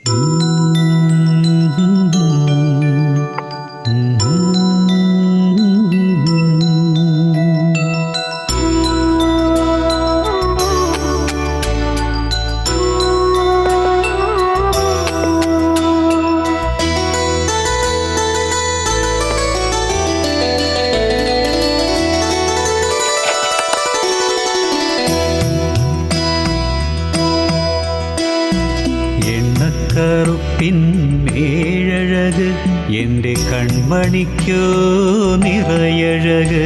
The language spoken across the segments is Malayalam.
കറുപ്പിന്നേഴഴക് എൻ്റെ കൺമണിക്കോ നിറയഴക്.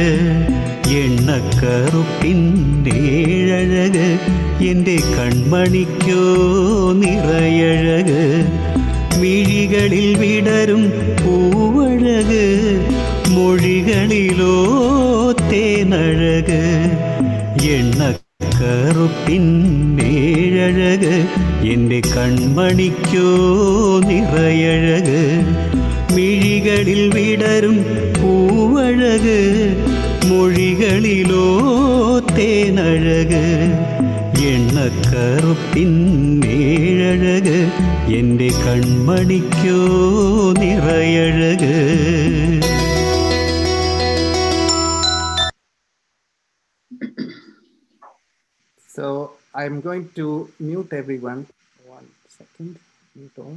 എണ്ണക്കറുപ്പിന്നേഴഴക് എൻ്റെ കൺമണിക്കോ നിറയഴക്. മിഴികളിൽ വിടരും പൂവഴക്, മൊഴികളിലോ തേനഴക്. എണ്ണക്കറുപ്പിന്നേഴഴക് എൻ്റെ കൺമണിക്കോ നിറയഴക്. മിഴികളിൽ വിടരും പൂവഴക്, മൊഴികളിലോ തേനഴക്. എണ്ണക്കറുപ്പിന്നേഴഴക് എൻ്റെ കൺമണിക്കോ നിറയഴക്. So I'm going to mute everyone. 1 second. Mute all.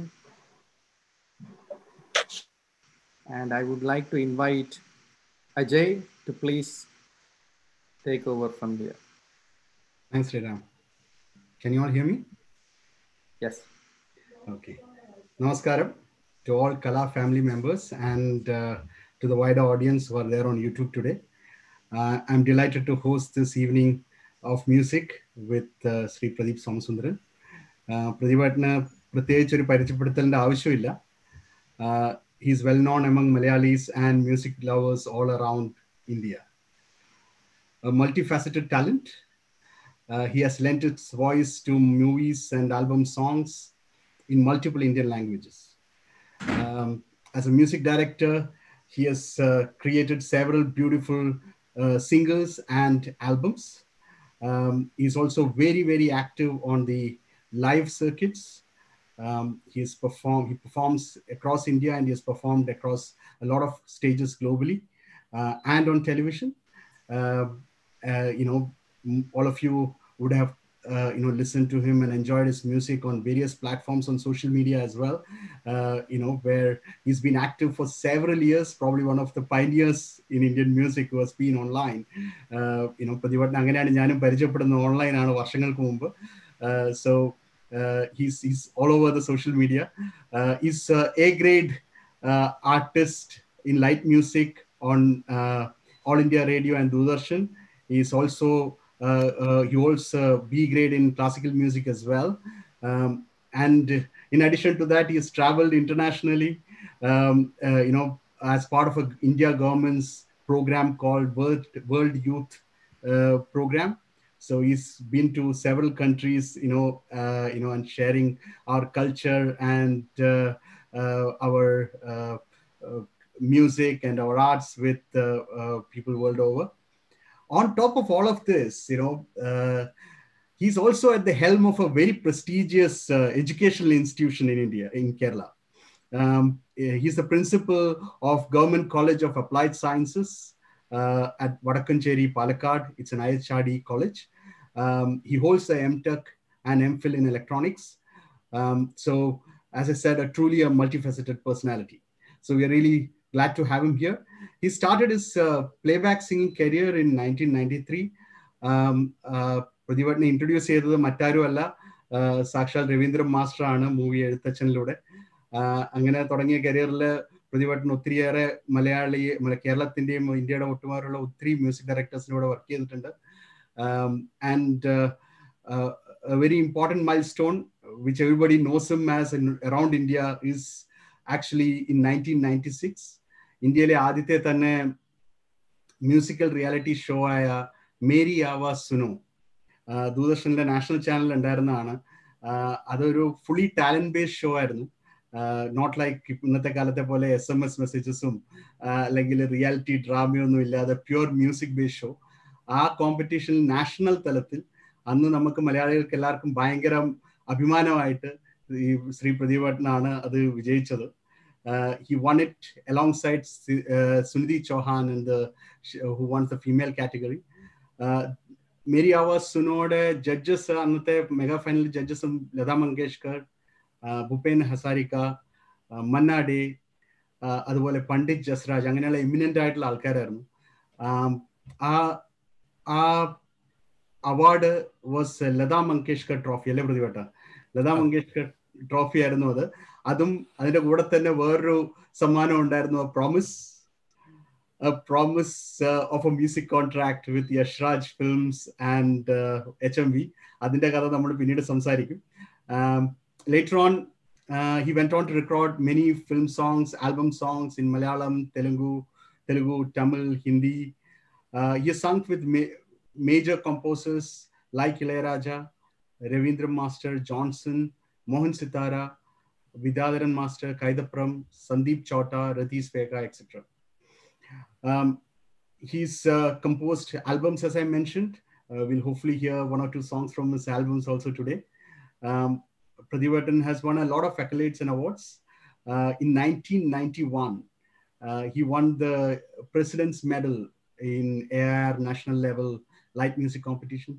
And I would like to invite Ajay to please take over from here. Thanks, Sriram. Can you all hear me? Yes. Okay. Namaskaram to all Kala family members and to the wider audience who are there on YouTube today. I'm delighted to host this evening of music with Sri Pradeep Somasundaran. Pradeepatna പ്രത്യേകിച്ച് ഒരു പരിചയപ്പെടുത്തലിന്റെ ആവശ്യമില്ല. He's well known among Malayalis and music lovers all around India. A multifaceted talent. He has lent its voice to movies and album songs in multiple Indian languages. As a music director, he has created several beautiful singles and albums. He's also very, very active on the live circuits. He performs across India, and he has performed across a lot of stages globally and on television. All of you would have listened to him and enjoyed his music on various platforms on social media as well, where he's been active for several years, probably one of the pioneers in Indian music who has been online. Pradeepatna anganeyanu njanum parichayaപ്പെടുന്നത് online aanu varshangalkku munpu. So he's all over the social media. He's A grade artist in light music on All India Radio and Doordarshan. He's also he holds B grade in classical music as well. And in addition to that, he has traveled internationally, as part of a India government's program called World Youth Program. So he's been to several countries, and sharing our culture and our music and our arts with people world over. On top of all of this, he's also at the helm of a very prestigious educational institution in India, in Kerala. He's the principal of Government College of Applied Sciences at Vadakkancherry, Palakkad. It's an IHRD college. He holds the MTech and MPhil in electronics. So, as I said, truly a multifaceted personality. So we are really glad to have him here. He started his playback singing career in 1993. Pradeepatna introduce ചെയ്തത് മറ്റാരുമല്ല, സാക്ഷാൽ രവീന്ദ്രൻ മാസ്റ്റർ ആണ് മൂവി എഴുത്തച്ഛനിലൂടെ. അങ്ങനെ തുടങ്ങിയ കരിയറിൽ പ്രതിഭട്ടൻ ഒത്തിരിയേറെ കേരളത്തിന്റെയും ഇന്ത്യയുടെ ഒട്ടുമാറുള്ള ഒത്തിരി മ്യൂസിക് ഡയറക്ടേഴ്സിനൂടെ വർക്ക് ചെയ്തിട്ടുണ്ട്. And a very important milestone which everybody knows him as around India is actually in 1996. ഇന്ത്യയിലെ ആദ്യത്തെ തന്നെ മ്യൂസിക്കൽ റിയാലിറ്റി ഷോ ആയ മേരി ആവാസ് സുനോ ദൂരദർശനിലെ നാഷണൽ ചാനൽ ഉണ്ടായിരുന്നതാണ്. അതൊരു ഫുള്ളി ടാലന്റ് ബേസ്ഡ് ഷോ ആയിരുന്നു. നോട്ട് ലൈക്ക് ഇന്നത്തെ കാലത്തെ പോലെ SMS മെസ്സേജസും അല്ലെങ്കിൽ റിയാലിറ്റി ഡ്രാമയൊന്നും ഇല്ലാതെ പ്യുവർ മ്യൂസിക് ബേസ്ഡ് ഷോ. ആ കോമ്പറ്റീഷനിൽ നാഷണൽ തലത്തിൽ അന്ന് നമുക്ക് മലയാളികൾക്ക് എല്ലാവർക്കും ഭയങ്കര അഭിമാനമായിട്ട് ഈ ശ്രീ പ്രതിഭട്ടനാണ് അത് വിജയിച്ചത്. He won it alongside Sunidhi Chauhan who won the female category. Meri Awaz സുനോയുടെ ജഡ്ജസ്, അന്നത്തെ മെഗാ ഫൈനൽ ജഡ്ജസും ലതാ മങ്കേഷ്കർ, ഭൂപേൻ ഹസാരിക, മന്ന ഡേ, അതുപോലെ പണ്ഡിറ്റ് ജസ്രാജ്, അങ്ങനെയുള്ള എമിനന്റ് ആയിട്ടുള്ള ആൾക്കാരായിരുന്നു. ആ award was Lata Mangeshkar trophy അല്ലേ പ്രതിഭട്ട? ലതാ മങ്കേഷ്കർ ട്രോഫി ആയിരുന്നു അത്. അതും അതിന്റെ കൂടെ തന്നെ വേറൊരു സമ്മാനം ഉണ്ടായിരുന്നു, promise of a music contract with Yashraj Films and HMV. അതിന്റെ കഥ നമ്മൾ പിന്നീട് സംസാരിക്കും. Later on, he went on to record many film songs, album songs in Malayalam, Telugu, Tamil, Hindi. He has sung with major composers like Ilayaraja, Ravindra Master, Johnson, Mohan Sitara, Vidadharan Master, Kaidapram, Sandeep Chauta, Ratish Vega, etc. He's composed albums, as I mentioned. We'll hopefully hear one or two songs from his albums also today. Pradhivattan has won a lot of accolades and awards. In 1991, he won the President's Medal in AIR national level light music competition.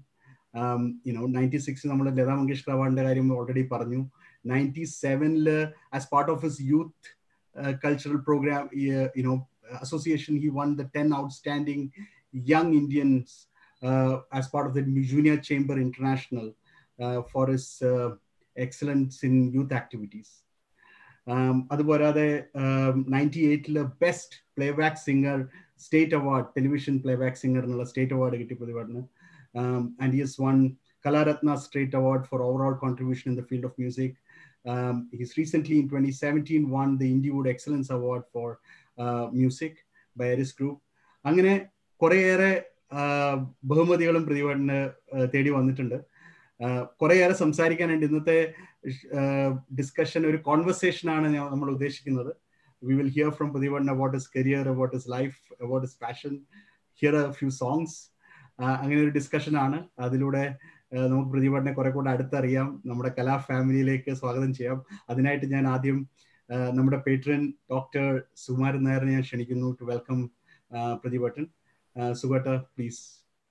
96 നമ്മുടെ ലതാ മങ്കേഷ്കർ അവാർഡിന്റെ കാര്യം ഓൾറെഡി പറഞ്ഞു. 97 as part of his youth cultural program association, he won the 10 outstanding young Indians as part of the Junior Chamber International for his excellence in youth activities. അതുപോരാതെ 98 best playback singer state award, television playback singer എന്നുള്ള സ്റ്റേറ്റ് അവാർഡ് കിട്ടി പ്രതിഭട്ടന്. And he has won Kalaratna State Award for overall contribution in the field of music. He's recently in 2017 won the Indiewood Excellence Award for music by Eris Group. അങ്ങനെ കുറേയേറെ ബഹുമതികളും പ്രതിഭട്ടന് തേടി വന്നിട്ടുണ്ട്. കുറേയേറെ സംസാരിക്കാനുണ്ട്. ഇന്നത്തെ ഡിസ്കഷൻ ഒരു കോൺവെർസേഷൻ ആണ് നമ്മൾ ഉദ്ദേശിക്കുന്നത്. We will hear from Pradhivattan about his career, about his life, about his passion, hear a few songs. അങ്ങനെ ഒരു ഡിസ്കഷൻ ആണ്. അതിലൂടെ നമുക്ക് പ്രതിഭട്ടനെ കുറെ കൂടെ അടുത്തറിയാം, നമ്മുടെ കലാ ഫാമിലിയിലേക്ക് സ്വാഗതം ചെയ്യാം. അതിനായിട്ട് ഞാൻ ആദ്യം നമ്മുടെ പേട്രൺ ഡോക്ടർ സുകുമാരൻ നായരെ ഞാൻ ക്ഷണിക്കുന്നു ടു വെൽക്കം പ്രതിഭട്ടൻ. സുഗട്ട, പ്ലീസ്.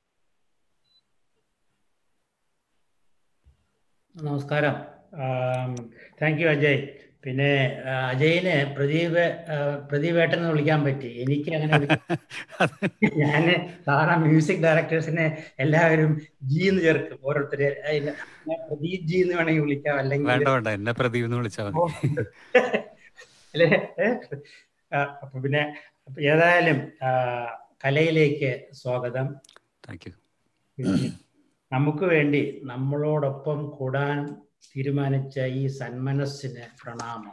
നമസ്കാരം. Thank you Ajay. പിന്നെ അജയിന് പ്രദീപേട്ടൻ എന്ന് വിളിക്കാൻ പറ്റി. എനിക്ക് അങ്ങനെ ഞാൻ സാധാരണ മ്യൂസിക് ഡയറക്ടേഴ്സിനെ എല്ലാവരും ജി എന്ന് ചേർക്കും, ഓരോരുത്തര്. പ്രദീപ് ജി എന്ന് വേണമെങ്കിൽ വിളിക്കാം, അല്ലെങ്കിൽ എന്നെ പ്രദീപ് എന്ന് വിളിച്ചാൽ അല്ലേ. അപ്പൊ പിന്നെ ഏതായാലും കലയിലേക്ക് സ്വാഗതം. Thank you. നമുക്ക് വേണ്ടി നമ്മളോടൊപ്പം കൂടാൻ തീരുമാനിച്ച ഈ സന്മനസ്സിന് പ്രണാമം.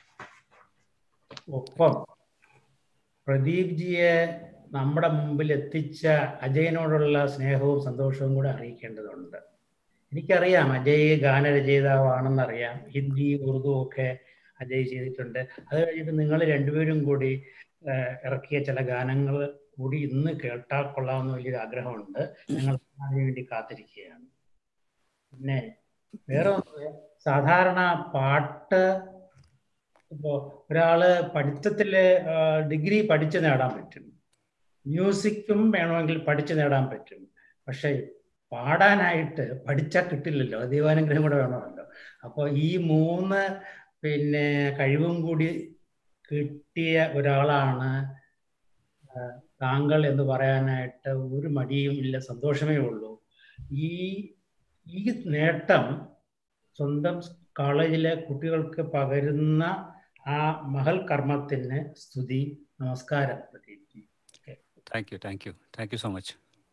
ഒപ്പം പ്രദീപ് ജിയെ നമ്മുടെ മുമ്പിൽ എത്തിച്ച അജയനോടുള്ള സ്നേഹവും സന്തോഷവും കൂടെ അറിയിക്കേണ്ടതുണ്ട്. എനിക്കറിയാം അജയ് ഗാനരചയിതാവാണെന്നറിയാം. ഹിന്ദി, ഉറുദു ഒക്കെ അജയ് ചെയ്തിട്ടുണ്ട്. അത് കഴിഞ്ഞിട്ട് നിങ്ങൾ രണ്ടുപേരും കൂടി ഇറക്കിയ ചില ഗാനങ്ങൾ കൂടി ഇന്ന് കേട്ടാൽ കൊള്ളാമെന്ന് വലിയൊരു ആഗ്രഹമുണ്ട്. ഞങ്ങൾ അതിനു വേണ്ടി കാത്തിരിക്കുകയാണ്. പിന്നെ വേറെ സാധാരണ പാട്ട് ഇപ്പോൾ ഒരാള് പഠിത്തത്തില് ഡിഗ്രി പഠിച്ചു നേടാൻ പറ്റും, മ്യൂസിക്കും വേണമെങ്കിൽ പഠിച്ചു നേടാൻ പറ്റും. പക്ഷെ പാടാനായിട്ട് പഠിച്ചാൽ കിട്ടില്ലല്ലോ, ദൈവാനുഗ്രഹം കൂടെ വേണമല്ലോ. അപ്പോൾ ഈ മൂന്ന് കഴിവും കൂടി കിട്ടിയ ഒരാളാണ് താങ്കൾ എന്ന് പറയാനായിട്ട് ഒരു മടിയും ഇല്ല, സന്തോഷമേ ഉള്ളൂ. ഈ നേട്ടം സ്വന്തം കോളേജിലെ കുട്ടികൾക്ക് പകരുന്ന ആ മഹൽ കർമ്മത്തിന് സ്തുതി. നമസ്കാരം Pradeep ji. Thank you so much.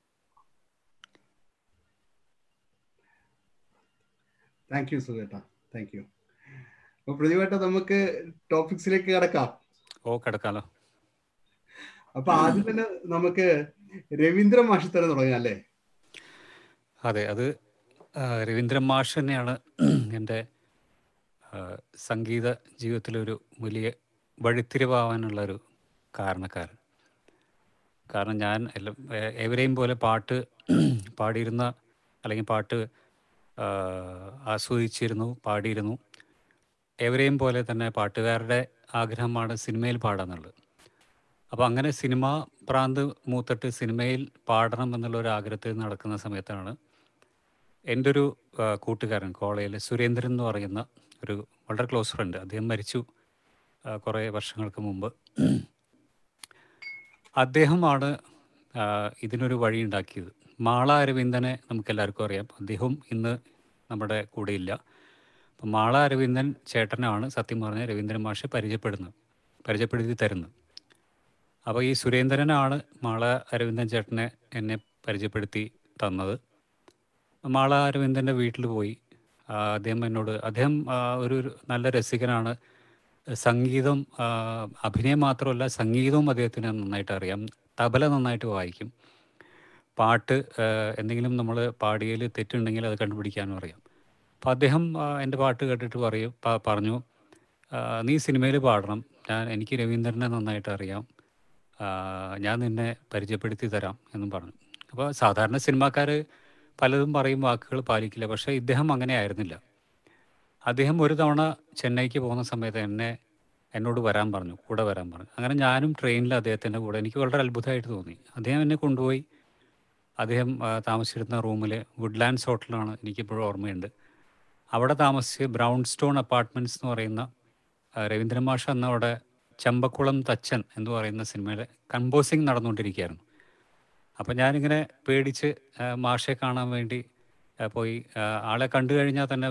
Thank you സുഗേട്ട, താങ്ക് യു. അപ്പൊ പ്രതിഭേട്ട, നമുക്ക് ടോപ്പിക്സിലേക്ക് കിടക്കാം. കിടക്കാലോ. അപ്പൊ ആദ്യം തന്നെ നമുക്ക് രവീന്ദ്ര മാഷി തന്നെ തുടങ്ങാം അല്ലേ? അതെ, അത് രവീന്ദ്രൻ മാഷ് തന്നെയാണ് എൻ്റെ സംഗീത ജീവിതത്തിലൊരു വലിയ വഴിത്തിരിവാവാനുള്ളൊരു കാരണക്കാരൻ. കാരണം ഞാൻ എവരെയും പോലെ പാട്ട് പാടിയിരുന്ന, അല്ലെങ്കിൽ പാട്ട് ആസ്വദിച്ചിരുന്നു, പാടിയിരുന്നു. എവരെയും പോലെ തന്നെ പാട്ടുകാരുടെ ആഗ്രഹമാണ് സിനിമയിൽ പാടാന്നുള്ളത്. അപ്പോൾ അങ്ങനെ സിനിമ പ്രാന്ത് മൂത്തിട്ട് സിനിമയിൽ പാടണം എന്നുള്ള ഒരു ആഗ്രഹത്തിൽ നടക്കുന്ന സമയത്താണ് എൻ്റെ ഒരു കൂട്ടുകാരൻ കോളേജിൽ സുരേന്ദ്രൻ എന്ന് പറയുന്ന ഒരു വളരെ ക്ലോസ് ഫ്രണ്ട്, അദ്ദേഹം മരിച്ചു കുറേ വർഷങ്ങൾക്ക് മുമ്പ്. അദ്ദേഹമാണ് ഇതിനൊരു വഴി ഉണ്ടാക്കിയത്. മാള അരവിന്ദനെ നമുക്കെല്ലാവർക്കും അറിയാം. അദ്ദേഹവും ഇന്ന് നമ്മുടെ കൂടെയില്ല. അപ്പം മാള അരവിന്ദൻ ചേട്ടനാണ് സത്യം പറഞ്ഞ രവീന്ദ്രൻ മാഷെ പരിചയപ്പെടുത്തി തരുന്നത്. അപ്പോൾ ഈ സുരേന്ദ്രനാണ് മാള അരവിന്ദൻ ചേട്ടനെ എന്നെ പരിചയപ്പെടുത്തി തന്നത്. മാള അരവിന്ദൻ്റെ വീട്ടിൽ പോയി. അദ്ദേഹം ഒരു നല്ല രസികനാണ്. സംഗീതം, അഭിനയം മാത്രമല്ല സംഗീതവും അദ്ദേഹത്തിന് നന്നായിട്ട് അറിയാം. തബല നന്നായിട്ട് വായിക്കും. പാട്ട് എന്തെങ്കിലും നമ്മൾ പാടിയതിൽ തെറ്റുണ്ടെങ്കിൽ അത് കണ്ടുപിടിക്കാനും അറിയാം. അപ്പോൾ അദ്ദേഹം എൻ്റെ പാട്ട് കേട്ടിട്ട് പറഞ്ഞു, നീ സിനിമയിൽ പാടണം, എനിക്ക് രവീന്ദ്രനെ നന്നായിട്ട് അറിയാം, ഞാൻ നിന്നെ പരിചയപ്പെടുത്തി തരാം എന്നും പറഞ്ഞു. അപ്പോൾ സാധാരണ സിനിമാക്കാർ പലതും പറയും, വാക്കുകൾ പാലിക്കില്ല. പക്ഷേ ഇദ്ദേഹം അങ്ങനെ ആയിരുന്നില്ല. അദ്ദേഹം ഒരു തവണ ചെന്നൈക്ക് പോകുന്ന സമയത്ത് എന്നോട് കൂടെ വരാൻ പറഞ്ഞു. അങ്ങനെ ഞാനും ട്രെയിനിൽ അദ്ദേഹത്തിൻ്റെ കൂടെ. എനിക്ക് വളരെ അത്ഭുതമായിട്ട് തോന്നി. അദ്ദേഹം എന്നെ കൊണ്ടുപോയി. അദ്ദേഹം താമസിച്ചിരുന്ന റൂമിൽ വുഡ്ലാൻഡ്സ് ഹോട്ടലാണ്, എനിക്കിപ്പോഴും ഓർമ്മയുണ്ട്. അവിടെ താമസിച്ച് ബ്രൗൺ സ്റ്റോൺ അപ്പാർട്ട്മെൻറ്റ്സ് എന്ന് പറയുന്ന രവീന്ദ്രൻ മാഷ് അന്ന് അവിടെ ചമ്പക്കുളം തച്ചൻ എന്ന് പറയുന്ന സിനിമയിലെ കമ്പോസിങ് നടന്നുകൊണ്ടിരിക്കുകയായിരുന്നു. അപ്പോൾ ഞാനിങ്ങനെ പേടിച്ച് മാഷെ കാണാൻ വേണ്ടി പോയി. ആളെ കണ്ടു കഴിഞ്ഞാൽ തന്നെ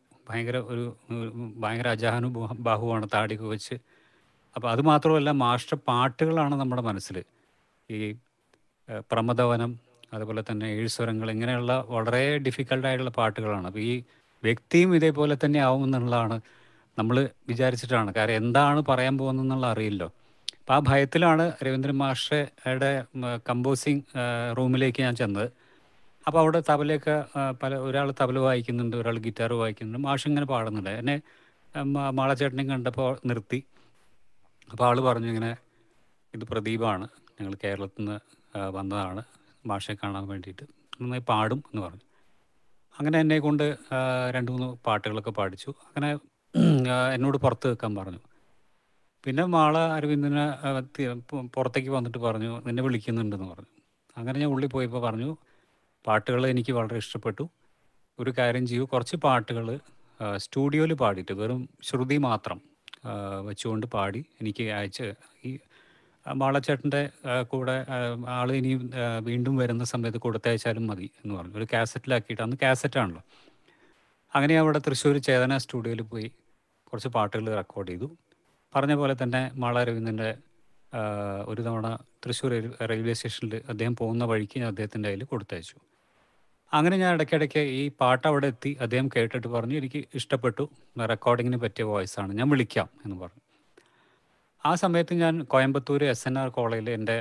ഭയങ്കര അജാനുബാഹുവാണ്, താടിയൊക്കെ വെച്ച്. അപ്പോൾ അതുമാത്രമല്ല, മാസ്റ്റർ പാട്ടുകളാണ് നമ്മുടെ മനസ്സിൽ. ഈ പ്രമദവനം, അതുപോലെ തന്നെ ഏഴുസ്വരങ്ങൾ, ഇങ്ങനെയുള്ള വളരെ ഡിഫിക്കൽട്ടായിട്ടുള്ള പാട്ടുകളാണ്. അപ്പോൾ ഈ വ്യക്തിയും ഇതേപോലെ തന്നെ ആവുമെന്നുള്ളതാണ് നമ്മൾ വിചാരിച്ചിട്ടാണ്. കാരണം എന്താണ് പറയാൻ പോകുന്നതെന്നുള്ള അറിയില്ലോ. അപ്പോൾ ആ ഭയത്തിലാണ് രവീന്ദ്രൻ മാഷയുടെ കമ്പോസിങ് റൂമിലേക്ക് ഞാൻ ചെന്നത്. അപ്പോൾ അവിടെ തബലയൊക്കെ ഒരാൾ തബല വായിക്കുന്നുണ്ട്, ഒരാൾ ഗിറ്റാർ വായിക്കുന്നുണ്ട്, മാഷ് ഇങ്ങനെ പാടുന്നുണ്ട്. എന്നെ മാളച്ചേട്ടനെയും കണ്ടപ്പോൾ നിർത്തി. അപ്പോൾ ആൾ പറഞ്ഞു, ഇങ്ങനെ ഇത് പ്രദീപാണ്, ഞങ്ങൾ കേരളത്തിൽ നിന്ന് വന്നതാണ് മാഷെ കാണാൻ വേണ്ടിയിട്ട്, നന്നായി പാടും എന്ന് പറഞ്ഞു. അങ്ങനെ എന്നെ കൊണ്ട് 2-3 പാട്ടുകളൊക്കെ പാടിച്ചു. അങ്ങനെ എന്നോട് പുറത്ത് വെക്കാൻ പറഞ്ഞു. പിന്നെ മാള അരവിന്ദനെ പുറത്തേക്ക് വന്നിട്ട് പറഞ്ഞു, നിന്നെ വിളിക്കുന്നുണ്ടെന്ന് പറഞ്ഞു. അങ്ങനെ ഞാൻ ഉള്ളിൽ പോയപ്പോൾ പറഞ്ഞു, പാട്ടുകൾ എനിക്ക് വളരെ ഇഷ്ടപ്പെട്ടു, ഒരു കാര്യം ചെയ്യൂ, കുറച്ച് പാട്ടുകൾ സ്റ്റുഡിയോയിൽ പാടിയിട്ട് വെറും ശ്രുതി മാത്രം വെച്ചുകൊണ്ട് പാടി എനിക്ക് അയച്ച്, ഈ മാളച്ചേട്ടൻ്റെ കൂടെ ആൾ ഇനി വീണ്ടും വരുന്ന സമയത്ത് കൊടുത്തയച്ചാലും മതി എന്ന് പറഞ്ഞു. ഒരു കാസറ്റിലാക്കിയിട്ട്, അന്ന് കാസറ്റാണല്ലോ. അങ്ങനെ അവിടെ തൃശ്ശൂർ ചേതന സ്റ്റുഡിയോയിൽ പോയി കുറച്ച് പാട്ടുകൾ റെക്കോർഡ് ചെയ്തു. പറഞ്ഞ പോലെ തന്നെ മാള അരവിന്ദൻ്റെ ഒരു തവണ തൃശ്ശൂർ റെയിൽവേ സ്റ്റേഷനിൽ അദ്ദേഹം പോകുന്ന വഴിക്ക് ഞാൻ അദ്ദേഹത്തിൻ്റെ കയ്യിൽ കൊടുത്തയച്ചു. അങ്ങനെ ഞാൻ ഇടയ്ക്കിടയ്ക്ക് ഈ പാട്ട് അവിടെ എത്തി. അദ്ദേഹം കേട്ടിട്ട് പറഞ്ഞു, എനിക്ക് ഇഷ്ടപ്പെട്ടു, റെക്കോർഡിങ്ങിന് പറ്റിയ വോയിസാണ്, ഞാൻ വിളിക്കാം എന്ന് പറഞ്ഞു. ആ സമയത്ത് ഞാൻ കോയമ്പത്തൂർ SNR കോളേജിൽ എൻ്റെ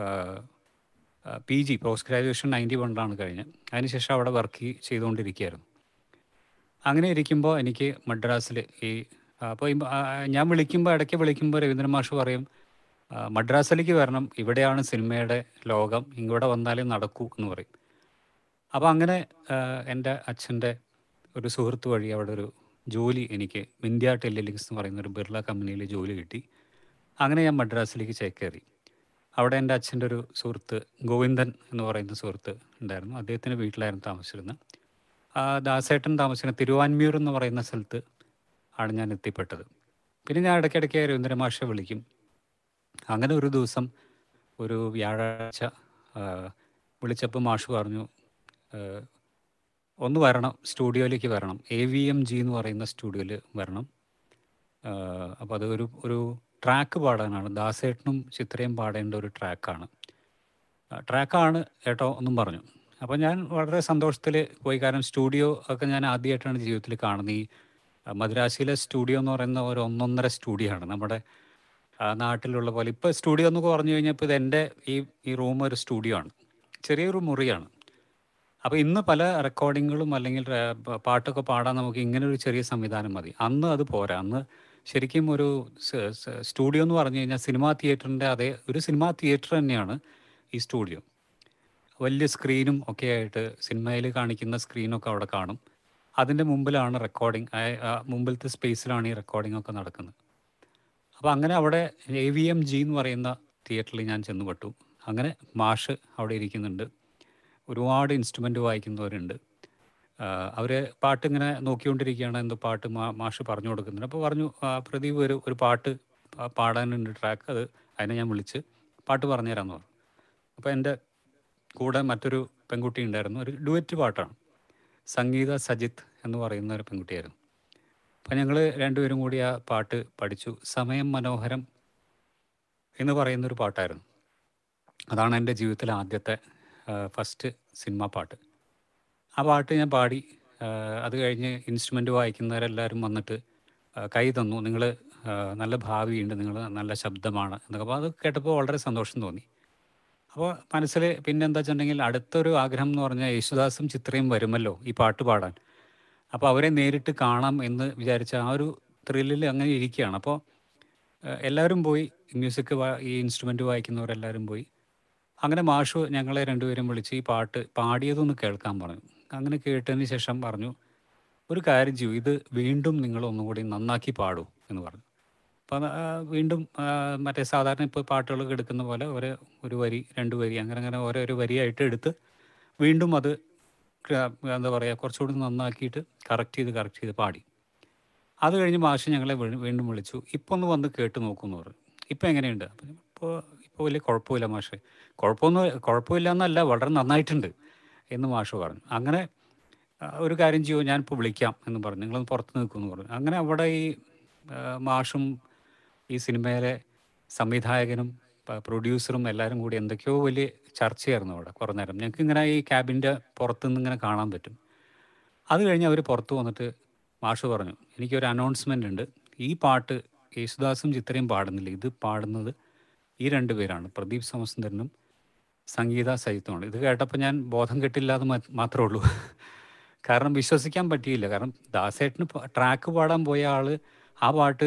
PG പോസ്റ്റ് ഗ്രാജുവേഷൻ 91 കഴിഞ്ഞത്. അതിനുശേഷം അവിടെ വർക്ക് ചെയ്തുകൊണ്ടിരിക്കുകയായിരുന്നു. അങ്ങനെ ഇരിക്കുമ്പോൾ എനിക്ക് മദ്രാസിൽ അപ്പോൾ ഞാൻ ഇടയ്ക്ക് വിളിക്കുമ്പോൾ രവീന്ദ്രൻ മാഷ് പറയും, മദ്രാസിലേക്ക് വരണം, ഇവിടെയാണ് സിനിമയുടെ ലോകം, ഇങ്ങോട്ട് വന്നാലേ നടക്കൂ എന്ന് പറയും. അപ്പോൾ അങ്ങനെ എൻ്റെ അച്ഛൻ്റെ ഒരു സുഹൃത്ത് വഴി അവിടെ ഒരു ജോലി, എനിക്ക് ഇന്ത്യ ടെലിലിങ്ക്സ് എന്ന് പറയുന്ന ഒരു ബിർള കമ്പനിയിൽ ജോലി കിട്ടി. അങ്ങനെ ഞാൻ മദ്രാസിലേക്ക് ചേക്കേറി. അവിടെ എൻ്റെ അച്ഛൻ്റെ ഒരു സുഹൃത്ത് ഗോവിന്ദൻ എന്ന് പറയുന്ന സുഹൃത്ത് ഉണ്ടായിരുന്നു. അദ്ദേഹത്തിൻ്റെ വീട്ടിലായിരുന്നു താമസിച്ചിരുന്നത്. ദാസേട്ടൻ താമസിക്കുന്ന തിരുവാൻമ്യൂർ എന്ന് പറയുന്ന സ്ഥലത്ത് ആണ് ഞാൻ എത്തിപ്പെട്ടത്. പിന്നെ ഞാൻ ഇടയ്ക്കിടയ്ക്ക് രവീന്ദ്രൻ മാഷെ വിളിക്കും. അങ്ങനെ ഒരു ദിവസം ഒരു വ്യാഴാഴ്ച വിളിച്ചപ്പോൾ മാഷ് പറഞ്ഞു, ഒന്ന് വരണം, സ്റ്റുഡിയോയിലേക്ക് വരണം, AVMG എന്ന് പറയുന്ന സ്റ്റുഡിയോയിൽ വരണം. അപ്പോൾ അത് ഒരു ട്രാക്ക് പാടാനാണ്, ദാസേട്ടനും ചിത്രയും പാടേണ്ട ഒരു ട്രാക്കാണ് കേട്ടോ എന്നും പറഞ്ഞു. അപ്പോൾ ഞാൻ വളരെ സന്തോഷത്തിൽ പോയി. കാരണം സ്റ്റുഡിയോ ഒക്കെ ഞാൻ ആദ്യമായിട്ടാണ് ജീവിതത്തിൽ കാണുന്നത്. ഈ മദ്രാസിയിലെ സ്റ്റുഡിയോ എന്ന് പറയുന്ന ഒരു 1.5 സ്റ്റുഡിയോ ആണ്. നമ്മുടെ നാട്ടിലുള്ള പോലെ ഇപ്പോൾ സ്റ്റുഡിയോ എന്നൊക്കെ പറഞ്ഞു കഴിഞ്ഞാൽ ഇപ്പോൾ ഇതെൻ്റെ ഈ റൂം ഒരു സ്റ്റുഡിയോ ആണ്, ചെറിയൊരു മുറിയാണ്. അപ്പോൾ ഇന്ന് പല റെക്കോർഡിങ്ങുകളും അല്ലെങ്കിൽ പാട്ടൊക്കെ പാടാൻ നമുക്ക് ഇങ്ങനെ ഒരു ചെറിയ സംവിധാനം മതി. അന്ന് അത് പോരാ. അന്ന് ശരിക്കും ഒരു സ്റ്റുഡിയോ എന്ന് പറഞ്ഞു കഴിഞ്ഞാൽ സിനിമാ തിയേറ്ററിൻ്റെ ഒരു സിനിമാ തിയേറ്റർ തന്നെയാണ് ഈ സ്റ്റുഡിയോ. വലിയ സ്ക്രീനും ഒക്കെ ആയിട്ട്, സിനിമയിൽ കാണിക്കുന്ന സ്ക്രീനൊക്കെ അവിടെ കാണും. അതിൻ്റെ മുമ്പിലാണ് റെക്കോർഡിങ്, മുമ്പിലത്തെ സ്പേസിലാണ് ഈ റെക്കോർഡിംഗ് ഒക്കെ നടക്കുന്നത്. അപ്പോൾ അങ്ങനെ അവിടെ AVMG എന്ന് പറയുന്ന തിയേറ്ററിൽ ഞാൻ ചെന്ന് പെട്ടു. അങ്ങനെ മാഷ് അവിടെ ഇരിക്കുന്നുണ്ട്, ഒരുപാട് ഇൻസ്ട്രുമെൻ്റ് വായിക്കുന്നവരുണ്ട്. അവർ പാട്ടിങ്ങനെ നോക്കിക്കൊണ്ടിരിക്കുകയാണ്, എന്തോ പാട്ട് മാഷ് പറഞ്ഞു കൊടുക്കുന്നുണ്ട്. അപ്പോൾ പറഞ്ഞു, പ്രദീപ് ഒരു പാട്ട് പാടാനുണ്ട്, ട്രാക്ക്, അതിനെ ഞാൻ വിളിച്ച് പാട്ട് പറഞ്ഞു തരാമെന്ന് പറഞ്ഞു. അപ്പോൾ എൻ്റെ കൂടെ മറ്റൊരു പെൺകുട്ടി ഉണ്ടായിരുന്നു, ഒരു ഡുവറ്റ് പാട്ടാണ്, സംഗീത സജിത്ത് എന്ന് പറയുന്ന ഒരു പെൺകുട്ടിയായിരുന്നു. അപ്പം ഞങ്ങൾ രണ്ടുപേരും കൂടി ആ പാട്ട് പഠിച്ചു. സമയം മനോഹരം എന്ന് പറയുന്നൊരു പാട്ടായിരുന്നു. അതാണ് എൻ്റെ ജീവിതത്തിലെ ആദ്യത്തെ ഫസ്റ്റ് സിനിമ പാട്ട്. ആ പാട്ട് ഞാൻ പാടി. അത് കഴിഞ്ഞ് ഇൻസ്ട്രുമെൻ്റ് വായിക്കുന്നവരെല്ലാവരും വന്നിട്ട് കൈ തന്നു, നിങ്ങൾ നല്ല ഭാവിയുണ്ട്, നിങ്ങൾ നല്ല ശബ്ദമാണ് എന്നൊക്കെ. അപ്പോൾ അത് കേട്ടപ്പോൾ വളരെ സന്തോഷം തോന്നി. അപ്പോൾ മനസ്സിൽ പിന്നെ എന്താ വെച്ചിട്ടുണ്ടെങ്കിൽ അടുത്തൊരു ആഗ്രഹം എന്ന് പറഞ്ഞാൽ യേശുദാസും ചിത്രയും വരുമല്ലോ ഈ പാട്ട് പാടാൻ. അപ്പോൾ അവരെ നേരിട്ട് കാണാം എന്ന് വിചാരിച്ച ആ ഒരു ത്രില്ലിൽ അങ്ങനെ ഇരിക്കുകയാണ്. അപ്പോൾ എല്ലാവരും പോയി, മ്യൂസിക് ഈ ഇൻസ്ട്രുമെൻ്റ് വായിക്കുന്നവരെല്ലാവരും പോയി. അങ്ങനെ മാഷു ഞങ്ങളെ രണ്ടുപേരും വിളിച്ച് ഈ പാട്ട് പാടിയതൊന്ന് കേൾക്കാൻ പറഞ്ഞു. അങ്ങനെ കേട്ടതിന് ശേഷം പറഞ്ഞു, ഒരു കാര്യം ചെയ്യൂ, ഇത് വീണ്ടും നിങ്ങൾ ഒന്നുകൂടി നന്നാക്കി പാടൂ എന്ന് പറഞ്ഞു. അപ്പം വീണ്ടും മറ്റേ സാധാരണ ഇപ്പോൾ പാട്ടുകളൊക്കെ എടുക്കുന്ന പോലെ ഒരു വരി 2 വരി അങ്ങനെ ഓരോ വരിയായിട്ട് എടുത്ത് വീണ്ടും അത് എന്താ പറയുക, കുറച്ചുകൂടി നന്നാക്കിയിട്ട് കറക്റ്റ് ചെയ്ത് പാടി. അത് കഴിഞ്ഞ് മാഷ് ഞങ്ങളെ വീണ്ടും വിളിച്ചു, ഇപ്പോൾ ഒന്ന് വന്ന് കേട്ട് നോക്കുമെന്ന് പറഞ്ഞു. ഇപ്പോൾ എങ്ങനെയുണ്ട്? അപ്പം ഇപ്പോൾ വലിയ കുഴപ്പമില്ല മാഷെ. കുഴപ്പമില്ല എന്നല്ല, വളരെ നന്നായിട്ടുണ്ട് എന്ന് മാഷ് പറഞ്ഞു. അങ്ങനെ ഒരു കാര്യം ചെയ്യുമോ, ഞാനിപ്പോൾ വിളിക്കാം എന്ന് പറഞ്ഞു, നിങ്ങളൊന്ന് പുറത്ത് നിൽക്കുമെന്ന് പറഞ്ഞു. അങ്ങനെ അവിടെ ഈ മാഷും ഈ സിനിമയിലെ സംവിധായകനും പ്രൊഡ്യൂസറും എല്ലാവരും കൂടി എന്തൊക്കെയോ വലിയ ചർച്ചയായിരുന്നു അവിടെ കുറേ നേരം. ഞങ്ങൾക്ക് ഇങ്ങനെ ഈ ക്യാബിൻ്റെ പുറത്തുനിന്ന് ഇങ്ങനെ കാണാൻ പറ്റും. അത് കഴിഞ്ഞ് അവർ പുറത്ത് വന്നിട്ട് മാഷ് പറഞ്ഞു, എനിക്കൊരു അനൗൺസ്മെൻ്റ് ഉണ്ട്, ഈ പാട്ട് യേശുദാസും ചിത്രയും പാടുന്നില്ല, ഇത് പാടുന്നത് ഈ 2 പേരാണ്, പ്രദീപ് സമസുന്ദരനും സംഗീത സജിത്തുമാണ്. ഇത് കേട്ടപ്പോൾ ഞാൻ ബോധം കെട്ടില്ലാതെ മാത്രമേ ഉള്ളൂ. കാരണം വിശ്വസിക്കാൻ പറ്റിയില്ല. കാരണം ദാസേട്ടന് ട്രാക്ക് പാടാൻ പോയ ആൾ ആ പാട്ട്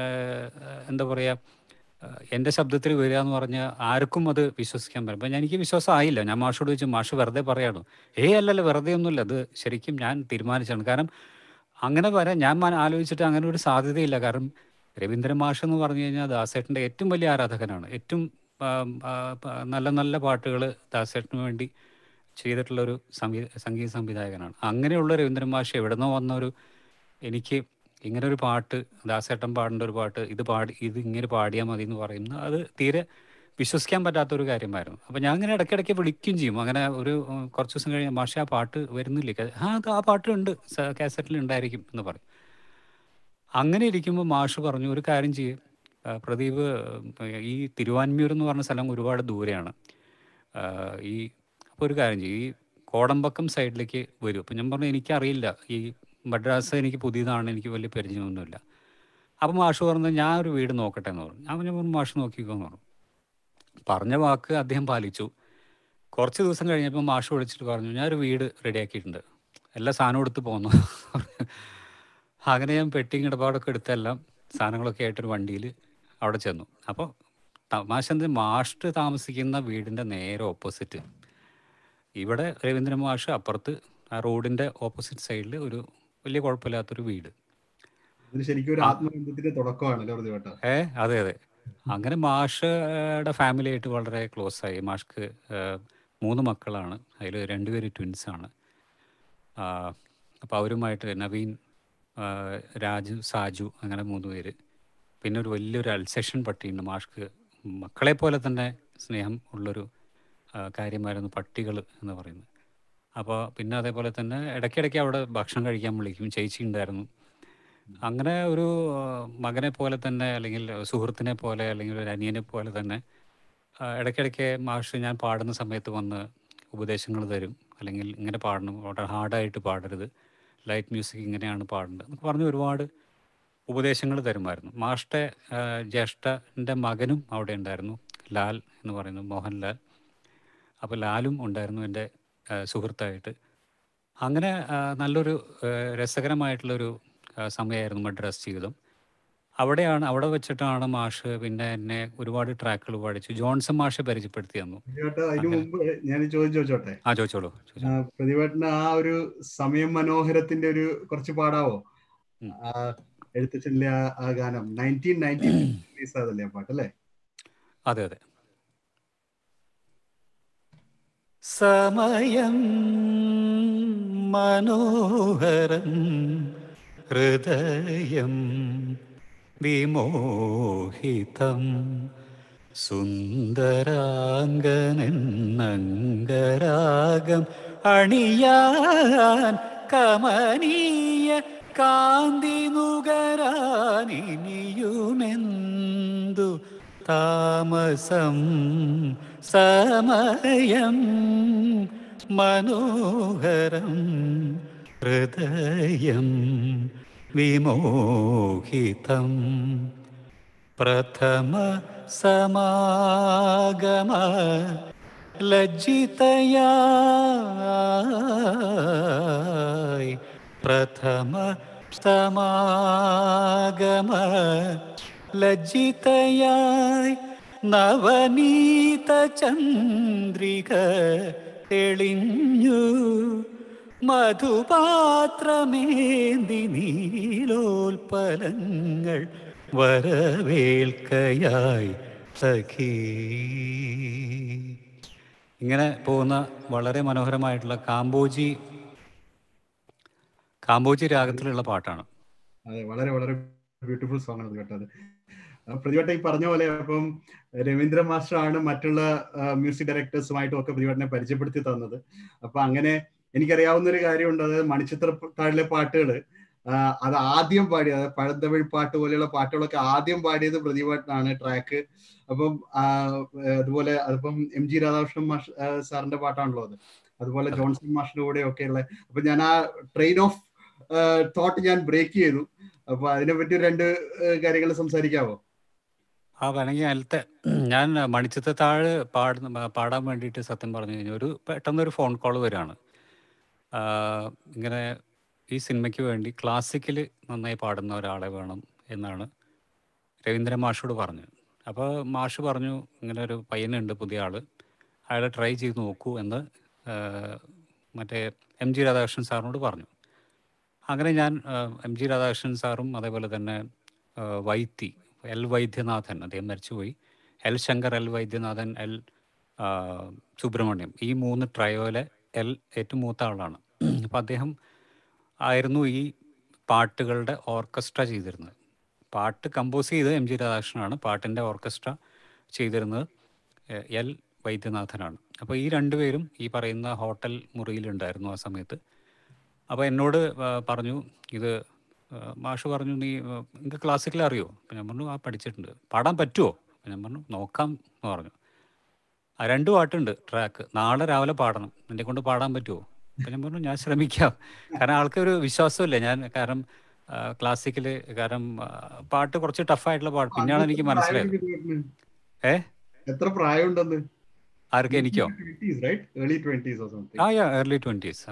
എന്താ പറയുക, എൻ്റെ ശബ്ദത്തിൽ വരിക എന്ന് പറഞ്ഞാൽ ആർക്കും അത് വിശ്വസിക്കാൻ പറ്റും. അപ്പം എനിക്ക് വിശ്വാസമായില്ല. ഞാൻ മാഷോട് ചോദിച്ചു, മാഷ് വെറുതെ പറയാണോ? അല്ലല്ല, വെറുതെ ഒന്നുമില്ല, അത് ശരിക്കും ഞാൻ തീരുമാനിച്ചാണ്. കാരണം അങ്ങനെ വരാൻ ഞാൻ ആലോചിച്ചിട്ട് അങ്ങനെ ഒരു സാധ്യതയില്ല. കാരണം രവീന്ദ്രൻ മാഷ് എന്ന് പറഞ്ഞു കഴിഞ്ഞാൽ ദാസേട്ടൻ്റെ ഏറ്റവും വലിയ ആരാധകനാണ്. ഏറ്റവും നല്ല നല്ല പാട്ടുകൾ ദാസേട്ടന് വേണ്ടി ചെയ്തിട്ടുള്ളൊരു സംഗീത സംവിധായകനാണ്. അങ്ങനെയുള്ള രവീന്ദ്രൻ മാഷ് എവിടെ നിന്നോ വന്നൊരു, എനിക്ക് ഇങ്ങനെ ഒരു പാട്ട്, ദാസേട്ടൻ പാടേണ്ട ഒരു പാട്ട്, ഇത് ഇങ്ങനെ പാടിയാൽ മതി എന്ന് പറയുന്നത് അത് തീരെ വിശ്വസിക്കാൻ പറ്റാത്തൊരു കാര്യമായിരുന്നു. അപ്പോൾ ഞാൻ അങ്ങനെ ഇടയ്ക്കിടയ്ക്ക് വിളിക്കുകയും ചെയ്യും. അങ്ങനെ ഒരു കുറച്ച് ദിവസം കഴിഞ്ഞ്, മാഷെ ആ പാട്ട് വരുന്നില്ലേ? ആ പാട്ട് ഉണ്ട്, കാസറ്റിൽ ഉണ്ടായിരിക്കും എന്ന് പറയും. അങ്ങനെ ഇരിക്കുമ്പോൾ മാഷ് പറഞ്ഞു, ഒരു കാര്യം ചെയ്യും പ്രദീപ്, ഈ തിരുവാൻമിയൂർ എന്ന് പറഞ്ഞ സ്ഥലം ഒരുപാട് ദൂരെയാണ്, അപ്പോൾ ഒരു കാര്യം ചെയ്യും, ഈ കോടമ്പക്കം സൈഡിലേക്ക് വരും. അപ്പം ഞാൻ പറഞ്ഞു, എനിക്കറിയില്ല, ഈ മദ്രാസ് എനിക്ക് പുതിയതാണ്, എനിക്ക് വലിയ പരിചയമൊന്നുമില്ല. അപ്പം മാഷ് പറഞ്ഞു, ഞാൻ ഒരു വീട് നോക്കട്ടെ എന്ന് പറഞ്ഞു. ഞാൻ പറഞ്ഞു, മാഷ് നോക്കിക്കോന്ന് പറഞ്ഞു. പറഞ്ഞ വാക്ക് അദ്ദേഹം പാലിച്ചു. കുറച്ച് ദിവസം കഴിഞ്ഞപ്പോൾ മാഷ് വിളിച്ചിട്ട് പറഞ്ഞു, ഞാനൊരു വീട് റെഡിയാക്കിയിട്ടുണ്ട്, എല്ലാ സാധനവും എടുത്ത് പോന്നു. അങ്ങനെ ഞാൻ പെട്ടിങ് ഇടപാടൊക്കെ എടുത്തെല്ലാം സാധനങ്ങളൊക്കെ ആയിട്ടൊരു വണ്ടിയിൽ അവിടെ ചെന്നു. അപ്പോൾ മാഷ് താമസിക്കുന്ന വീടിൻ്റെ നേരെ ഓപ്പോസിറ്റ്, ഇവിടെ രവീന്ദ്രൻ മാഷ് അപ്പുറത്ത് ആ റോഡിൻ്റെ ഓപ്പോസിറ്റ് സൈഡിൽ ഒരു വലിയ കുഴപ്പമില്ലാത്തൊരു വീട്. ശരിക്കും ഒരു ആത്മബന്ധത്തിന്റെ തുടക്കമാണല്ലോ. അതെ. അങ്ങനെ മാഷയുടെ ഫാമിലിയായിട്ട് വളരെ ക്ലോസ് ആയി. മാഷ്ക്ക് 3 മക്കളാണ്, അതിൽ 2 പേര് ട്വിൻസാണ്. അപ്പോൾ അവരുമായിട്ട് നവീൻ, രാജു, സാജു, അങ്ങനെ 3 പേര്. പിന്നെ ഒരു വലിയൊരു അൽസെഷൻ പട്ടിയുണ്ട്. മാഷ്ക്ക് മക്കളെ പോലെ തന്നെ സ്നേഹം ഉള്ളൊരു കാര്യമായിരുന്നു പട്ടികൾ എന്ന് പറയുന്നത്. അപ്പോൾ പിന്നെ അതേപോലെ തന്നെ ഇടയ്ക്കിടയ്ക്ക് അവിടെ ഭക്ഷണം കഴിക്കാൻ വിളിക്കും, ചേച്ചി ഉണ്ടായിരുന്നു. അങ്ങനെ ഒരു മകനെ പോലെ തന്നെ, അല്ലെങ്കിൽ സുഹൃത്തിനെ പോലെ, അല്ലെങ്കിൽ ഒരു അനിയനെ പോലെ തന്നെ ഇടയ്ക്കിടയ്ക്ക് മാഷ് ഞാൻ പാടുന്ന സമയത്ത് വന്ന് ഉപദേശങ്ങൾ തരും. അല്ലെങ്കിൽ ഇങ്ങനെ പാടണം, വളരെ ഹാർഡായിട്ട് പാടരുത്, ലൈറ്റ് മ്യൂസിക് ഇങ്ങനെയാണ് പാടേണ്ടത് എന്നൊക്കെ പറഞ്ഞ് ഒരുപാട് ഉപദേശങ്ങൾ തരുമായിരുന്നു. മാഷ്ടെ ജ്യേഷ്ഠൻ്റെ മകനും അവിടെ ഉണ്ടായിരുന്നു, ലാൽ എന്ന് പറയുന്നത്, മോഹൻലാൽ. അപ്പോൾ ലാലും ഉണ്ടായിരുന്നു എൻ്റെ സുഹൃത്തായിട്ട്. അങ്ങനെ നല്ലൊരു രസകരമായിട്ടുള്ളൊരു സമയമായിരുന്നു മദ്രാസ് ജീവിതം. അവിടെ വെച്ചിട്ടാണ് മാഷ് പിന്നെ എന്നെ ഒരുപാട് ട്രാക്കുകൾ പഠിച്ചു. ജോൺസൺ മാഷ് പരിചയപ്പെടുത്തി തന്നു. പ്രതിഭേട്ട അതിനു അങ്ങനെ മുമ്പ് ഞാൻ ചോദിച്ചോട്ടെ, ചോദിച്ചോളൂ. പ്രതിഭേട്ടന് ആ ഒരു സമയം മനോഹരത്തിന്റെ ഒരു കുറച്ച് പാടാവോ? ഉം. ആ എഴുത്തച്ഛനിലെ ആ ഗാനം 1990 റിലീസ് ആയതല്ലേ ആ പാട്ട് അല്ലേ? അതെ അതെ. സമയം മനോഹരം ഹൃദയം വിമോഹിതം സുന്ദരാംഗനങ്ങരാഗം അണിയാൻ കമനീയ കാന്തി നുകരാനിനിയുമെന്തു താമസം സമയം മനോഹരം ഹൃദയം വിമോഹിതം പ്രഥമ സമാഗമ ലജ്ജിതയായി പ്രഥമ സമാഗമ ലജ്ജിതയായി നവനീത ചന്ദ്രിക തെളിഞ്ഞു മധുപാത്രമേന്തി നീലോൽപലങ്ങൾ വരവേൽക്കയായി സഖീ. ഇങ്ങനെ പോകുന്ന വളരെ മനോഹരമായിട്ടുള്ള കാമ്പോജി രാഗത്തിലുള്ള പാട്ടാണ്. അതെ, വളരെ വളരെ ബ്യൂട്ടിഫുൾ സോങ് ആണ് കേട്ടത്. പ്രതിഭട്ട ഈ പറഞ്ഞ പോലെ അപ്പം രവീന്ദ്ര മാസ്റ്റർ ആണ് മറ്റുള്ള മ്യൂസിക് ഡയറക്ടേഴ്സുമായിട്ടും ഒക്കെ പ്രതിഭട്ടനെ പരിചയപ്പെടുത്തി തന്നത്. അപ്പൊ അങ്ങനെ എനിക്കറിയാവുന്ന ഒരു കാര്യമുണ്ട്, അതായത് മണിച്ചിത്രത്താഴിലെ പാട്ടുകൾ അത് ആദ്യം പാടിയത്, അതായത് പഴന്തമിഴ് പാട്ട് പോലെയുള്ള പാട്ടുകളൊക്കെ ആദ്യം പാടിയത് പ്രതിഭട്ടനാണ് ട്രാക്ക്. അപ്പം അതുപോലെ അതിപ്പം MG രാധാകൃഷ്ണൻ മാഷ് സാറിന്റെ പാട്ടാണല്ലോ അത്, അതുപോലെ ജോൺസൺ മാഷിന്റെ കൂടെ ഒക്കെ ഉള്ള. അപ്പൊ ഞാൻ ആ ട്രെയിൻ ഓഫ് തോട്ട് ഞാൻ ബ്രേക്ക് ചെയ്തു. അപ്പൊ അതിനെപ്പറ്റി രണ്ട് കാര്യങ്ങൾ സംസാരിക്കാവോ? വേണമെങ്കിൽ അതിലത്തെ ഞാൻ മണിച്ചിത്രത്താഴ് പാടാൻ വേണ്ടിയിട്ട് സത്യം പറഞ്ഞു കഴിഞ്ഞാൽ പെട്ടെന്നൊരു ഫോൺ കോൾ വരികയാണ്. ഇങ്ങനെ ഈ സിനിമയ്ക്ക് വേണ്ടി ക്ലാസിക്കൽ നന്നായി പാടുന്ന ഒരാളെ വേണം എന്നാണ് രവീന്ദ്രൻ മാഷോട് പറഞ്ഞത്. അപ്പോൾ മാഷ് പറഞ്ഞു ഇങ്ങനെ ഒരു പയ്യനുണ്ട്, പുതിയ ആൾ, അയാളെ ട്രൈ ചെയ്ത് നോക്കൂ എന്ന് മറ്റേ MG രാധാകൃഷ്ണൻ സാറിനോട് പറഞ്ഞു. അങ്ങനെ ഞാൻ MG രാധാകൃഷ്ണൻ സാറും അതേപോലെ തന്നെ L വൈദ്യനാഥൻ, അദ്ദേഹം മരിച്ചുപോയി, L Shankar, L Vaidyanathan, L Subrahmanyam, ഈ 3 ട്രയോയിലെ ഏറ്റവും മൂത്ത ആളാണ്. അപ്പം അദ്ദേഹം ആയിരുന്നു ഈ പാട്ടുകളുടെ ഓർക്കസ്ട്ര ചെയ്തിരുന്നത്. പാട്ട് കമ്പോസ് ചെയ്തത് MG രാധാകൃഷ്ണനാണ്, പാട്ടിൻ്റെ ഓർക്കസ്ട്ര ചെയ്തിരുന്നത് L വൈദ്യനാഥനാണ്. അപ്പോൾ ഈ രണ്ടുപേരും ഈ പറയുന്ന ഹോട്ടൽ മുറിയിലുണ്ടായിരുന്നു ആ സമയത്ത്. അപ്പോൾ എന്നോട് പറഞ്ഞു, ഇത് മാഷ് പറഞ്ഞു, നിങ്ങൾക്ക് ക്ലാസിക്കൽ അറിയോ? അപ്പം ഞാൻ പറഞ്ഞു, പഠിച്ചിട്ടുണ്ട്. പാടാൻ പറ്റുമോ? അപ്പം ഞാൻ പറഞ്ഞു, നോക്കാം എന്ന് പറഞ്ഞു. 2 പാട്ടുണ്ട് ട്രാക്ക്, നാളെ രാവിലെ പാടണം, എന്നെ കൊണ്ട് പാടാൻ പറ്റുമോ? അപ്പം ഞാൻ പറഞ്ഞു, ഞാൻ ശ്രമിക്കാം. കാരണം ആൾക്കൊരു വിശ്വാസമില്ല ഞാൻ, കാരണം ക്ലാസിക്കല്, കാരണം പാട്ട് കുറച്ച് ടഫായിട്ടുള്ള പാട്ട്. പിന്നെയാണ് എനിക്ക് മനസ്സിലായത്. എത്ര പ്രായമുണ്ടെന്ന്? ആർക്ക്? എനിക്കോ? Early 20s.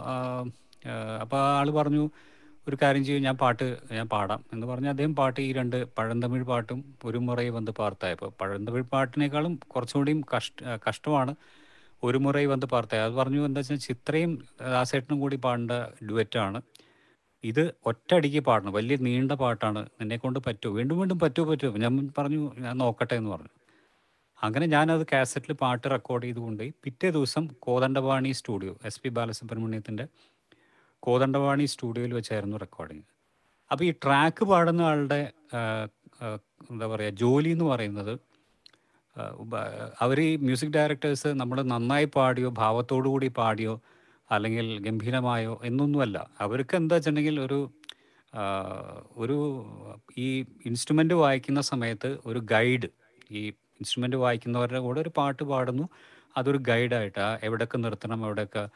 അപ്പോൾ ആൾ പറഞ്ഞു, ഒരു കാര്യം ചെയ്യും, ഞാൻ പാടാം എന്ന് പറഞ്ഞ് അദ്ദേഹം ഈ 2 പഴന്തമിഴ് പാട്ടും ഒരു മുറൈ വന്ന് പാർത്തായപ്പോൾ, പഴന്തമിഴ് പാട്ടിനേക്കാളും കുറച്ചുകൂടിയും കഷ്ടമാണ് ഒരു മുറൈ വന്ന് പാർത്തായ. അത് പറഞ്ഞു, എന്താ വെച്ചാൽ ചിത്രയും ദാസേട്ടനും കൂടി പാടേണ്ട ഡുവറ്റാണ്, ഇത് ഒറ്റയടിക്ക് പാടണം, വലിയ നീണ്ട പാട്ടാണ്, എന്നെക്കൊണ്ട് പറ്റുമോ? വീണ്ടും വീണ്ടും പറ്റുമോ? ഞാൻ പറഞ്ഞു, ഞാൻ നോക്കട്ടെ എന്ന് പറഞ്ഞു. അങ്ങനെ ഞാനത് കാസറ്റിൽ പാട്ട് റെക്കോർഡ് ചെയ്തുകൊണ്ട് പിറ്റേ ദിവസം കോദണ്ഡപാണി സ്റ്റുഡിയോ, SP ബാലസുബ്രഹ്മണ്യത്തിൻ്റെ കോദണ്ഡപാണി സ്റ്റുഡിയോയിൽ വെച്ചായിരുന്നു റെക്കോർഡിങ്. അപ്പോൾ ഈ ട്രാക്ക് പാടുന്ന ആളുടെ എന്താ പറയുക, ജോലി എന്ന് പറയുന്നത്, അവർ ഈ മ്യൂസിക് ഡയറക്ടേഴ്സ് നമ്മൾ നന്നായി പാടിയോ, ഭാവത്തോടു കൂടി പാടിയോ, അല്ലെങ്കിൽ ഗംഭീരമായോ എന്നൊന്നുമല്ല. അവർക്ക് എന്താ വെച്ചിട്ടുണ്ടെങ്കിൽ ഒരു ഈ ഇൻസ്ട്രുമെൻ്റ് വായിക്കുന്ന സമയത്ത് ഒരു ഗൈഡ്, ഈ ഇൻസ്ട്രുമെൻ്റ് വായിക്കുന്നവരുടെ കൂടെ ഒരു പാട്ട് പാടുന്നു, അതൊരു ഗൈഡായിട്ട് എവിടെയൊക്കെ നിർത്തണം, എവിടെയൊക്കെ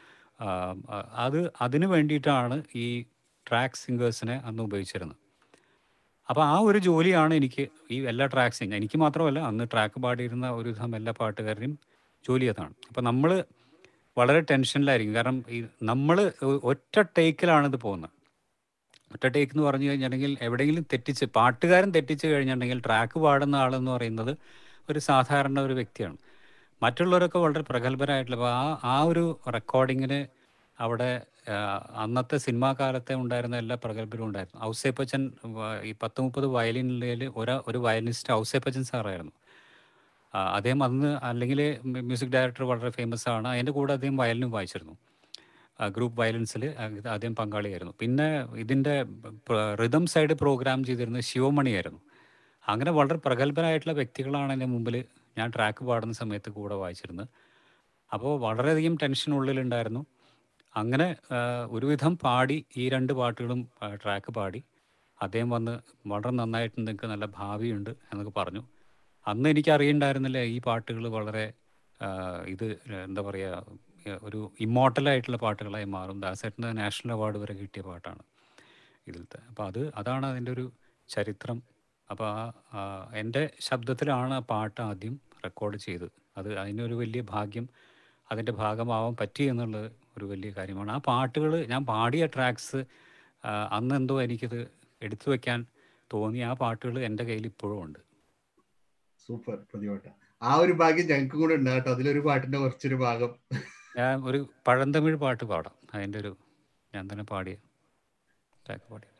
അതിന് വേണ്ടിയിട്ടാണ് ഈ ട്രാക്ക് സിംഗേഴ്സിനെ അന്ന് ഉപയോഗിച്ചിരുന്നത്. അപ്പോൾ ആ ഒരു ജോലിയാണ് എനിക്ക് ഈ എല്ലാ ട്രാക്സിങ്, എനിക്ക് മാത്രമല്ല അന്ന് ട്രാക്ക് പാടിയിരുന്ന ഒരുവിധം എല്ലാ പാട്ടുകാരുടെയും ജോലി അതാണ്. അപ്പോൾ നമ്മൾ വളരെ ടെൻഷനിലായിരിക്കും, കാരണം ഈ നമ്മൾ ഒറ്റ ടേക്കിലാണിത് പോകുന്നത്. ഒറ്റ ടേക്ക് എന്ന് പറഞ്ഞു കഴിഞ്ഞിട്ടുണ്ടെങ്കിൽ എവിടെയെങ്കിലും തെറ്റിച്ച് പാട്ടുകാരൻ തെറ്റിച്ച് കഴിഞ്ഞിട്ടുണ്ടെങ്കിൽ ട്രാക്ക് പാടുന്ന ആളെന്ന് പറയുന്നത് ഒരു സാധാരണ ഒരു വ്യക്തിയാണ്. മറ്റുള്ളവരൊക്കെ വളരെ പ്രഗത്ഭരായിട്ടുള്ള അപ്പോൾ ആ ഒരു റെക്കോർഡിങ്ങിന് അവിടെ അന്നത്തെ സിനിമാ കാലത്തെ ഉണ്ടായിരുന്ന എല്ലാ പ്രഗത്ഭരും ഉണ്ടായിരുന്നു. ഔസേപ്പച്ചൻ ഈ 10-30 വയലിനിൽ ഒരു വയലിനിസ്റ്റ് ഔസേപ്പച്ചൻ സാറായിരുന്നു. അദ്ദേഹം അന്ന് അല്ലെങ്കിൽ മ്യൂസിക് ഡയറക്ടർ വളരെ ഫേമസ് ആണ്. അതിൻ്റെ കൂടെ അദ്ദേഹം വയലിനും വായിച്ചിരുന്നു. ഗ്രൂപ്പ് വയലൻസിൽ ആദ്യം പങ്കാളിയായിരുന്നു. പിന്നെ ഇതിൻ്റെ റിതം സൈഡ് പ്രോഗ്രാം ചെയ്തിരുന്നത് ശിവമണിയായിരുന്നു. അങ്ങനെ വളരെ പ്രഗത്ഭരായിട്ടുള്ള വ്യക്തികളാണ് എൻ്റെ മുമ്പിൽ ഞാൻ ട്രാക്ക് പാടുന്ന സമയത്ത് കൂടെ വായിച്ചിരുന്നത്. അപ്പോൾ വളരെയധികം ടെൻഷൻ ഉള്ളിലുണ്ടായിരുന്നു. അങ്ങനെ ഒരുവിധം പാടി ഈ 2 പാട്ടുകളും ട്രാക്ക് പാടി അദ്ദേഹം വന്ന് വളരെ നന്നായിട്ട് നിങ്ങൾക്ക് നല്ല ഭാവിയുണ്ട് എന്നൊക്കെ പറഞ്ഞു. അന്ന് എനിക്ക് അറിയണ്ടായിരുന്നില്ല ഈ പാട്ടുകൾ വളരെ ഇത് എന്താ പറയുക ഒരു ഇമ്മോർട്ടലായിട്ടുള്ള പാട്ടുകളായി മാറും. ദാസേട്ടൻ്റെ നാഷണൽ അവാർഡ് വരെ കിട്ടിയ പാട്ടാണ് ഇതിലത്തെ. അപ്പോൾ അതാണ് അതിൻ്റെ ഒരു ചരിത്രം. അപ്പോൾ എൻ്റെ ശബ്ദത്തിലാണ് ആ പാട്ട് ആദ്യം റെക്കോർഡ് ചെയ്തത്. അതിനൊരു വലിയ ഭാഗ്യം അതിൻ്റെ ഭാഗമാവാൻ പറ്റി എന്നുള്ളത് ഒരു വലിയ കാര്യമാണ്. ആ പാട്ടുകൾ ഞാൻ പാടിയ ട്രാക്സ് അന്നെന്തോ എനിക്കത് എടുത്തു വയ്ക്കാൻ തോന്നി. ആ പാട്ടുകൾ എൻ്റെ കയ്യിൽ ഇപ്പോഴും ഉണ്ട്. സൂപ്പർ പ്രതിഭട്ട. ആ ഒരു ഭാഗ്യം ഞങ്ങൾക്കും കൂടെ ഉണ്ട് കേട്ടോ. അതിലൊരു പാട്ടിന്റെ കുറച്ചൊരു ഭാഗം ഞാൻ ഒരു പഴന്തമിഴ് പാട്ട് പാടാം. അതിൻ്റെ ഒരു ഞാൻ തന്നെ പാടിയ ട്രാക്ക് പാടിയ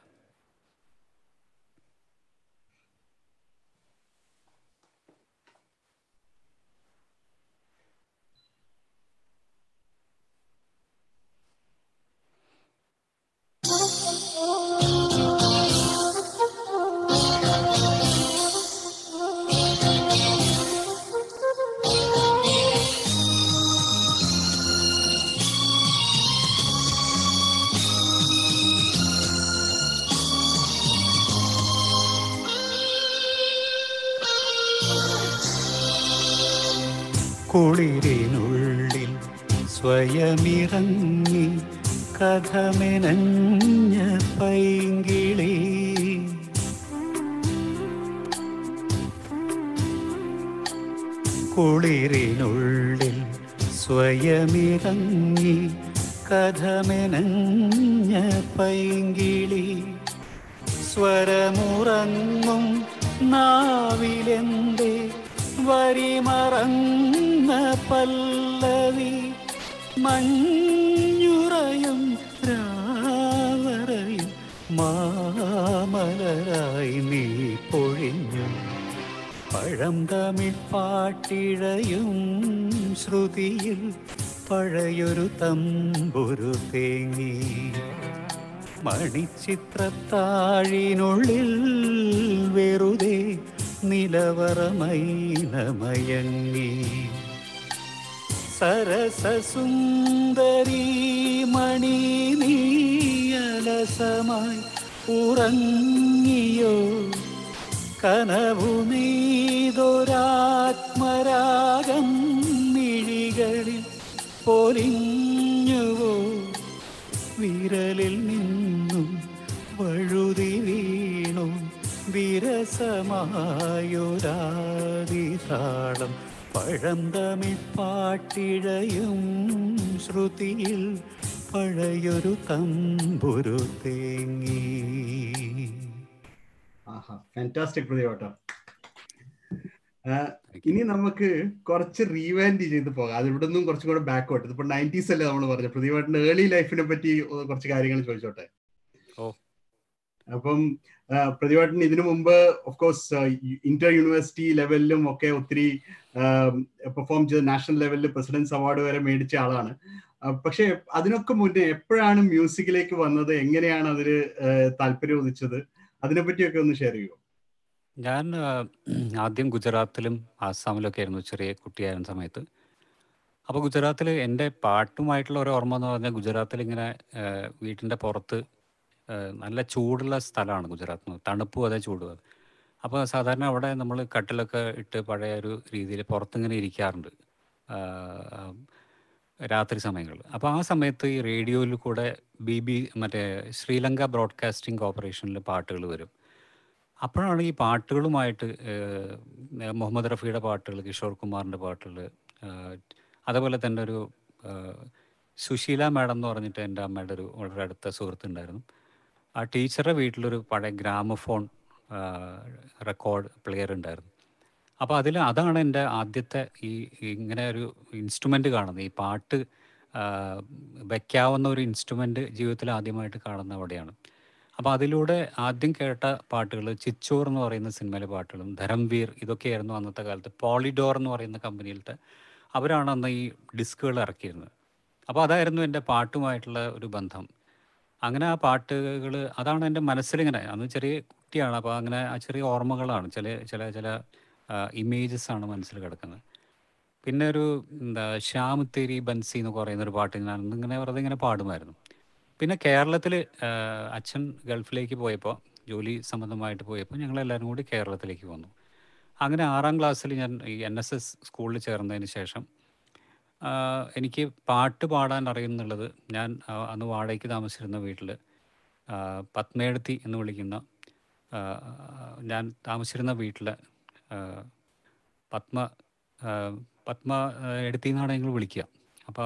കുളിരിനുള്ളിൽ സ്വയമിറങ്ങി കഥമെനഞ്ഞ പൈങ്കിളി കുളിരിനുള്ളിൽ സ്വയമിറങ്ങി കഥമെനഞ്ഞ പൈങ്കിളി സ്വരമുറങ്ങും നാവിലെന്തേ വരിമറന്ന പല്ലവി മഞ്ഞുറയും രാവറയും മാമലരായി നീ പൊഴിഞ്ഞു പഴം തമിഴ് പാട്ടിഴയും ശ്രുതിയിൽ പഴയൊരു തമ്പുരു തേങ്ങി മണിച്ചിത്രത്താഴിനുള്ളിൽ വെറുതെ നിലവറമൈനമയങ്ങി സരസസുന്ദരീ മണി നീയലസമായി ഉറങ്ങിയോ കനവു നെയ്തൊരാത്മരാഗം മിഴികളിൽ പൊലിഞ്ഞുവോ വിരലിൽ നിന്നും വഴുതി വീണു വിരസമായൊരാദിതാളം പഴം തമിഴ് പാട്ടിഴയും ശ്രുതിയിൽ പഴയൊരു തമ്പുരു തേങ്ങി. ഫാന്റാസ്റ്റിക് പ്രതിഭട്ടോ. ഇനി നമുക്ക് കുറച്ച് റീവാൻഡ് ചെയ്ത് പോകാം. അത് ഇവിടെ നിന്നും കുറച്ചും കൂടെ ബാക്കോട്ട്. ഇതിപ്പോ 90s അല്ലേ നമ്മൾ പറഞ്ഞു. പ്രതിഭട്ടിന്റെ ഏർലി ലൈഫിനെ പറ്റി കുറച്ച് കാര്യങ്ങൾ ചോദിച്ചോട്ടെ. അപ്പം പ്രതിഭട്ടൻ ഇതിനു മുമ്പ് ഓഫ് കോഴ്സ് ഇന്റർ യൂണിവേഴ്സിറ്റി ലെവലിലും ഒക്കെ ഒത്തിരി പെർഫോം ചെയ്ത് നാഷണൽ ലെവലിൽ പ്രസിഡൻസ് അവാർഡ് വരെ മേടിച്ച ആളാണ്. പക്ഷെ അതിനൊക്കെ മുന്നേ എപ്പോഴാണ് മ്യൂസിക്കിലേക്ക് വന്നത്? എങ്ങനെയാണ് അതിൽ താല്പര്യം ഉദിച്ചത്? അതിനെപ്പറ്റിയൊക്കെ ഒന്ന് ഷെയർ ചെയ്യുമോ? ഞാൻ ആദ്യം ഗുജറാത്തിലും ആസാമിലൊക്കെ ആയിരുന്നു ചെറിയ കുട്ടിയായിരുന്ന സമയത്ത്. അപ്പോൾ ഗുജറാത്തിൽ എൻ്റെ പാട്ടുമായിട്ടുള്ള ഒരു ഓർമ്മ എന്ന് പറഞ്ഞാൽ ഗുജറാത്തിൽ ഇങ്ങനെ വീട്ടിൻ്റെ പുറത്ത് നല്ല ചൂടുള്ള സ്ഥലമാണ് ഗുജറാത്ത്. തണുപ്പും അതേ ചൂടും. അപ്പോൾ സാധാരണ അവിടെ നമ്മൾ കട്ടിലൊക്കെ ഇട്ട് പഴയ ഒരു രീതിയിൽ പുറത്തിങ്ങനെ ഇരിക്കാറുണ്ട് രാത്രി സമയങ്ങളിൽ. അപ്പോൾ ആ സമയത്ത് ഈ റേഡിയോയിൽ കൂടെ മറ്റേ ശ്രീലങ്ക ബ്രോഡ്കാസ്റ്റിംഗ് കോർപ്പറേഷനിൽ പാട്ടുകൾ വരും. അപ്പോഴാണ് ഈ പാട്ടുകളുമായിട്ട് മുഹമ്മദ് റഫിയുടെ പാട്ടുകൾ, കിഷോർ കുമാറിൻ്റെ പാട്ടുകൾ, അതുപോലെ തന്നെ ഒരു സുശീല മാഡം എന്ന് പറഞ്ഞിട്ട് എൻ്റെ അമ്മയുടെ ഒരു വളരെ അടുത്ത സുഹൃത്തുണ്ടായിരുന്നു. ആ ടീച്ചറുടെ വീട്ടിലൊരു പഴയ ഗ്രാമഫോൺ റെക്കോർഡ് പ്ലെയർ ഉണ്ടായിരുന്നു. അപ്പോൾ അതാണ് എൻ്റെ ആദ്യത്തെ ഇങ്ങനെ ഒരു ഇൻസ്ട്രുമെൻ്റ് കാണുന്നത്. ഈ പാട്ട് ആ, വയ്ക്കാവുന്ന ഒരു ഇൻസ്ട്രുമെൻ്റ് ജീവിതത്തിൽ ആദ്യമായിട്ട് കാണുന്ന അവിടെയാണ്. അപ്പോൾ അതിലൂടെ ആദ്യം കേട്ട പാട്ടുകൾ ചിച്ചോർ എന്ന് പറയുന്ന സിനിമയിലെ പാട്ടുകളും ധരംവീർ ഇതൊക്കെയായിരുന്നു അന്നത്തെ കാലത്ത്. പോളിഡോർ എന്ന് പറയുന്ന കമ്പനിയിലത്തെ അവരാണ് അന്ന് ഈ ഡിസ്കുകൾ ഇറക്കിയിരുന്നത്. അപ്പോൾ അതായിരുന്നു എൻ്റെ പാട്ടുമായിട്ടുള്ള ഒരു ബന്ധം. അങ്ങനെ ആ പാട്ടുകൾ അതാണ് എൻ്റെ മനസ്സിലിങ്ങനെ, അന്ന് ചെറിയ കുട്ടിയാണ്, അപ്പോൾ അങ്ങനെ ആ ചെറിയ ഓർമ്മകളാണ്, ചില ചില ചില ഇമേജസ് ആണ് മനസ്സിൽ കിടക്കുന്നത്. പിന്നെ ഒരു എന്താ ശ്യാം തേരി ബൻസി എന്ന് പറയുന്നൊരു പാട്ട് ഞാൻ ഇങ്ങനെ വെറുതെ ഇങ്ങനെ പാടുമായിരുന്നു. പിന്നെ കേരളത്തിൽ അച്ഛൻ ഗൾഫിലേക്ക് പോയപ്പോൾ, ജോലി സംബന്ധമായിട്ട് പോയപ്പോൾ ഞങ്ങളെല്ലാവരും കൂടി കേരളത്തിലേക്ക് വന്നു. അങ്ങനെ 6ാം ക്ലാസ്സിൽ ഞാൻ ഈ NSS സ്കൂളിൽ ചേർന്നതിന് ശേഷം എനിക്ക് പാട്ട് പാടാൻ അറിയുന്നുള്ളത് ഞാൻ അന്ന് വാടകയ്ക്ക് താമസിച്ചിരുന്ന വീട്ടിൽ പത്മേടത്തി എന്ന് വിളിക്കുന്ന ഞാൻ താമസിച്ചിരുന്ന വീട്ടിൽ പത്മ പത്മ എടുത്തി എന്നാണ് ഞങ്ങൾ വിളിക്കുക. അപ്പോൾ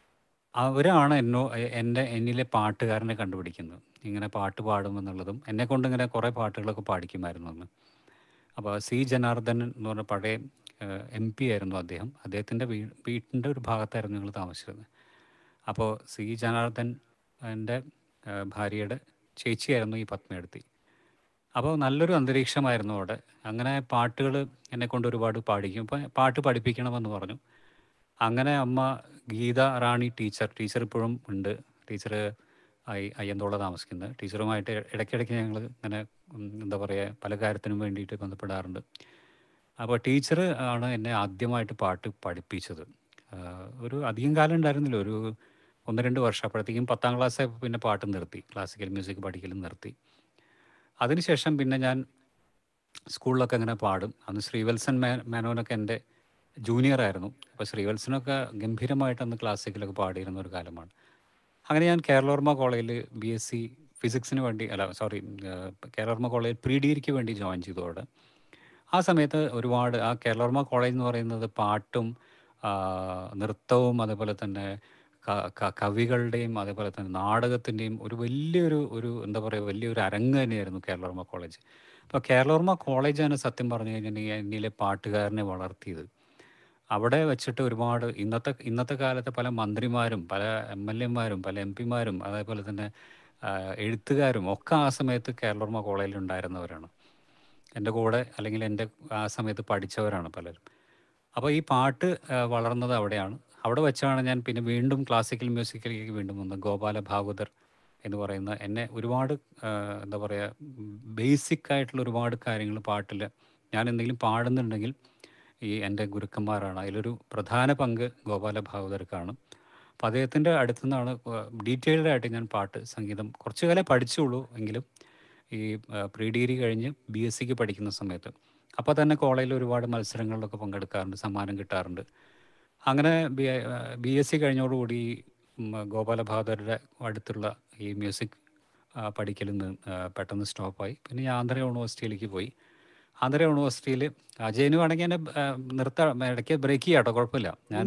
അവരാണ് എന്നിലെ പാട്ടുകാരനെ കണ്ടുപിടിക്കുന്നത്, ഇങ്ങനെ പാട്ട് പാടുമെന്നുള്ളതും എന്നെക്കൊണ്ട് ഇങ്ങനെ കുറേ പാട്ടുകളൊക്കെ പാടിക്കുമായിരുന്നു അന്ന്. അപ്പോൾ C. ജനാർദ്ദനൻ എന്ന് പറഞ്ഞ പഴയ MP ആയിരുന്നു അദ്ദേഹം. അദ്ദേഹത്തിൻ്റെ വീട്ടിൻ്റെ ഒരു ഭാഗത്തായിരുന്നു ഞങ്ങൾ താമസിച്ചിരുന്നത്. അപ്പോൾ C. ജനാർദ്ദൻ്റെ ഭാര്യയുടെ ചേച്ചിയായിരുന്നു ഈ പത്മയെടുത്തി. അപ്പോൾ നല്ലൊരു അന്തരീക്ഷമായിരുന്നു അവിടെ. അങ്ങനെ പാട്ടുകൾ എന്നെക്കൊണ്ട് ഒരുപാട് പാടിക്കും. ഇപ്പം പാട്ട് പഠിപ്പിക്കണമെന്ന് പറഞ്ഞു. അങ്ങനെ അമ്മ ഗീത റാണി ടീച്ചർ ഇപ്പോഴും ഉണ്ട്. ടീച്ചർ അയ്യന്തോള താമസിക്കുന്നത്. ടീച്ചറുമായിട്ട് ഇടയ്ക്കിടയ്ക്ക് ഞങ്ങൾ ഇങ്ങനെ എന്താ പറയുക പല കാര്യത്തിനും വേണ്ടിയിട്ട് ബന്ധപ്പെടാറുണ്ട്. അപ്പോൾ ടീച്ചർ ആണ് എന്നെ ആദ്യമായിട്ട് പാട്ട് പഠിപ്പിച്ചത്. ഒരു അധികം കാലം ഉണ്ടായിരുന്നില്ല, ഒരു 1-2 വർഷം. അപ്പോഴത്തേക്കും 10ാം ക്ലാസ് പിന്നെ പാട്ട് നിർത്തി, ക്ലാസിക്കൽ മ്യൂസിക് പഠിക്കലും നിർത്തി. അതിനുശേഷം പിന്നെ ഞാൻ സ്കൂളിലൊക്കെ അങ്ങനെ പാടും. അന്ന് ശ്രീവത്സൻ മേനോനൊക്കെ എൻ്റെ ജൂനിയർ ആയിരുന്നു. അപ്പോൾ ശ്രീവത്സനൊക്കെ ഗംഭീരമായിട്ട് അന്ന് ക്ലാസിക്കലൊക്കെ പാടിയിരുന്ന ഒരു കാലമാണ്. അങ്ങനെ ഞാൻ കേരളവർമ്മ കോളേജിൽ BSc ഫിസിക്സിന് വേണ്ടി കേരളവർമ്മ കോളേജിൽ പ്രീ ഡിഗ്രിക്ക് വേണ്ടി ജോയിൻ ചെയ്തു അവിടെ. ആ സമയത്ത് ഒരുപാട് ആ കേരളവർമ്മ കോളേജ് എന്ന് പറയുന്നത് പാട്ടും നൃത്തവും അതേപോലെ തന്നെ കവികളുടെയും അതേപോലെ തന്നെ നാടകത്തിൻ്റെയും ഒരു വലിയൊരു എന്താ പറയുക വലിയൊരു അരങ്ങ് തന്നെയായിരുന്നു കേരളവർമ്മ കോളേജ്. അപ്പോൾ കേരളവർമ്മ കോളേജാണ് സത്യം പറഞ്ഞു കഴിഞ്ഞിട്ടുണ്ടെങ്കിൽ എന്നിലെ പാട്ടുകാരനെ വളർത്തിയത്. അവിടെ വെച്ചിട്ട് ഒരുപാട് ഇന്നത്തെ കാലത്തെ പല മന്ത്രിമാരും പല MLA-മാരും പല MP-മാരും അതേപോലെ തന്നെ എഴുത്തുകാരും ഒക്കെ ആ സമയത്ത് കേരളവർമ്മ കോളേജിൽ ഉണ്ടായിരുന്നവരാണ്. എൻ്റെ കൂടെ അല്ലെങ്കിൽ എൻ്റെ ആ സമയത്ത് പഠിച്ചവരാണ് പലരും. അപ്പോൾ ഈ പാട്ട് വളർന്നത് അവിടെയാണ്. അവിടെ വെച്ചാണ് ഞാൻ പിന്നെ വീണ്ടും ക്ലാസിക്കൽ മ്യൂസിക്കിലേക്ക് വീണ്ടും വന്നത്. ഗോപാല ഭാഗവതർ എന്ന് പറയുന്ന എന്നെ ഒരുപാട് എന്താ പറയുക ബേസിക് ആയിട്ടുള്ള ഒരുപാട് കാര്യങ്ങൾ പാട്ടിൽ ഞാൻ എന്തെങ്കിലും പാടുന്നുണ്ടെങ്കിൽ ഈ എൻ്റെ ഗുരുക്കന്മാരാണ്. അതിലൊരു പ്രധാന പങ്ക് ഗോപാല ഭാഗവതർക്കാണ്. അപ്പോൾ അദ്ദേഹത്തിൻ്റെ അടുത്തു നിന്നാണ് ഡീറ്റെയിൽഡായിട്ട് ഞാൻ സംഗീതം കുറച്ചു കാലം പഠിച്ചുള്ളൂ. എങ്കിലും ഈ പ്രീ ഡിഗ്രി കഴിഞ്ഞ് BScക്ക് പഠിക്കുന്ന സമയത്ത് അപ്പോൾ തന്നെ കോളേജിൽ ഒരുപാട് മത്സരങ്ങളിലൊക്കെ പങ്കെടുക്കാറുണ്ട്, സമ്മാനം കിട്ടാറുണ്ട്. അങ്ങനെ BSc കഴിഞ്ഞോടുകൂടി ഗോപാല ഭാഗവതരുടെ അടുത്തുള്ള ഈ മ്യൂസിക് പഠിക്കലിൽ നിന്ന് പെട്ടെന്ന് സ്റ്റോപ്പായി. പിന്നെ ഞാൻ ആന്ധ്ര യൂണിവേഴ്സിറ്റിയിലേക്ക് പോയി. ആന്ധ്ര യൂണിവേഴ്സിറ്റിയിൽ അജയന് വേണമെങ്കിൽ എന്നെ ഇടയ്ക്ക് ബ്രേക്ക് ചെയ്യാം കേട്ടോ, കുഴപ്പമില്ല. ഞാൻ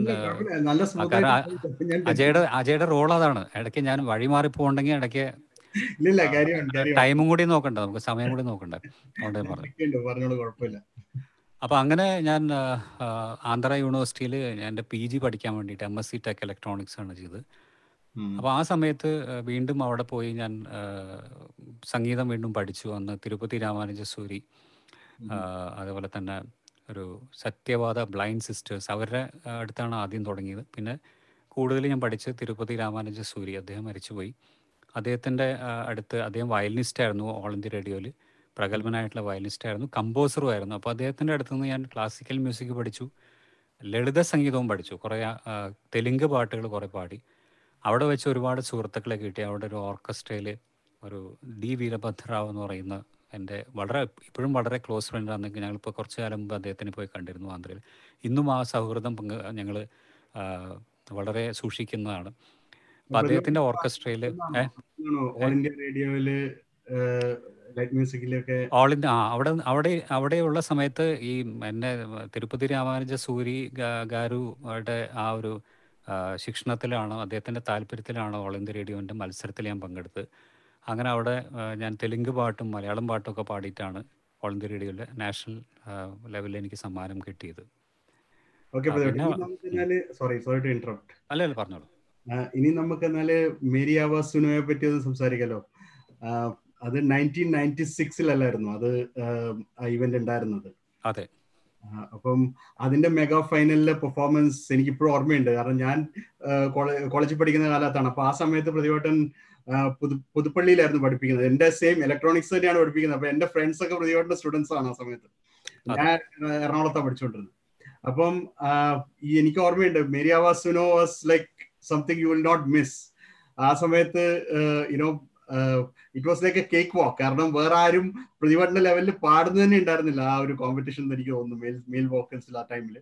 കാരണം അജയുടെ റോൾ അതാണ്. ഇടയ്ക്ക് ഞാൻ വഴി മാറി പോകണ്ടെങ്കിൽ ഇടയ്ക്ക് ടൈമും കൂടി നോക്കണ്ട, നമുക്ക് സമയം കൂടി നോക്കണ്ട, അതുകൊണ്ട് ഞാൻ പറഞ്ഞു. അപ്പോൾ അങ്ങനെ ഞാൻ ആന്ധ്ര യൂണിവേഴ്സിറ്റിയിൽ എൻ്റെ PG പഠിക്കാൻ വേണ്ടിയിട്ട് MSc ടെക് ഇലക്ട്രോണിക്സ് ആണ് ചെയ്തത്. അപ്പോൾ ആ സമയത്ത് വീണ്ടും അവിടെ പോയി ഞാൻ സംഗീതം വീണ്ടും പഠിച്ചു. അന്ന് തിരുപ്പതി രാമാനുജ സൂരി അതേപോലെ തന്നെ ഒരു സത്യവാദ ബ്ലൈൻഡ് സിസ്റ്റേഴ്സ് അവരുടെ അടുത്താണ് ആദ്യം തുടങ്ങിയത്. പിന്നെ കൂടുതൽ ഞാൻ പഠിച്ച് തിരുപ്പതി രാമാനുജ സൂരി, അദ്ദേഹം മരിച്ചുപോയി. അദ്ദേഹത്തിൻ്റെ അടുത്ത് അദ്ദേഹം വയലിനിസ്റ്റായിരുന്നു, ഓൾ ഇന്ത്യ റേഡിയോയിൽ പ്രഗത്ഭനായിട്ടുള്ള വയലിനിസ്റ്റായിരുന്നു, കമ്പോസറും ആയിരുന്നു. അപ്പോൾ അദ്ദേഹത്തിൻ്റെ അടുത്തുനിന്ന് ഞാൻ ക്ലാസിക്കൽ മ്യൂസിക് പഠിച്ചു, ലളിത സംഗീതവും പഠിച്ചു. കുറേ തെലുങ്ക് പാട്ടുകൾ കുറേ പാടി. അവിടെ വെച്ച് ഒരുപാട് സുഹൃത്തുക്കളെ കിട്ടി. അവിടെ ഒരു ഓർക്കസ്ട്രയിൽ ഒരു D. വീരഭദ്രറാവ് എന്ന് പറയുന്ന എൻ്റെ ഇപ്പോഴും വളരെ ക്ലോസ് ഫ്രണ്ടാണെങ്കിൽ ഞങ്ങളിപ്പോൾ കുറച്ച് കാലം മുമ്പ് അദ്ദേഹത്തിനെ പോയി കണ്ടിരുന്നു ആന്ധ്രയിൽ. ഇന്നും ആ സൗഹൃദം ഞങ്ങൾ വളരെ സൂക്ഷിക്കുന്നതാണ്. അപ്പം അദ്ദേഹത്തിൻ്റെ ഓർക്കസ്ട്രയിൽ ഓൾ ഇന്ത്യ അവിടെയുള്ള സമയത്ത് ഈ എന്നെ തിരുപ്പതി രാമാനുജ സൂരി ഗാരുയുടെ ആ ഒരു ശിക്ഷണത്തിലാണ്, അദ്ദേഹത്തിൻ്റെ താല്പര്യത്തിലാണ് ഓൾ ഇന്ത്യ റേഡിയോൻ്റെ മത്സരത്തിൽ ഞാൻ പങ്കെടുത്തത്. അങ്ങനെ അവിടെ ഞാൻ തെലുങ്ക് പാട്ടും മലയാളം പാട്ടും ഒക്കെ പാടിയിട്ടാണ് ഓൾ ഇന്ത്യ റേഡിയോയിലെ നാഷണൽ ലെവലിൽ എനിക്ക് സമ്മാനം കിട്ടിയത്. ഓക്കെ പിന്നെ ഇനി നമുക്ക് എന്നാല് സോറി ടു ഇന്ററപ്റ്റ്. അല്ലല്ല പറഞ്ഞോളൂ. ഇനി നമുക്ക് എന്നാല് മേരി ആവാസ് സുനോയെ പറ്റി ഒന്ന് സംസാരിക്കാലോ. അത് 1996 അത് ഇവന്റ് ഉണ്ടായിരുന്നത്. അതെ. അപ്പം അതിന്റെ മെഗാ ഫൈനലിലെ പെർഫോമൻസ് എനിക്കിപ്പോഴും ഓർമ്മയുണ്ട്. കാരണം ഞാൻ കോളേജിൽ പഠിക്കുന്ന കാലത്താണ്. അപ്പൊ ആ സമയത്ത് പ്രതിഭട്ടൻ പുതുപ്പള്ളിയിലായിരുന്നു പഠിപ്പിക്കുന്നത്. എന്റെ സെയിം ഇലക്ട്രോണിക്സ് തന്നെയാണ് പഠിപ്പിക്കുന്നത്. അപ്പൊ എന്റെ ഫ്രണ്ട്സ് ഒക്കെ പ്രതിഭട്ടന്റെ സ്റ്റുഡൻസ് ആണ് ആ സമയത്ത്. ഞാൻ എറണാകുളത്താണ് പഠിച്ചുകൊണ്ടിരുന്നത്. അപ്പം എനിക്ക് ഓർമ്മയുണ്ട്, Meri Awaz Suno was like something you will not miss. ആ സമയത്ത് you know it was like a cake walk. കാരണം വേറെ ആരും പ്രതിഭട്ടന്റെ ലെവലിൽ പാടുന്നത് തന്നെ ഉണ്ടായിരുന്നില്ല ആ ഒരു കോമ്പറ്റീഷൻ എനിക്ക് തോന്നുന്നു, മെയിൽ വോക്കൽസിൽ ആ ടൈമിൽ.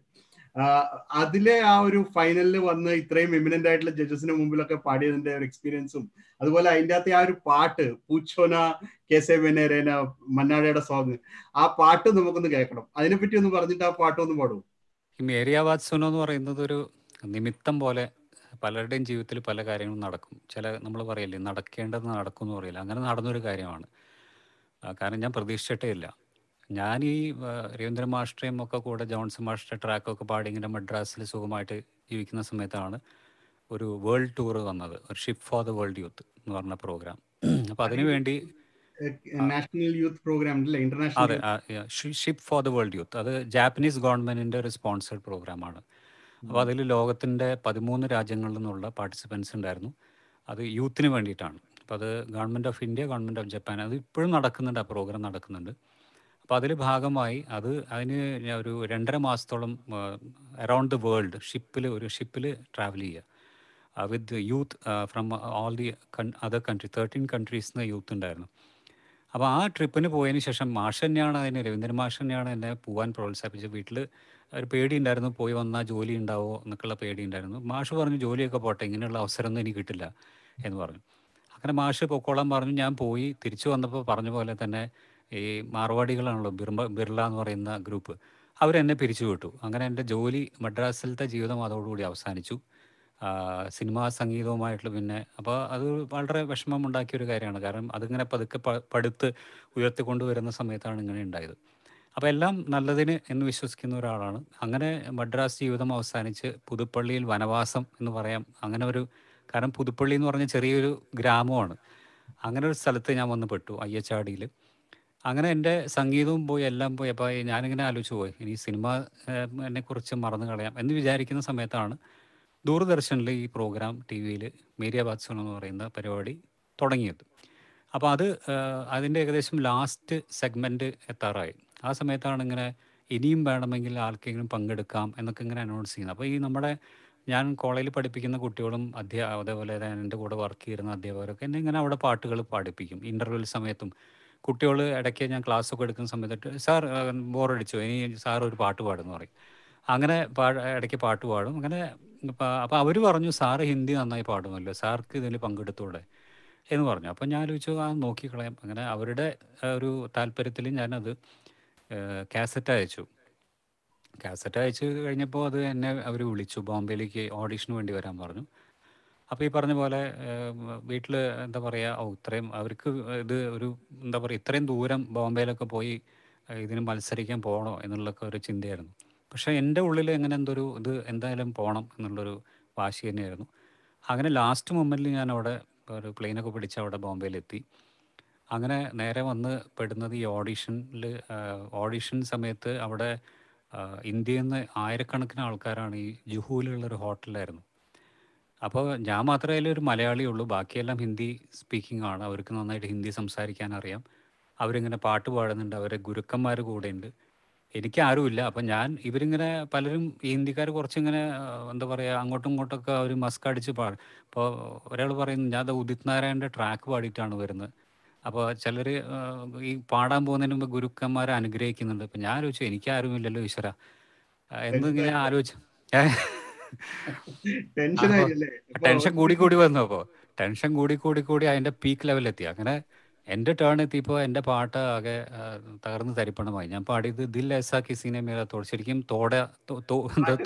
അതിലെ ആ ഒരു ഫൈനലിൽ വന്ന് ഇത്രയും എമിനന്റ് ആയിട്ടുള്ള ജഡ്ജസിന് മുമ്പിലൊക്കെ പാടിയതിന്റെ ഒരു എക്സ്പീരിയൻസും, അതുപോലെ അതിൻ്റെ അകത്തെ ആ ഒരു പാട്ട് പൂച്ചോന കേസേ വെനേരേന മന്നാഴയുടെ സോങ്, ആ പാട്ട് നമുക്കൊന്ന് കേൾക്കണം. അതിനെപ്പറ്റി ഒന്ന് പറഞ്ഞിട്ട് ആ പാട്ട് ഒന്ന് പാടും. ഈ മേരി ആവാസ് സുനോ എന്ന് പറയുന്നത് ഒരു നിമിത്തം പോലെ പലരുടെയും ജീവിതത്തിൽ പല കാര്യങ്ങളും നടക്കും. നമ്മൾ പറയില്ലേ നടക്കേണ്ടത് നടക്കും എന്ന് പറയില്ല, അങ്ങനെ നടന്നൊരു കാര്യമാണ്. കാരണം ഞാൻ പ്രതീക്ഷിച്ചിട്ടേ ഇല്ല. ഞാൻ ഈ രവീന്ദ്ര മാസ്റ്ററേയും ഒക്കെ കൂടെ ജോൺസൺ മാസ്റ്റർ ട്രാക്കൊക്കെ പാടി ഇങ്ങനെ മദ്രാസിൽ സുഖമായിട്ട് ജീവിക്കുന്ന സമയത്താണ് ഒരു വേൾഡ് ടൂർ വന്നത്, ഒരു ship for the world youth എന്ന് പറഞ്ഞ പ്രോഗ്രാം. അപ്പോൾ അതിനു വേണ്ടി നാഷണൽ യൂത്ത് പ്രോഗ്രാം ഇന്റർനാഷണൽ, അതെ, ship for the world youth, അത് ജാപ്പനീസ് ഗവൺമെന്റിന്റെ ഒരു സ്പോൺസേഡ് പ്രോഗ്രാമാണ്. അപ്പോൾ അതിൽ ലോകത്തിൻ്റെ 13 രാജ്യങ്ങളിൽ നിന്നുള്ള പാർട്ടിസിപ്പൻസ് ഉണ്ടായിരുന്നു. അത് യൂത്തിന് വേണ്ടിയിട്ടാണ്. അപ്പോൾ അത് government of India, government of Japan, അത് ഇപ്പോഴും നടക്കുന്നുണ്ട്, ആ പ്രോഗ്രാം നടക്കുന്നുണ്ട്. അപ്പോൾ അതിൽ ഭാഗമായി അതിന് ഒരു 2.5 മാസത്തോളം അറൗണ്ട് ദ വേൾഡ് ഒരു ഷിപ്പിൽ ട്രാവൽ ചെയ്യുക with youth from all the other country, 13 കൺട്രീസിൽ നിന്ന് യൂത്ത് ഉണ്ടായിരുന്നു. അപ്പോൾ ആ ട്രിപ്പിന് പോയതിന് ശേഷം രവീന്ദ്രൻ മാഷ് തന്നെയാണ് എന്നെ പോകാൻ പ്രോത്സാഹിപ്പിച്ചത്. വീട്ടിൽ ഒരു പേടിയുണ്ടായിരുന്നു, പോയി വന്നാൽ ജോലി ഉണ്ടാവോ എന്നൊക്കെയുള്ള പേടിയുണ്ടായിരുന്നു. മാഷ് പറഞ്ഞു ജോലിയൊക്കെ പോട്ടെ, ഇങ്ങനെയുള്ള അവസരമൊന്നും എനിക്ക് കിട്ടില്ല എന്ന് പറഞ്ഞു. അങ്ങനെ മാഷ് പൊക്കോളാൻ പറഞ്ഞു. ഞാൻ പോയി തിരിച്ചു വന്നപ്പോൾ പറഞ്ഞ പോലെ തന്നെ ഈ മാർവാടികളാണല്ലോ ബിർള എന്ന് പറയുന്ന ഗ്രൂപ്പ്, അവരെന്നെ പിരിച്ചു വിട്ടു. അങ്ങനെ എൻ്റെ ജോലി, മദ്രാസിലത്തെ ജീവിതം അതോടുകൂടി അവസാനിച്ചു. സിനിമാ സംഗീതവുമായിട്ടുള്ള പിന്നെ അപ്പോൾ അത് വളരെ വിഷമമുണ്ടാക്കിയൊരു കാര്യമാണ്. കാരണം അതിങ്ങനെ പതുക്കെ പടുത്ത് ഉയർത്തിക്കൊണ്ടുവരുന്ന സമയത്താണ് ഇങ്ങനെ ഉണ്ടായത്. അപ്പോൾ എല്ലാം നല്ലതിന് എന്ന് വിശ്വസിക്കുന്ന ഒരാളാണ്. അങ്ങനെ മദ്രാസ് ജീവിതം അവസാനിച്ച് പുതുപ്പള്ളിയിൽ വനവാസം എന്ന് പറയാം. അങ്ങനെ കാരണം പുതുപ്പള്ളി എന്ന് പറഞ്ഞ ചെറിയൊരു ഗ്രാമമാണ്. അങ്ങനെ ഒരു സ്ഥലത്ത് ഞാൻ വന്ന് പെട്ടു, അയ്യച്ചാടിയിൽ. അങ്ങനെ എൻ്റെ സംഗീതവും പോയി, എല്ലാം പോയി. അപ്പോൾ ഞാനിങ്ങനെ ആലോചിച്ച് പോയി, ഇനി സിനിമ എന്നെക്കുറിച്ച് മറന്നു കളയാം എന്ന് വിചാരിക്കുന്ന സമയത്താണ് ദൂരദർശനിൽ ഈ പ്രോഗ്രാം TV-യിൽ മേരി ആവാസ് സുനോ എന്ന് പറയുന്ന പരിപാടി തുടങ്ങിയത്. അപ്പോൾ അതിൻ്റെ ഏകദേശം ലാസ്റ്റ് സെഗ്മെൻറ്റ് എത്താറായി. ആ സമയത്താണ് ഇങ്ങനെ ഇനിയും വേണമെങ്കിൽ ആർക്കെങ്കിലും പങ്കെടുക്കാം എന്നൊക്കെ ഇങ്ങനെ അനൗൺസ് ചെയ്യുന്നത്. അപ്പോൾ ഞാൻ കോളേജിൽ പഠിപ്പിക്കുന്ന കുട്ടികളും അതേപോലെ എൻ്റെ കൂടെ വർക്ക് ചെയ്യുന്ന അധ്യാപകരൊക്കെ എന്നെ ഇങ്ങനെ അവിടെ പാട്ടുകൾ പാടിപ്പിക്കും. ഇൻ്റർവെൽ സമയത്തും കുട്ടികൾ ഇടയ്ക്ക് ഞാൻ ക്ലാസ്സൊക്കെ എടുക്കുന്ന സമയത്ത്, സാർ ബോറടിച്ചു, ഇനി സാർ ഒരു പാട്ട് പാടുമെന്ന് പറയും. അങ്ങനെ ഇടയ്ക്ക് പാട്ട് പാടും. അങ്ങനെ അപ്പോൾ അവർ പറഞ്ഞു, സാറ് ഹിന്ദി നന്നായി പാടുമല്ലോ, സാർക്ക് ഇതിൽ പങ്കെടുത്തൂടെ എന്ന് പറഞ്ഞു. അപ്പം ഞാൻ ആലോചിച്ചു, നോക്കിക്കളയാം. അങ്ങനെ അവരുടെ ഒരു താല്പര്യത്തിൽ ഞാനത് കാസറ്റ് അയച്ചു. കാസറ്റ് അയച്ചു കഴിഞ്ഞപ്പോൾ എന്നെ അവർ വിളിച്ചു, ബോംബെയിലേക്ക് ഓഡിഷന് വേണ്ടി വരാൻ പറഞ്ഞു. അപ്പോൾ ഈ പറഞ്ഞ പോലെ വീട്ടിൽ എന്താ പറയുക, ഇത്രയും അവർക്ക് എന്താ പറയുക, ഇത്രയും ദൂരം ബോംബെയിലൊക്കെ പോയി ഇതിന് മത്സരിക്കാൻ പോകണോ എന്നുള്ളൊക്കെ ഒരു ചിന്തയായിരുന്നു. പക്ഷേ എൻ്റെ ഉള്ളിൽ എങ്ങനെ എന്തായാലും പോകണം എന്നുള്ളൊരു വാശി തന്നെയായിരുന്നു. അങ്ങനെ ലാസ്റ്റ് മൊമെൻറ്റിൽ ഞാൻ അവിടെ ഒരു പ്ലെയിനൊക്കെ പിടിച്ച് അവിടെ ബോംബെയിലെത്തി. അങ്ങനെ നേരെ വന്ന് പെടുന്നത് ഈ ഓഡിഷൻ സമയത്ത് അവിടെ ഇന്ത്യയിൽ നിന്ന് ആയിരക്കണക്കിന് ആൾക്കാരാണ്. ഈ ജുഹൂലുള്ളൊരു ഹോട്ടലിലായിരുന്നു. അപ്പോൾ ഞാൻ മാത്രമേ അതിലൊരു മലയാളിയേ ഉള്ളൂ, ബാക്കിയെല്ലാം ഹിന്ദി സ്പീക്കിംഗ് ആണ്. അവർക്ക് നന്നായിട്ട് ഹിന്ദി സംസാരിക്കാൻ അറിയാം. അവരിങ്ങനെ പാട്ട് പാടുന്നുണ്ട്, അവരെ ഗുരുക്കന്മാർ കൂടെയുണ്ട്. എനിക്കാരുമില്ല. അപ്പം ഇവരിങ്ങനെ പലരും ഈ ഹിന്ദിക്കാർ കുറച്ചിങ്ങനെ എന്താ പറയുക, അങ്ങോട്ടും ഇങ്ങോട്ടൊക്കെ അവർ മസ്ക് അടിച്ച് പാടും. ഇപ്പോൾ ഒരാൾ പറയുന്നു, ഞാൻ ഉദിത് നാരായണൻ്റെ ട്രാക്ക് പാടിയിട്ടാണ് വരുന്നത്. അപ്പോൾ ചിലർ ഈ പാടാൻ പോകുന്നതിന് മുമ്പ് ഗുരുക്കന്മാരെ അനുഗ്രഹിക്കുന്നുണ്ട്. അപ്പം ഞാൻ ആലോചിച്ചു, എനിക്കാരുമില്ലല്ലോ ഈശ്വര എന്നിങ്ങനെ ആലോചിച്ചു. ടെൻഷൻ കൂടി വന്നു. അപ്പോൾ ടെൻഷൻ കൂടി അതിൻ്റെ പീക്ക് ലെവലെത്തി. അങ്ങനെ എൻ്റെ ടേൺ എത്തിയപ്പോൾ എൻ്റെ പാട്ട് ആകെ തകർന്ന് തരിപ്പണമായി. ഞാൻ പാടിയത് ദിൽ ഏസാ കിസിനെ മേരാ തോട്, ശരിക്കും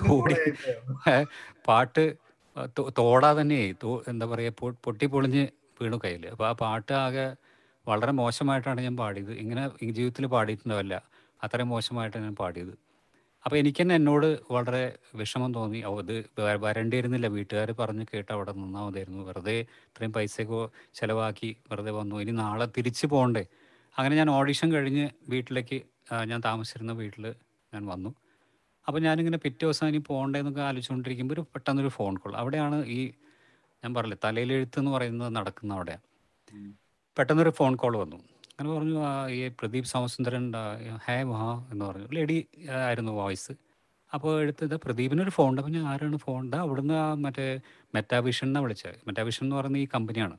പാട്ട് തോടാ തന്നെയായി. എന്താ പറയുക, പൊട്ടിപ്പൊളിഞ്ഞ് വീണു കയ്യിൽ. അപ്പോൾ ആ പാട്ട് ആകെ വളരെ മോശമായിട്ടാണ് ഞാൻ പാടിയത്. ഇങ്ങനെ ജീവിതത്തിൽ പാടിയിട്ടുണ്ടാവില്ല, അത്രയും മോശമായിട്ടാണ് ഞാൻ പാടിയത്. അപ്പോൾ എനിക്ക് തന്നെ എന്നോട് വളരെ വിഷമം തോന്നി. ഇത് വരേണ്ടിയിരുന്നില്ല, വീട്ടുകാർ പറഞ്ഞ് കേട്ട് അവിടെ നിന്നാൽ മതിയായിരുന്നു, വെറുതെ ഇത്രയും പൈസയൊക്കെ ചിലവാക്കി വെറുതെ വന്നു, ഇനി നാളെ തിരിച്ച് പോകണ്ടേ. അങ്ങനെ ഞാൻ ഓഡിഷൻ കഴിഞ്ഞ് വീട്ടിലേക്ക്, ഞാൻ താമസിച്ചിരുന്ന വീട്ടിൽ ഞാൻ വന്നു. അപ്പോൾ ഞാനിങ്ങനെ പിറ്റേ ദിവസം ഇനി പോകണ്ടേന്നൊക്കെ ആലോചിച്ചുകൊണ്ടിരിക്കുമ്പോൾ പെട്ടെന്നൊരു ഫോൺ കോൾ. അവിടെയാണ് ഈ ഞാൻ പറഞ്ഞില്ലേ തലയിലെഴുത്ത് എന്ന് പറയുന്നത് നടക്കുന്ന അവിടെയാണ്. പെട്ടെന്നൊരു ഫോൺ കോൾ വന്നു. അങ്ങനെ പറഞ്ഞു, ഈ പ്രദീപ് സോമസുന്ദരൻ ഹേ വഹാ എന്ന് പറഞ്ഞു. ലേഡി ആയിരുന്നു വോയിസ്. അപ്പോൾ എടുത്തത് പ്രദീപിനൊരു ഫോൺ ഉണ്ട്. അപ്പോൾ ഞാൻ ആരാണ് ഫോൺ ഉണ്ട്, അവിടുന്ന് മറ്റേ മെറ്റാവിഷൻ എന്നാണ് വിളിച്ചത്. മെറ്റാവിഷൻ എന്ന് പറയുന്ന ഈ കമ്പനിയാണ്,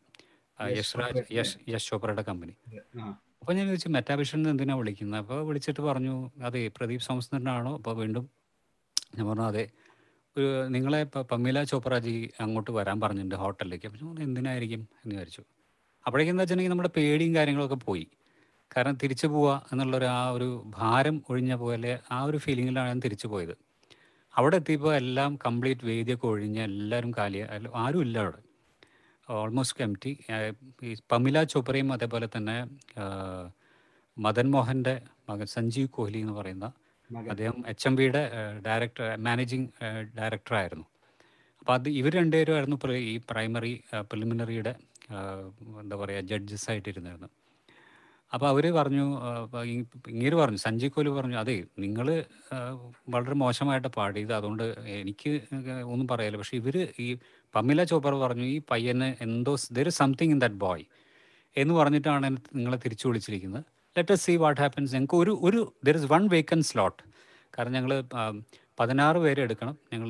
യശ് ചോപ്രയുടെ കമ്പനി. അപ്പോൾ ഞാൻ ചോദിച്ചു മെറ്റാവിഷൻ എന്തിനാണ് വിളിക്കുന്നത്. അപ്പോൾ വിളിച്ചിട്ട് പറഞ്ഞു, അതെ പ്രദീപ് സോമസുന്ദരനാണോ. അപ്പോൾ വീണ്ടും ഞാൻ പറഞ്ഞു അതെ, നിങ്ങളെ പമീല ചോപ്രാജി അങ്ങോട്ട് വരാൻ പറഞ്ഞിട്ടുണ്ട് ഹോട്ടലിലേക്ക്. അപ്പോൾ ഞാൻ എന്തിനായിരിക്കും എന്ന് വിചാരിച്ചു. അപ്പോഴേക്കും എന്താ വെച്ചിട്ടുണ്ടെങ്കിൽ നമ്മുടെ പേടിയും കാര്യങ്ങളൊക്കെ പോയി. കാരണം തിരിച്ചു പോവുക എന്നുള്ളൊരു ആ ഒരു ഭാരം ഒഴിഞ്ഞ പോലെ ആ ഒരു ഫീലിങ്ങിലാണ് ഞാൻ തിരിച്ചു പോയത്. അവിടെ എത്തിയപ്പോൾ എല്ലാം കംപ്ലീറ്റ് വേദിയൊക്കെ ഒഴിഞ്ഞ് എല്ലാവരും കാലിയായി, ആരും ഇല്ല അവിടെ, ഓൾമോസ്റ്റ് എംപ്റ്റി. ഈ പമീല ചോപ്രയും അതേപോലെ തന്നെ മദൻ മോഹൻ്റെ മകൻ സഞ്ജീവ് കോഹ്ലി എന്ന് പറയുന്ന അദ്ദേഹം HMVയുടെ മാനേജിങ് ഡയറക്ടറായിരുന്നു. അപ്പോൾ ഇവർ രണ്ടുപേരുമായിരുന്നു ഈ പ്രൈമറി പ്രിലിമിനറിയുടെ എന്താ പറയുക ജഡ്ജസ് ആയിട്ടിരുന്നായിരുന്നു. അപ്പോൾ അവർ പറഞ്ഞു, ഇങ്ങനെ പറഞ്ഞു, സഞ്ജീവ് കോഹ്ലി പറഞ്ഞു, അതെ നിങ്ങൾ വളരെ മോശമായിട്ട് പാടിയത്, അതുകൊണ്ട് എനിക്ക് ഒന്നും പറയാനില്ല. പക്ഷേ ഇവർ ഈ പമീല ചോപ്ര പറഞ്ഞു, ഈ പയ്യന് എന്തോ there is something in that boy എന്ന് പറഞ്ഞിട്ടാണ് നിങ്ങളെ തിരിച്ചു വിളിച്ചിരിക്കുന്നത്. Let us see what happens. ഞങ്ങൾക്ക് ഒരു there is one vacant slot. കാരണം ഞങ്ങൾ 16 പേരെ എടുക്കണം, ഞങ്ങൾ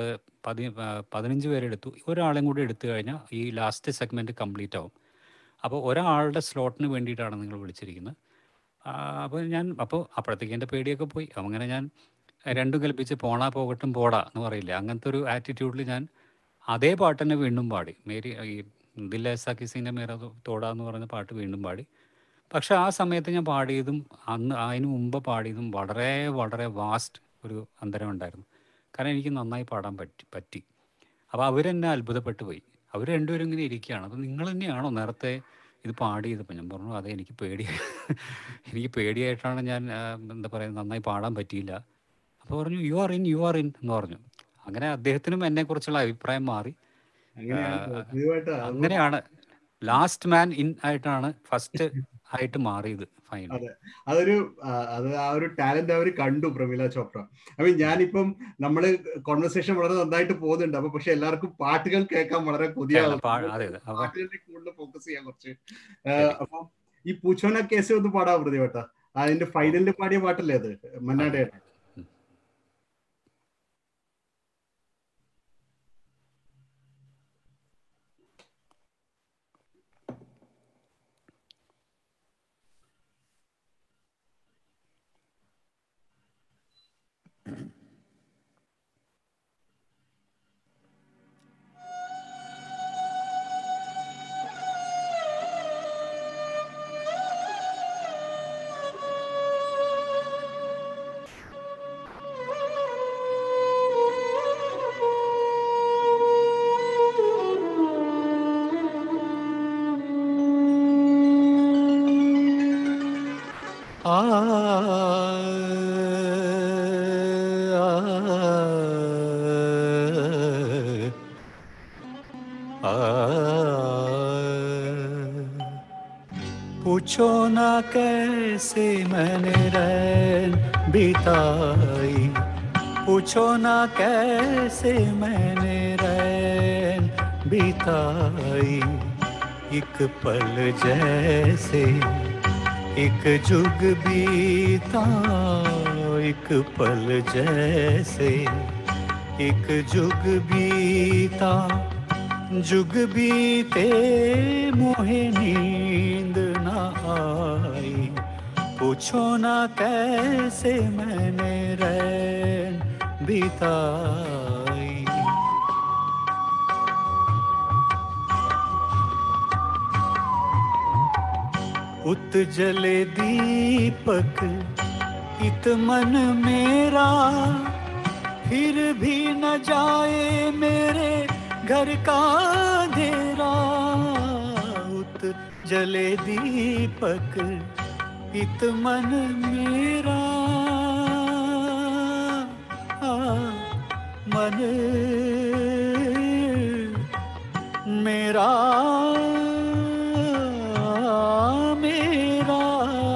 15 പേരെ എടുത്തു. ഒരാളെയും കൂടി എടുത്തു കഴിഞ്ഞാൽ ഈ ലാസ്റ്റ് സെഗ്മെൻറ്റ് കംപ്ലീറ്റ് ആവും. അപ്പോൾ ഒരാളുടെ സ്ലോട്ടിന് വേണ്ടിയിട്ടാണ് നിങ്ങൾ വിളിച്ചിരിക്കുന്നത്. അപ്പോൾ അപ്പോഴത്തേക്ക് എൻ്റെ പേടിയൊക്കെ പോയി. അങ്ങനെ ഞാൻ രണ്ടും കൽപ്പിച്ച് പോണാ പോകട്ടും പോടാ എന്ന് പറയില്ല, അങ്ങനത്തെ ഒരു ആറ്റിറ്റ്യൂഡിൽ ഞാൻ അതേ പാട്ട് തന്നെ വീണ്ടും പാടി. ഈ ദിൽ ഏസാ കിസിനെ മേരാ തോടാ എന്ന് പറയുന്ന പാട്ട് വീണ്ടും പാടി. പക്ഷെ ആ സമയത്ത് ഞാൻ പാടിയതും അതിന് മുമ്പ് പാടിയതും വളരെ വളരെ വാസ്റ്റ് ഒരു അന്തരം ഉണ്ടായിരുന്നു. കാരണം എനിക്ക് നന്നായി പാടാൻ പറ്റി. അപ്പോൾ അവരെന്നെ അത്ഭുതപ്പെട്ടു പോയി. അവർ രണ്ടുപേരും ഇങ്ങനെ ഇരിക്കുകയാണ്. അപ്പോൾ നിങ്ങൾ തന്നെയാണോ നേരത്തെ ഇത് പാടിയതപ്പോൾ? ഞാൻ പറഞ്ഞു അതെ, എനിക്ക് പേടിയായിട്ടാണ് ഞാൻ എന്താ പറയുക നന്നായി പാടാൻ പറ്റിയില്ല. അപ്പോൾ പറഞ്ഞു യു ആർ ഇൻ എന്ന് പറഞ്ഞു. അങ്ങനെ അദ്ദേഹത്തിനും എന്നെക്കുറിച്ചുള്ള അഭിപ്രായം മാറി. അങ്ങനെയാണ് ലാസ്റ്റ് മാൻ ഇൻ ആയിട്ടാണ് ഫസ്റ്റ് ആയിട്ട് മാറിയത് ഫൈനൽ. അത് ആ ഒരു ടാലന്റ് അവർ കണ്ടു പ്രമീല ചോപ്ര. ഞാനിപ്പം നമ്മള് കോൺവെർസേഷൻ വളരെ നന്നായിട്ട് പോകുന്നുണ്ട്. അപ്പൊ പക്ഷെ എല്ലാവർക്കും പാട്ടുകൾ കേൾക്കാൻ വളരെ കൊതിയാണ്, പാട്ടുകളിലേക്ക് കൂടുതൽ ഫോക്കസ് ചെയ്യാൻ കുറച്ച്. അപ്പൊ ഈ പൂച്ചോന കേസ് ഒന്ന് പാടാം പ്രതിവേട്ട. അതിന്റെ ഫൈനലിൽ പാടിയ പാട്ടല്ലേ അത്, മന്നാടെ? पूछो ना कैसे मैंने रैन बिताई, पूछो ना कैसे मैंने रैन बिताई, एक पल जैसे एक जुग बीता, एक पल जैसे एक जुग बीता, जुग बीते मोहे नींद न आई, पूछो ना कैसे मैंने रैन बिताई। उत जले दीपक इत मन मेरा, फिर भी न जाए मेरे घर का अंधेरा। उत जले दीपक इत मन मेरा, मन मेरा मेरा,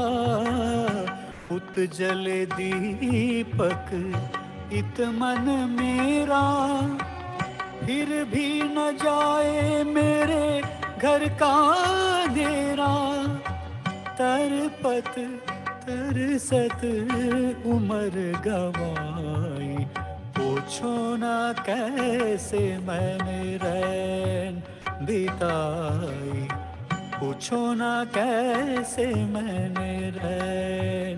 उत जले दीपक इत मन मेरा, फिर भी न जाए मेरे घर का अंधेरा, तरपत तरसत उमर गवाई, पूछो ना कैसे मैंने रैन बिताई, पूछो ना कैसे मैंने रैन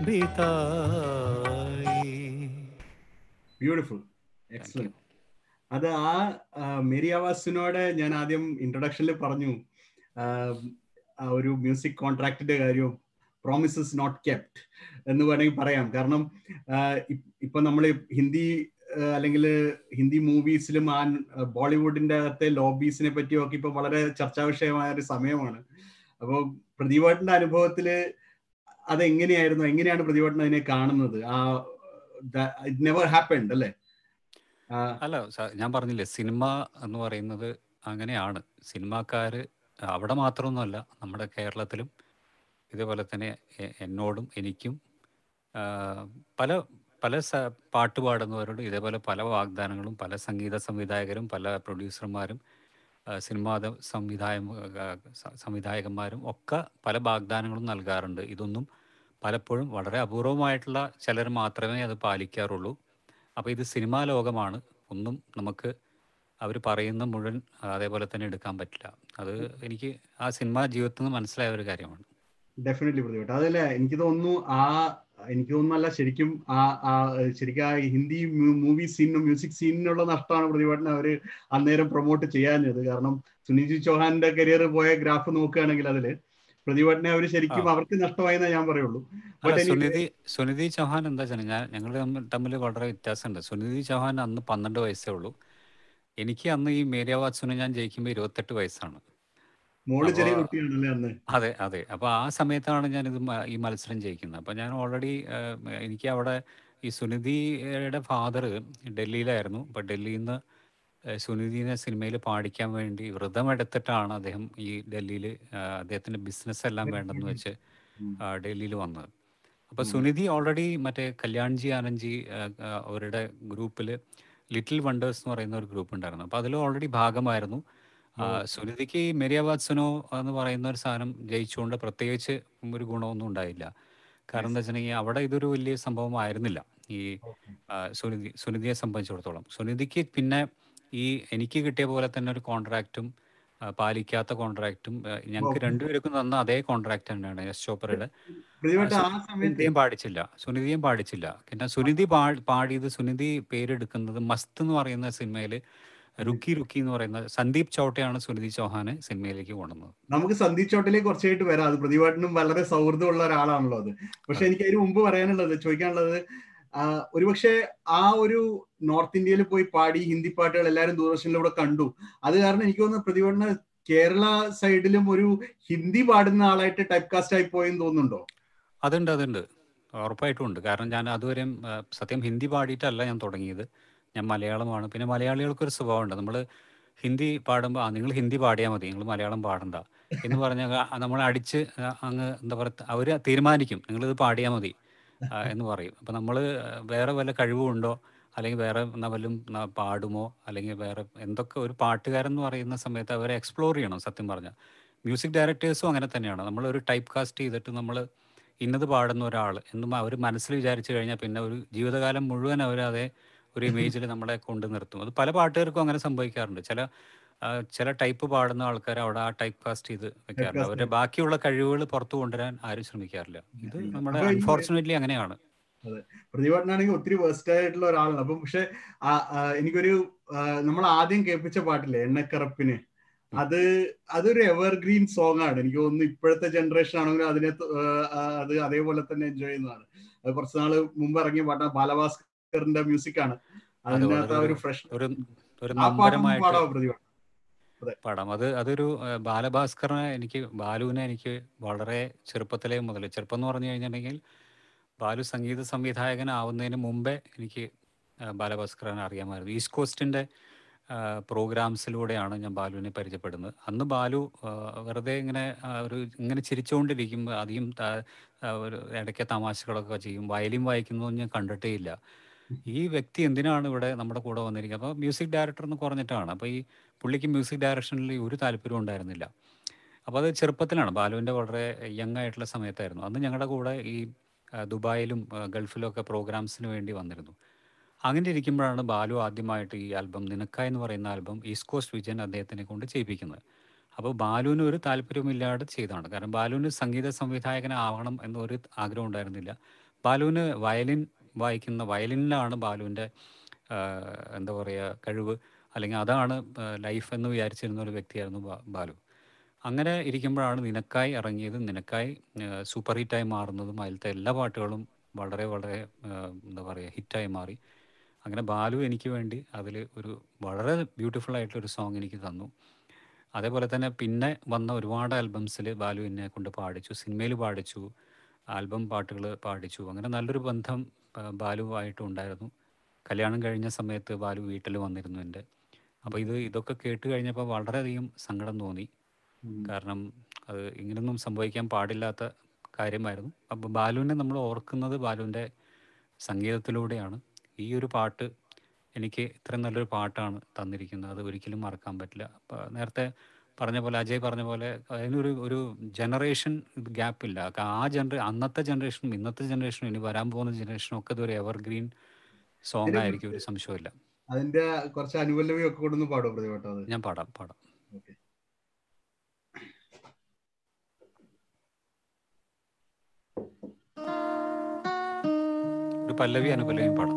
बिताई. Beautiful, excellent. അത് ആ മേരി ആവാസിനോട് ഞാൻ ആദ്യം ഇൻട്രൊഡക്ഷനിൽ പറഞ്ഞു ആ ഒരു മ്യൂസിക് കോൺട്രാക്ടിന്റെ കാര്യവും പ്രോമിസസ് നോട്ട് കെപ്റ്റ് എന്ന് വേണമെങ്കിൽ പറയാം. കാരണം ഇപ്പൊ നമ്മൾ ഹിന്ദി അല്ലെങ്കിൽ ഹിന്ദി മൂവീസിലും ആ ബോളിവുഡിന്റെ അകത്തെ ലോബീസിനെ പറ്റിയൊക്കെ ഇപ്പൊ വളരെ ചർച്ചാ വിഷയമായ ഒരു സമയമാണ്. അപ്പോൾ പ്രതിഭേട്ടന്റെ അനുഭവത്തില് അതെങ്ങനെയായിരുന്നു, എങ്ങനെയാണ് പ്രതിഭേട്ടൻ അതിനെ കാണുന്നത്? ഇറ്റ് നെവർ ഹാപ്പൻഡ് അല്ലേ? അല്ല, ഞാൻ പറഞ്ഞില്ലേ, സിനിമ എന്ന് പറയുന്നത് അങ്ങനെയാണ്. സിനിമാക്കാര് അവിടെ മാത്രമൊന്നുമല്ല, നമ്മുടെ കേരളത്തിലും ഇതേപോലെ തന്നെ എന്നോടും എനിക്കും പല പല പാട്ട് പാടുന്നവരോട് ഇതേപോലെ പല വാഗ്ദാനങ്ങളും പല സംഗീത സംവിധായകരും പല പ്രൊഡ്യൂസർമാരും സിനിമാ സംവിധായകന്മാരും ഒക്കെ പല വാഗ്ദാനങ്ങളും നൽകാറുണ്ട്. ഇതൊന്നും പലപ്പോഴും വളരെ അപൂർവമായിട്ടുള്ള ചിലർ മാത്രമേ അത് പാലിക്കാറുള്ളൂ. അപ്പോൾ ഇത് സിനിമാ ലോകമാണ്. ഒന്നും നമുക്ക് അവർ പറയുന്ന മുഴുവൻ അതേപോലെ തന്നെ എടുക്കാൻ പറ്റില്ല. അത് എനിക്ക് ആ സിനിമാ ജീവിതത്തിൽ നിന്ന് മനസ്സിലായ ഒരു കാര്യമാണ്. ഡെഫിനറ്റ്ലി പ്രതിഭേട്ട. അതല്ലേ എനിക്ക് തോന്നുന്നു, എനിക്ക് തോന്നുന്നല്ല, ശരിക്കും ശരിക്കും ആ ഹിന്ദി മൂവി സീനിനും മ്യൂസിക് സീനിനുള്ള നഷ്ടമാണ് പ്രതിഭേട്ടനെ അവര് അന്നേരം പ്രൊമോട്ട് ചെയ്യാഞ്ഞത്. കാരണം സുനിധി ചൗഹാന്റെ കരിയർ പോയ ഗ്രാഫ് നോക്കുകയാണെങ്കിൽ അതില് പ്രതിഭേട്ടനെ അവര് ശരിക്കും അവർക്ക് നഷ്ടമായെന്നേ ഞാൻ പറയുള്ളൂ. സുനിധി ചൗഹാൻ എന്താ വെച്ചാൽ ഞങ്ങൾ തമ്മിൽ വളരെ വ്യത്യാസമുണ്ട്. സുനിധി ചൗഹാൻ അന്ന് 12 വയസ്സേ ഉള്ളൂ. എനിക്ക് അന്ന് ഈ മേരി ആവാസിനെ ഞാൻ ജയിക്കുമ്പോൾ 28 വയസ്സാണ്. അതെ അതെ. അപ്പോൾ ആ സമയത്താണ് ഞാനിത് ഈ മത്സരം ജയിക്കുന്നത്. അപ്പോൾ ഞാൻ ഓൾറെഡി എനിക്ക് അവിടെ ഈ സുനിധിയുടെ ഫാദർ ഡൽഹിയിലായിരുന്നു. അപ്പോൾ ഡൽഹിയിൽ നിന്ന് സുനിധിനെ സിനിമയിൽ പാടിക്കാൻ വേണ്ടി വ്രതമെടുത്തിട്ടാണ് അദ്ദേഹം ഈ ഡൽഹിയിൽ അദ്ദേഹത്തിൻ്റെ ബിസിനസ് എല്ലാം വേണ്ടെന്ന് വെച്ച് ഡൽഹിയിൽ വന്നത്. അപ്പോൾ സുനിധി ഓൾറെഡി മറ്റേ കല്യാൺജി ആനന്ദ്ജി അവരുടെ ഗ്രൂപ്പിൽ ലിറ്റിൽ വണ്ടേഴ്സ് എന്ന് പറയുന്ന ഒരു ഗ്രൂപ്പ് ഉണ്ടായിരുന്നു. അപ്പോൾ അതിൽ ഓൾറെഡി ഭാഗമായിരുന്നു. സുനിധിക്ക് മേരി ആവാസ് സുനോ എന്ന് പറയുന്ന ഒരു സാധനം ജയിച്ചുകൊണ്ട് പ്രത്യേകിച്ച് ഒരു ഗുണമൊന്നും ഉണ്ടായില്ല. കാരണം എന്താ വെച്ചിട്ടുണ്ടെങ്കിൽ അവിടെ ഇതൊരു വലിയ സംഭവമായിരുന്നില്ല ഈ സുനിധിയെ സംബന്ധിച്ചിടത്തോളം. സുനിധിക്ക് പിന്നെ ഈ എനിക്ക് കിട്ടിയ പോലെ തന്നെ ഒരു കോൺട്രാക്റ്റും പാലിക്കാത്ത കോൺട്രാക്റ്റും ഞങ്ങൾക്ക് രണ്ടുപേർക്കും തന്ന അതേ കോൺട്രാക്ട് തന്നെയാണ് യശ് ചോപ്രയുടെ. സുനിധിയും പാടിച്ചില്ല. പിന്നെ സുനിധി പാടിയത്, സുനിധി പേരെടുക്കുന്നത് മസ്ത് എന്ന് പറയുന്ന സിനിമയിൽ റുക്കി റുക്കി എന്ന് പറയുന്ന സന്ദീപ് ചൗട്ടയാണ് സുനിധി ചൗഹാനെ സിനിമയിലേക്ക് കൊണ്ടുവന്നത്. നമുക്ക് സന്ദീപ് ചൗട്ടയിലേക്ക് കുറച്ചായിട്ട് വരാം. അത് പ്രതിഭേട്ടനും വളരെ സൗഹൃദമുള്ള ഒരാളാണല്ലോ അത്. പക്ഷെ എനിക്ക് അതിന് മുമ്പ് ചോദിക്കാനുള്ളത്, ഒരുപക്ഷെ ആ ഒരു നോർത്ത് ഇന്ത്യയിൽ പോയി പാടി ഹിന്ദി പാട്ടുകൾ എല്ലാവരും ദൂരദർശനിലൂടെ കണ്ടു. അത് കാരണം എനിക്ക് തോന്നുന്നു പ്രതിഭേട്ടന് കേരള സൈഡിലും ഒരു ഹിന്ദി പാടുന്ന ആളായിട്ട് ടൈപ്പ് കാസ്റ്റ് ആയി പോയെന്ന് തോന്നുന്നുണ്ടോ? അതുണ്ട്, ഉറപ്പായിട്ടും ഉണ്ട്. കാരണം ഞാൻ അതുവരെയും സത്യം ഹിന്ദി പാടിയിട്ടല്ല ഞാൻ തുടങ്ങിയത്. ഞാൻ മലയാളമാണ്. പിന്നെ മലയാളികൾക്കൊരു സ്വഭാവമുണ്ട്, നമ്മൾ ഹിന്ദി പാടുമ്പോൾ നിങ്ങൾ ഹിന്ദി പാടിയാൽ മതി, നിങ്ങൾ മലയാളം പാടണ്ട എന്ന് പറഞ്ഞാൽ നമ്മളെ അടിച്ച് അങ്ങ് എന്താ പറയുക, അവർ തീരുമാനിക്കും നിങ്ങളിത് പാടിയാൽ മതി എന്ന് പറയും. അപ്പം നമ്മൾ വേറെ വല്ല കഴിവുണ്ടോ അല്ലെങ്കിൽ വേറെ വല്ലതും പാടുമോ അല്ലെങ്കിൽ വേറെ എന്തൊക്കെ, ഒരു പാട്ടുകാരൻ എന്ന് പറയുന്ന സമയത്ത് അവരെ എക്സ്പ്ലോർ ചെയ്യണം. സത്യം പറഞ്ഞാൽ മ്യൂസിക് ഡയറക്ടേഴ്സും അങ്ങനെ തന്നെയാണ്. നമ്മളൊരു ടൈപ്പ് കാസ്റ്റ് ചെയ്തിട്ട് നമ്മൾ ഇന്നത് പാടുന്ന ഒരാൾ എന്നും അവർ മനസ്സിൽ വിചാരിച്ചു കഴിഞ്ഞാൽ പിന്നെ ഒരു ജീവിതകാലം മുഴുവൻ അവർ അതേ ഒരു ഇമേജിൽ നമ്മളെ കൊണ്ട് നിർത്തും. അത് പല പാട്ടുകാർക്കും അങ്ങനെ സംഭവിക്കാറുണ്ട്. ചില ടൈപ്പ് പാടുന്ന ആൾക്കാർ അവിടെ ആ ടൈപ്പ് കാസ്റ്റ് ചെയ്ത് വെക്കാറുണ്ട്. അവരുടെ ബാക്കിയുള്ള കഴിവുകൾ പുറത്തു കൊണ്ടുവരാൻ ആരും ശ്രമിക്കാറില്ല. ഇത് നമ്മുടെ അൺഫോർച്ചുനേറ്റ്ലി അങ്ങനെയാണ്. അതെ, പ്രതിഭേട്ടനാണെങ്കിൽ ഒത്തിരി വേഴ്സ്റ്റ് ആയിട്ടുള്ള ഒരാളാണ്. അപ്പം പക്ഷെ എനിക്കൊരു നമ്മൾ ആദ്യം കേൾപ്പിച്ച പാട്ടില്ലേ എണ്ണക്കറപ്പിന്, അതൊരു എവർഗ്രീൻ സോങ് ആണ്. എനിക്ക് തോന്നുന്നു ഇപ്പോഴത്തെ ജനറേഷൻ ആണെങ്കിലും അത് അതേപോലെ തന്നെ എൻജോയ് ചെയ്യുന്നതാണ്. അത് കുറച്ച് നാള് മുമ്പ് ഇറങ്ങിയ പാട്ടാണ്, ബാലഭാസ്കറിന്റെ മ്യൂസിക് ആണ്. അതിനകത്ത് ഒരു ഫ്രഷ് ഒരു ആ പാട്ടൊന്നും പാടാവോ പ്രതിഭ? പാടാം. അതൊരു ബാലഭാസ്കറിനെ ബാലുവിനെ എനിക്ക് വളരെ ചെറുപ്പത്തിലേ മുതൽ, ചെറുപ്പം എന്ന് പറഞ്ഞു കഴിഞ്ഞിട്ടുണ്ടെങ്കിൽ ബാലു സംഗീത സംവിധായകനാവുന്നതിന് മുമ്പേ എനിക്ക് ബാലഭാസ്കറിനെ അറിയാമായിരുന്നു. ഈസ്റ്റ് കോസ്റ്റിൻ്റെ പ്രോഗ്രാംസിലൂടെയാണ് ഞാൻ ബാലുവിനെ പരിചയപ്പെടുന്നത്. അന്ന് ബാലു വെറുതെ ഇങ്ങനെ ചിരിച്ചുകൊണ്ടിരിക്കുമ്പോൾ അധികം ഒരു ഇടയ്ക്ക് തമാശകളൊക്കെ ചെയ്യും. വയലിൻ വായിക്കുന്നതൊന്നും ഞാൻ കണ്ടിട്ടേ ഇല്ല. ഈ വ്യക്തി എന്തിനാണ് ഇവിടെ നമ്മുടെ കൂടെ വന്നിരിക്കുന്നത്? അപ്പോൾ മ്യൂസിക് ഡയറക്ടർ എന്ന് പറഞ്ഞിട്ടാണ്. അപ്പോൾ ഈ പുള്ളിക്ക് മ്യൂസിക് ഡയറക്ഷനിൽ ഒരു താല്പര്യവും ഉണ്ടായിരുന്നില്ല. അപ്പോൾ അത് ചെറുപ്പത്തിലാണ്, ബാലുവിൻ്റെ വളരെ യങ് ആയിട്ടുള്ള സമയത്തായിരുന്നു. അന്ന് ഞങ്ങളുടെ കൂടെ ഈ ദുബായിലും ഗൾഫിലും ഒക്കെ പ്രോഗ്രാംസിന് വേണ്ടി വന്നിരുന്നു. അങ്ങനെ ഇരിക്കുമ്പോഴാണ് ബാലു ആദ്യമായിട്ട് ഈ ആൽബം നിനക്കായി എന്ന് പറയുന്ന ആൽബം ഈസ്റ്റ് കോസ്റ്റ് വിജയൻ അദ്ദേഹത്തിനെ കൊണ്ട് ചെയ്യിപ്പിക്കുന്നത്. അപ്പോൾ ബാലുവിന് ഒരു താല്പര്യമില്ലാതെ ചെയ്തതാണ്. കാരണം ബാലുവിന് സംഗീത സംവിധായകനാവണം എന്നൊരു ആഗ്രഹം ഉണ്ടായിരുന്നില്ല. ബാലുവിന് വയലിനിലാണ് ബാലുവിൻ്റെ എന്താ പറയുക കഴിവ്, അല്ലെങ്കിൽ അതാണ് ലൈഫ് എന്ന് വിചാരിച്ചിരുന്ന ഒരു വ്യക്തിയായിരുന്നു ബാലു. അങ്ങനെ ഇരിക്കുമ്പോഴാണ് നിനക്കായി ഇറങ്ങിയത്. നിനക്കായി സൂപ്പർ ഹിറ്റായി മാറുന്നതും അതിലത്തെ എല്ലാ പാട്ടുകളും വളരെ വളരെ എന്താ പറയുക ഹിറ്റായി മാറി. അങ്ങനെ ബാലു എനിക്ക് വേണ്ടി അതിൽ ഒരു വളരെ ബ്യൂട്ടിഫുൾ ആയിട്ടുള്ളൊരു സോങ് എനിക്ക് തന്നു. അതേപോലെ തന്നെ പിന്നെ വന്ന ഒരുപാട് ആൽബംസിൽ ബാലു എന്നെ കൊണ്ട് പാടിച്ചു, സിനിമയിൽ പാടിച്ചു, ആൽബം പാട്ടുകൾ പാടിച്ചു. അങ്ങനെ നല്ലൊരു ബന്ധം ബാലുവായിട്ടും ഉണ്ടായിരുന്നു. കല്യാണം കഴിഞ്ഞ സമയത്ത് ബാലു വീട്ടിൽ വന്നിരുന്നു എൻ്റെ. അപ്പോൾ ഇതൊക്കെ കേട്ട് കഴിഞ്ഞപ്പോൾ വളരെയധികം സങ്കടം തോന്നി. കാരണം അത് ഇങ്ങനൊന്നും സംഭവിക്കാൻ പാടില്ലാത്ത കാര്യമായിരുന്നു. അപ്പോൾ ബാലുവിനെ നമ്മൾ ഓർക്കുന്നത് ബാലുവിൻ്റെ സംഗീതത്തിലൂടെയാണ്. ഈ ഒരു പാട്ട് എനിക്ക് ഇത്രയും നല്ലൊരു പാട്ടാണ് തന്നിരിക്കുന്നത്. അത് ഒരിക്കലും മറക്കാൻ പറ്റില്ല. അപ്പോൾ നേരത്തെ പറഞ്ഞ പോലെ, അജയ് പറഞ്ഞ പോലെ, അതിനൊരു ജനറേഷൻ ഗ്യാപ്പില്ല. അന്നത്തെ ജനറേഷനും ഇന്നത്തെ ജനറേഷനും ഇനി വരാൻ പോകുന്ന ജനറേഷനും ഒക്കെ ഇതൊരു എവർഗ്രീൻ സോങ് ആയിരിക്കും, ഒരു സംശയമില്ല. അതിന്റെ കുറച്ച് അനുപല്ലവി ഒക്കെ കൊണ്ടൊന്ന് പാടുമോ പ്രതിഭട്ടോ? ഞാൻ പാടാം. ഓക്കെ. ഒരു പല്ലവി അനുപല്ലവിയും പാടാം.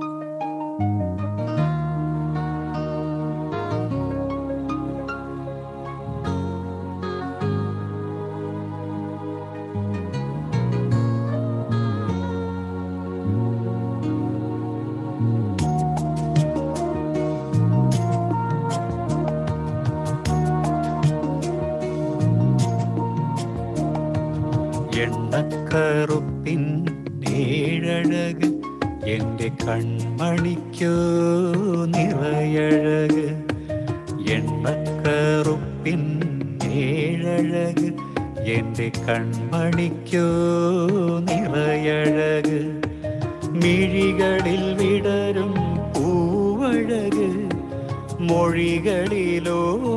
എണ്ണക്കറുപ്പിൻ ഏഴഴക് എൻ്റെ കൺമണിക്കോ നിറയഴക്. എണ്ണക്കറുപ്പിൻ ഏഴഴക് എൻ്റെ കൺമണിക്കോ നിറയഴക്. മിഴികളിൽ വിടരും പൂവഴക്, മൊഴികളിലോ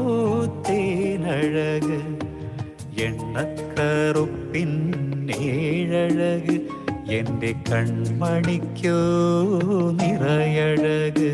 തേനഴക്. എണ്ണക്കറുപ്പിൻ ഏഴഴക് എൻ്റെ കൺമണിക്കോ നിറയഴക്.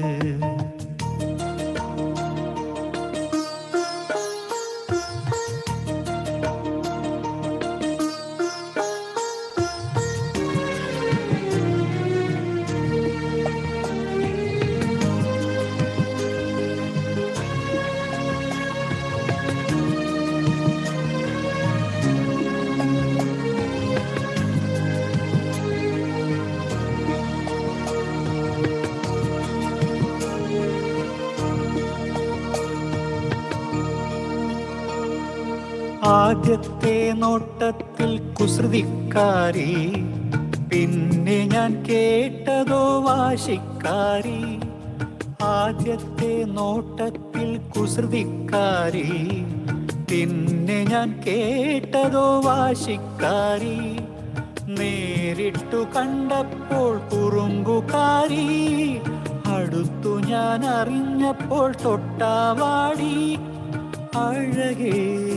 ആദ്യത്തെ നോട്ടത്തിൽ കുസൃതിക്കാരി, പിന്നെ ഞാൻ കേട്ടതോ വാശിക്കാരി. ആദ്യത്തെ നോട്ടത്തിൽ കുസൃതിക്കാരി, പിന്നെ ഞാൻ കേട്ടതോ വാശിക്കാരി. നേരിട്ടു കണ്ടപ്പോൾ കുറുമ്പുകാരി, അടുത്തു ഞാൻ അറിഞ്ഞപ്പോൾ തൊട്ടാവാടി. അഴകേ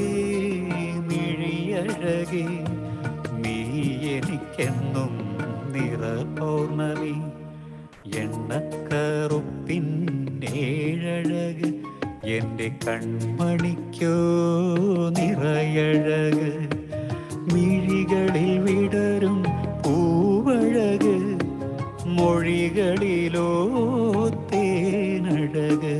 മിഴിയഴകേ നീ എനിക്കെന്നും നിറപൗർണമി. എണ്ണക്കറുപ്പിൻ ഏഴഴക് എൻ്റെ കൺമണിക്കോ നിറയഴക്. മിഴികളിൽ വിടരും പൂവഴക്, മൊഴികളിലോ തേനഴക്.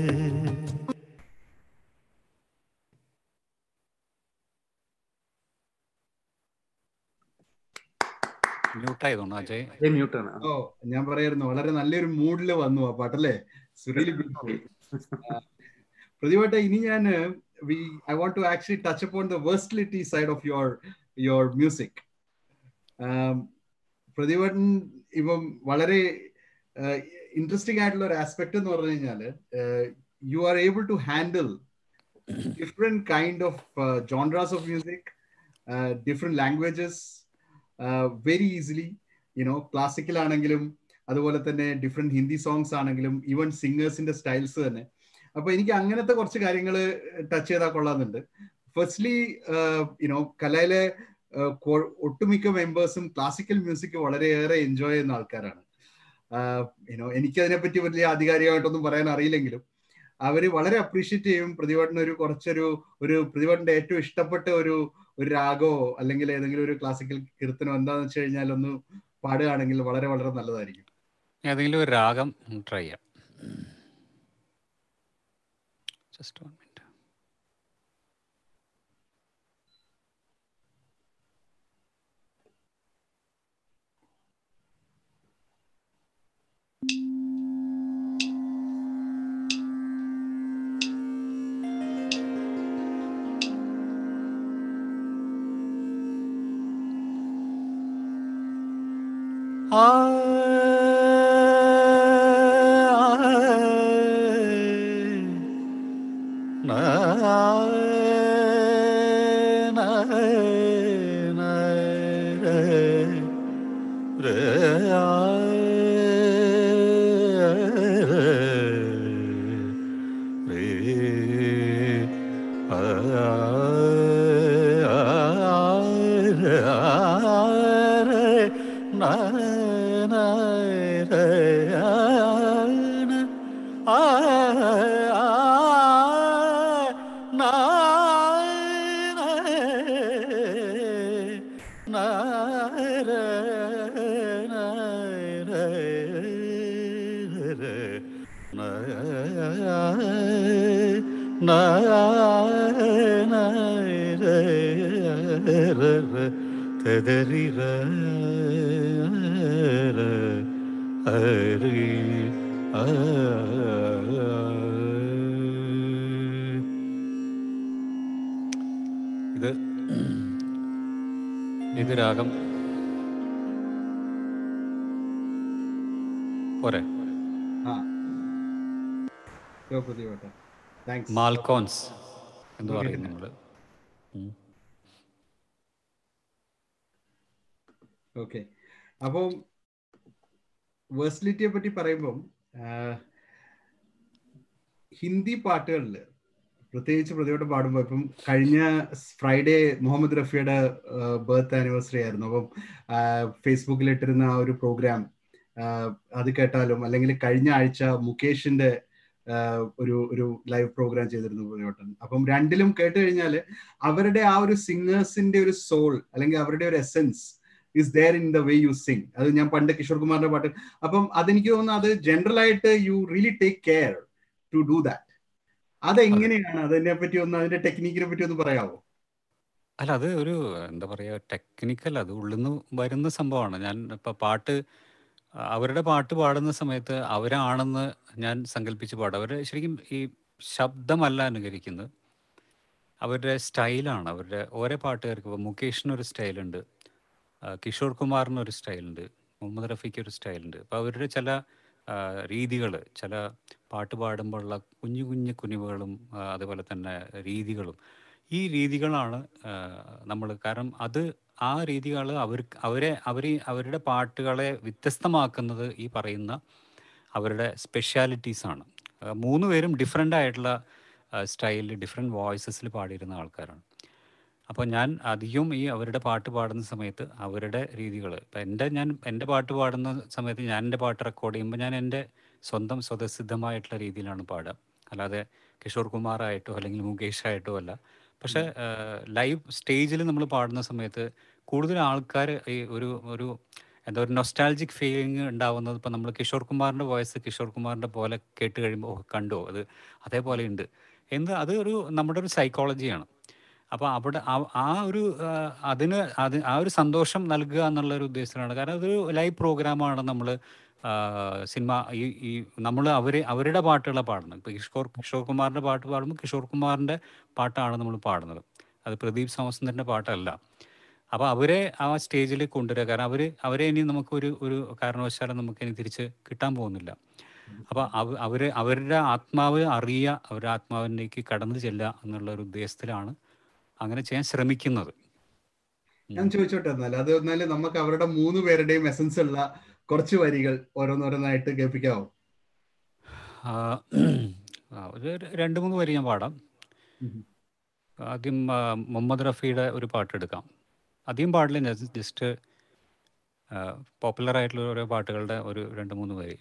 മ്യൂട്ടായതുകൊണ്ട് അജയ് മ്യൂട്ടാണ്. ഓ, ഞാൻ പറയായിരുന്നു വളരെ നല്ലൊരു മൂഡില് വന്നു ആ പാട്ടല്ലേ. സുരീൽ പ്രതിഭട്ടെ, ഇനി ഞാൻ I want to actually touch upon the versatility side of your music. പ്രതിഭൻ ഇപ്പം വളരെ ഇൻട്രസ്റ്റിംഗ് ആയിട്ടുള്ള ഒരു ആസ്പെക്ട് എന്ന് പറഞ്ഞു കഴിഞ്ഞാല് you are able to handle different kind of genres of music, different languages very easily. Classical ആണെങ്കിലും അതുപോലെ തന്നെ ഡിഫറെന്റ് ഹിന്ദി സോങ്സ് ആണെങ്കിലും ഈവൻ സിംഗേഴ്സിന്റെ സ്റ്റൈൽസ് തന്നെ. അപ്പൊ എനിക്ക് അങ്ങനത്തെ കുറച്ച് കാര്യങ്ങൾ ടച്ച് ചെയ്താൽ കൊള്ളാമെന്നുണ്ട്. ഫസ്റ്റ്ലി കലയിലെ ഒട്ടുമിക്ക മെമ്പേഴ്സും ക്ലാസിക്കൽ മ്യൂസിക് വളരെയേറെ എൻജോയ് ചെയ്യുന്ന ആൾക്കാരാണ്. എനിക്കതിനെപ്പറ്റി വലിയ ആധികാരികമായിട്ടൊന്നും പറയാൻ അറിയില്ലെങ്കിലും അവര് വളരെ അപ്രീഷിയേറ്റ് ചെയ്യും പ്രതിഭട്ടിന് ഒരു പ്രതിഭട്ടിന്റെ ഏറ്റവും ഇഷ്ടപ്പെട്ട ഒരു രാഗമോ അല്ലെങ്കിൽ ഏതെങ്കിലും ഒരു ക്ലാസിക്കൽ കീർത്തനോ എന്താന്ന് വെച്ച് കഴിഞ്ഞാൽ ഒന്ന് പാടുകയാണെങ്കിൽ വളരെ വളരെ നല്ലതായിരിക്കും. ഏതെങ്കിലും ഒരു രാഗം ട്രൈ ചെയ്യാം. Just 1 minute. ഇത് രാഗം പോരെ? മാൽക്കോൺസ് എന്ന് പറയും നമ്മള്. ഓക്കെ, അപ്പം വേഴ്സിലിറ്റിയെ പറ്റി പറയുമ്പം ഹിന്ദി പാട്ടുകളിൽ പ്രത്യേകിച്ച് പ്രതിയോട്ട് പാടുമ്പോൾ, ഇപ്പം കഴിഞ്ഞ ഫ്രൈഡേ മുഹമ്മദ് റഫിയുടെ ബർത്ത് ആനിവേഴ്സറി ആയിരുന്നു. അപ്പം ഫേസ്ബുക്കിൽ ഇട്ടിരുന്ന ആ ഒരു പ്രോഗ്രാം അത് കേട്ടാലും, അല്ലെങ്കിൽ കഴിഞ്ഞ ആഴ്ച മുകേഷിന്റെ ഒരു ലൈവ് പ്രോഗ്രാം ചെയ്തിരുന്നു പ്രതിയോട്ടൻ. അപ്പം രണ്ടിലും കേട്ട് കഴിഞ്ഞാൽ അവരുടെ ആ ഒരു സിംഗേഴ്സിന്റെ ഒരു സോൾ അല്ലെങ്കിൽ അവരുടെ ഒരു essence is there in the way you sing. അത് ഞാൻ പണ്ട് കിഷോർ കുമാറിന്റെ പാട്ട്. അപ്പം അതെനിക്ക് തോന്നുന്നു അത് ജനറൽ ആയിട്ട് you really take care to do that. അതെങ്ങനെയാണ്? അതിനെ പറ്റി ഒന്ന്, അതിന്റെ ടെക്നിക്കിനെ പറ്റി ഒന്ന് പറയാമോ? അല്ല, അത് ഒരു എന്താ പറയുക, ടെക്നിക്കൽ, അത് ഉള്ളിൽ നിന്ന് വരുന്ന സംഭവമാണ്. ഞാൻ ഇപ്പം അവരുടെ പാട്ട് പാടുന്ന സമയത്ത് അവരാണെന്ന് ഞാൻ സങ്കല്പിച്ച് പാടും. അവർ ശരിക്കും ഈ ശബ്ദമല്ല അനുകരിക്കുന്നത്, അവരുടെ സ്റ്റൈലാണ്. അവരുടെ ഓരോ പാട്ടുകാർക്ക് ഇപ്പോൾ മുകേഷിനൊരു സ്റ്റൈലുണ്ട്, കിഷോർ കുമാറിനൊരു സ്റ്റൈലുണ്ട്, മുഹമ്മദ് റഫീക്ക് ഒരു സ്റ്റൈലുണ്ട്. അപ്പോൾ അവരുടെ ചില രീതികൾ, ചില പാട്ട് പാടുമ്പോഴുള്ള കുഞ്ഞു കുഞ്ഞു കുനിവുകളും അതുപോലെ തന്നെ രീതികളും, ഈ രീതികളാണ് നമ്മൾ, കാരണം ആ രീതികൾ അവരുടെ പാട്ടുകളെ വ്യത്യസ്തമാക്കുന്നത് ഈ പറയുന്ന അവരുടെ സ്പെഷ്യാലിറ്റീസാണ്. 3 പേരും ഡിഫറെൻ്റ് ആയിട്ടുള്ള സ്റ്റൈലിൽ ഡിഫറെൻറ്റ് വോയിസസിൽ പാടിയിരുന്ന ആൾക്കാരാണ്. അപ്പോൾ ഞാൻ അധികം ഈ അവരുടെ പാട്ട് പാടുന്ന സമയത്ത് അവരുടെ രീതികൾ, ഇപ്പം എൻ്റെ പാട്ട് പാടുന്ന സമയത്ത് ഞാൻ എൻ്റെ പാട്ട് റെക്കോർഡ് ചെയ്യുമ്പോൾ ഞാൻ എൻ്റെ സ്വന്തം സ്വതസിദ്ധമായിട്ടുള്ള രീതിയിലാണ് പാടുക, അല്ലാതെ കിഷോർ കുമാറായിട്ടോ അല്ലെങ്കിൽ മുകേഷായിട്ടോ അല്ല. പക്ഷേ ലൈവ് സ്റ്റേജിൽ നമ്മൾ പാടുന്ന സമയത്ത് കൂടുതൽ ആൾക്കാർ ഈ ഒരു എന്താ ഒരു നൊസ്റ്റാൾജിക് ഫീലിംഗ് ഉണ്ടാവുന്നത്. ഇപ്പം നമ്മൾ കിഷോർ കുമാറിൻ്റെ വോയിസ് കിഷോർ കുമാറിൻ്റെ പോലെ കേട്ട് കഴിയുമ്പോൾ കണ്ടോ അത് അതേപോലെ ഉണ്ട് അത് നമ്മുടെ ഒരു സൈക്കോളജിയാണ്. അപ്പോൾ അവിടെ ആ ഒരു സന്തോഷം നൽകുക എന്നുള്ളൊരു ഉദ്ദേശത്തിലാണ്. കാരണം അതൊരു ലൈവ് പ്രോഗ്രാമാണ്, നമ്മൾ സിനിമ ഈ നമ്മൾ അവരുടെ പാട്ടുകളാണ് പാടുന്നത്. ഇപ്പോൾ കിഷോർ കുമാറിൻ്റെ പാട്ട് പാടുമ്പോൾ കിഷോർ കുമാറിൻ്റെ പാട്ടാണ് നമ്മൾ പാടുന്നത്, അത് പ്രദീപ് സോമസുന്ദറിൻ്റെ പാട്ടല്ല. അപ്പോൾ അവരെ ആ സ്റ്റേജിൽ കൊണ്ടുവരിക, കാരണം അവരെ ഇനി നമുക്കൊരു കാരണവശാലും നമുക്ക് ഇനി തിരിച്ച് കിട്ടാൻ പോകുന്നില്ല. അപ്പോൾ അവരുടെ ആത്മാവ് അറിയുക, അവരുടെ ആത്മാവിലേക്ക് കടന്നു ചെല്ലുക എന്നുള്ള ഒരു ഉദ്ദേശത്തിലാണ് അങ്ങനെ ചെയ്യാൻ ശ്രമിക്കുന്നത്. ഞാൻ ചോദിച്ചോട്ടെ, എന്നാലും നമുക്ക് അവരുടെ 3 പേരുടെയും എസൻസ് ഉള്ള കുറച്ച് വരികൾ ഓരോന്നോരോന്നായിട്ട് കേൾപ്പിക്കാവോ? ഒരു 2-3 വരി ഞാൻ പാടാം. ആദ്യം മുഹമ്മദ് റഫിയുടെ ഒരു പാട്ടെടുക്കാം. അധികം പാടില്ല, ജസ്റ്റ് പോപ്പുലർ ആയിട്ടുള്ള ഓരോ പാട്ടുകളുടെ ഒരു 2-3 വരി.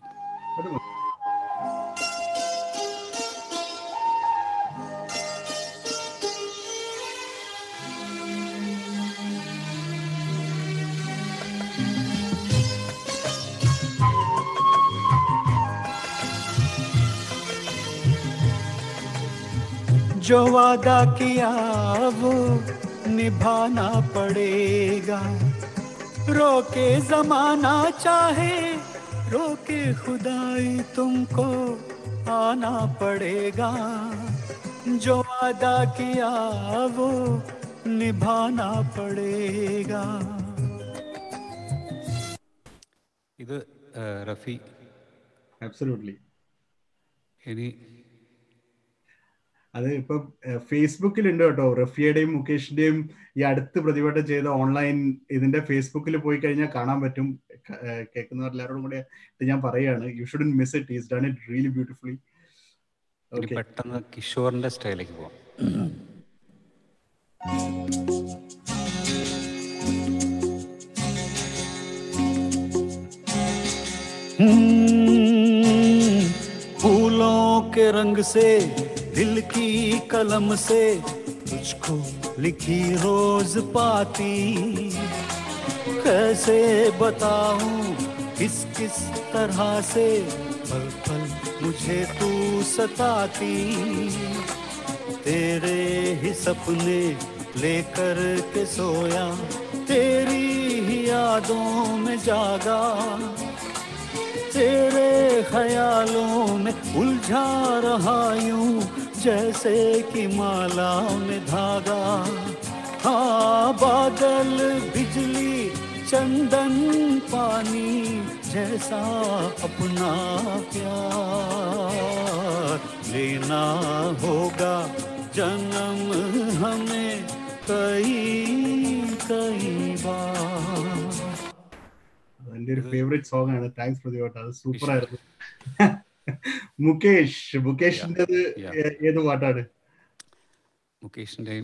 जो वादा किया वो निभाना पड़ेगा, रोके जमाना चाहे रोके खुदाई तुमको आना पड़ेगा, जो वादा किया वो निभाना पड़ेगा. ഇത് റഫി. അബ്സല്യൂട്ട്ലി. ഇനി അത് ഇപ്പം ഫേസ്ബുക്കിലുണ്ട് കേട്ടോ, റഫിയുടെയും മുകേഷിന്റെയും ഈ അടുത്ത് പ്രതിവട്ടം ചെയ്ത ഓൺലൈൻ ഇതിന്റെ ഫേസ്ബുക്കിൽ പോയി കഴിഞ്ഞാൽ കാണാൻ പറ്റും. കേൾക്കുന്നവരെല്ലാവരോടും കൂടെ ഞാൻ പറയാണ്, you shouldn't miss it, is done it really beautifully. പെട്ടെന്ന് കിഷോറിന്റെ സ്റ്റൈലിലേക്ക് പോവാം. फूलों के रंग से दिल की कलम से तुझको लिखी रोज पाती, कैसे बताऊं किस किस तरह से पल पल मुझे तू सताती, तेरे ही सपने लेकर के सोया, तेरी ही यादों में जागा, तेरे ख्यालों में उलझा रहा यूं जैसे कि माला में धागा. हाँ, बादल बिजली चंदन पानी जैसा अपना प्यार लेना होगा जन्म हमें कई कई बार. എന്റെ ഒരു ഫേവറേറ്റ് സോങ് ആണ്. താങ്ക്സ് പ്രതിവട്ട, അത് സൂപ്പർ ആയിരുന്നു. മുകേഷിന്റെ ഏത് പാട്ടാണ്? മുകേഷിന്റെ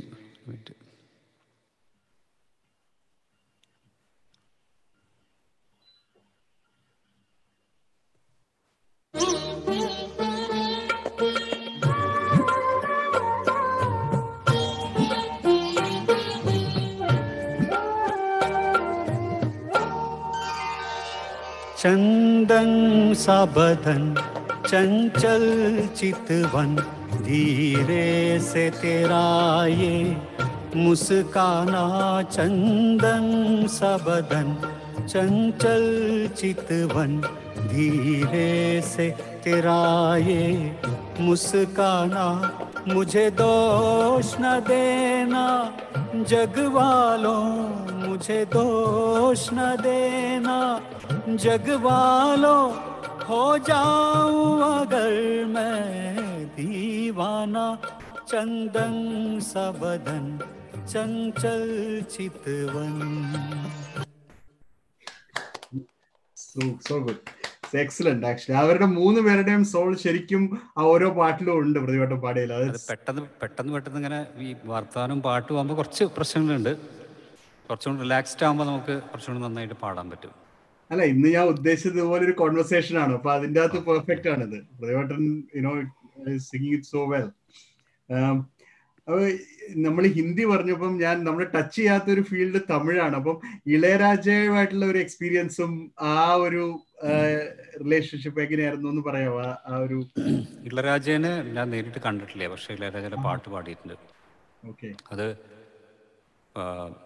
चंदन सा बदन चंचल चितवन, धीरे से तेरा ये मुस्काना, चंदन सा बदन चंचल चितवन, धीरे से तेरा ये मुस्काना, मुझे दोष न देना जग वालों, मुझे दोष न देना जग वालों, हो जाऊं अगर मैं दीवाना, चंदन सा बदन चंचल चितवन. So good. It's excellent actually. അവരുടെ 3 പേരുടെയും സോൾ ശരിക്കും ആ ഓരോ പാട്ടിലും ഉണ്ട് പ്രതിവട്ടം പാടിയില്ല. അത് പെട്ടെന്ന് ഇങ്ങനെ ഈ വർത്താനം പാട്ടും ആകുമ്പോൾ കുറച്ച് പ്രശ്നങ്ങളുണ്ട്. കുറച്ചുകൂടി റിലാക്സ്ഡ് ആകുമ്പോൾ നമുക്ക് കുറച്ചുകൂടി നന്നായിട്ട് പാടാൻ പറ്റും. അല്ല, ഇന്ന് ഞാൻ ഉദ്ദേശിച്ചത് ഇതുപോലെ ഒരു കോൺവെർസേഷൻ ആണ്, അപ്പൊ അതിന്റെ അകത്ത് പെർഫെക്റ്റ് ആണിത്. പ്രതിവട്ടൻ സിംഗിങ് ഇറ്റ് സോ വെൽ. അപ്പൊ നമ്മൾ ഹിന്ദി പറഞ്ഞപ്പം നമ്മൾ ടച്ച് ചെയ്യാത്ത ഒരു ഫീൽഡ് തമിഴാണ്. അപ്പം ഇളയരാജയുമായിട്ടുള്ള ഒരു എക്സ്പീരിയൻസും ആ ഒരു റിലേഷൻഷിപ്പ് എങ്ങനെയായിരുന്നു എന്ന് പറയാമോ? ആ ഒരു ഇളയരാജനെ ഞാൻ നേരിട്ട് കണ്ടിട്ടില്ല, പക്ഷെ ഇളയരാജയുടെ പാട്ട് പാടിയിട്ടുണ്ട്. അത്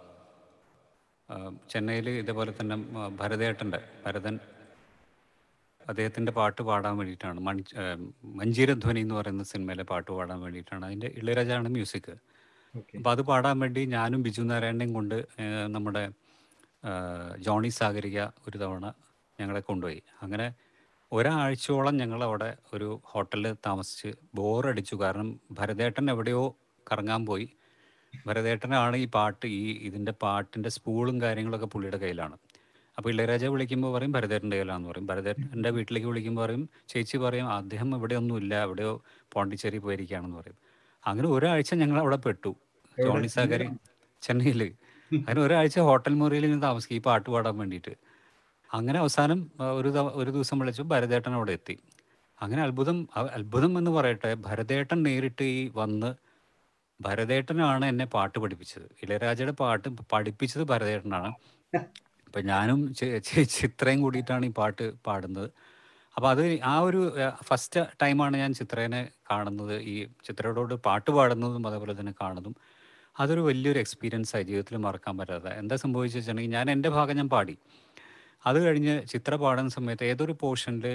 ചെന്നൈയിൽ ഇതേപോലെ തന്നെ ഭരതൻ അദ്ദേഹത്തിൻ്റെ പാട്ട് പാടാൻ വേണ്ടിയിട്ടാണ്. മഞ്ജീരധ്വനി എന്ന് പറയുന്ന സിനിമയിലെ പാട്ട് പാടാൻ വേണ്ടിയിട്ടാണ്. അതിൻ്റെ ഇളയരാജയാണ് മ്യൂസിക്. ഓക്കെ. അപ്പോൾ അത് പാടാൻ വേണ്ടി ഞാനും ബിജു നാരായണനെയും കൊണ്ട് നമ്മുടെ ജോണി സാഗരിക ഒരു തവണ ഞങ്ങളെ കൊണ്ടുപോയി. അങ്ങനെ ഒരാഴ്ചയോളം ഞങ്ങളവിടെ ഒരു ഹോട്ടലിൽ താമസിച്ച് ബോറടിച്ചു. കാരണം ഭരതേട്ടൻ എവിടെയോ കറങ്ങാൻ പോയി. ഭരതേട്ടനാണ് ഈ പാട്ട് ഇതിൻ്റെ പാട്ടിൻ്റെ സ്പൂളും കാര്യങ്ങളൊക്കെ പുള്ളിയുടെ കയ്യിലാണ്. അപ്പോൾ ഇളയരാജ വിളിക്കുമ്പോൾ പറയും ഭരതേട്ടൻ്റെ കയ്യിലാണെന്ന് പറയും. ഭരതേട്ടൻ്റെ വീട്ടിലേക്ക് വിളിക്കുമ്പോൾ പറയും, ചേച്ചി പറയും അദ്ദേഹം ഇവിടെയൊന്നുമില്ല, എവിടെയോ പോണ്ടിച്ചേരി പോയിരിക്കുകയാണെന്ന് പറയും. അങ്ങനെ ഒരാഴ്ച ഞങ്ങൾ അവിടെ പെട്ടു. ജോണി സാഗരി ചെന്നൈയിൽ. അങ്ങനെ ഒരാഴ്ച ഹോട്ടൽ മുറിയിൽ ഇങ്ങനെ താമസിക്കും ഈ പാട്ട് പാടാൻ വേണ്ടിയിട്ട്. അങ്ങനെ അവസാനം ഒരു ദിവസം വിളിച്ചു, ഭരതേട്ടൻ അവിടെ എത്തി. അങ്ങനെ അത്ഭുതം എന്ന് പറയട്ടെ, ഭരതേട്ടൻ നേരിട്ട് വന്ന് ഭരതേട്ടനാണ് എന്നെ പാട്ട് പഠിപ്പിച്ചത്. ഇളയരാജയുടെ പാട്ട് പഠിപ്പിച്ചത് ഭരതേട്ടനാണ്. അപ്പം ഞാനും ചിത്രയും കൂടിയിട്ടാണ് ഈ പാട്ട് പാടുന്നത്. അപ്പോൾ അത് ആ ഒരു ഫസ്റ്റ് ടൈമാണ് ഞാൻ ചിത്രേനെ കാണുന്നത്, ഈ ചിത്രയോട് പാട്ട് പാടുന്നതും അതേപോലെ തന്നെ കാണുന്നതും. അതൊരു വലിയൊരു എക്സ്പീരിയൻസായി, ജീവിതത്തിൽ മറക്കാൻ പറ്റാത്ത. എന്താ സംഭവിച്ചു വെച്ചിട്ടുണ്ടെങ്കിൽ, ഞാൻ എൻ്റെ ഭാഗം ഞാൻ പാടി. അത് കഴിഞ്ഞ് ചിത്ര പാടുന്ന സമയത്ത് ഏതൊരു പോർഷനിൽ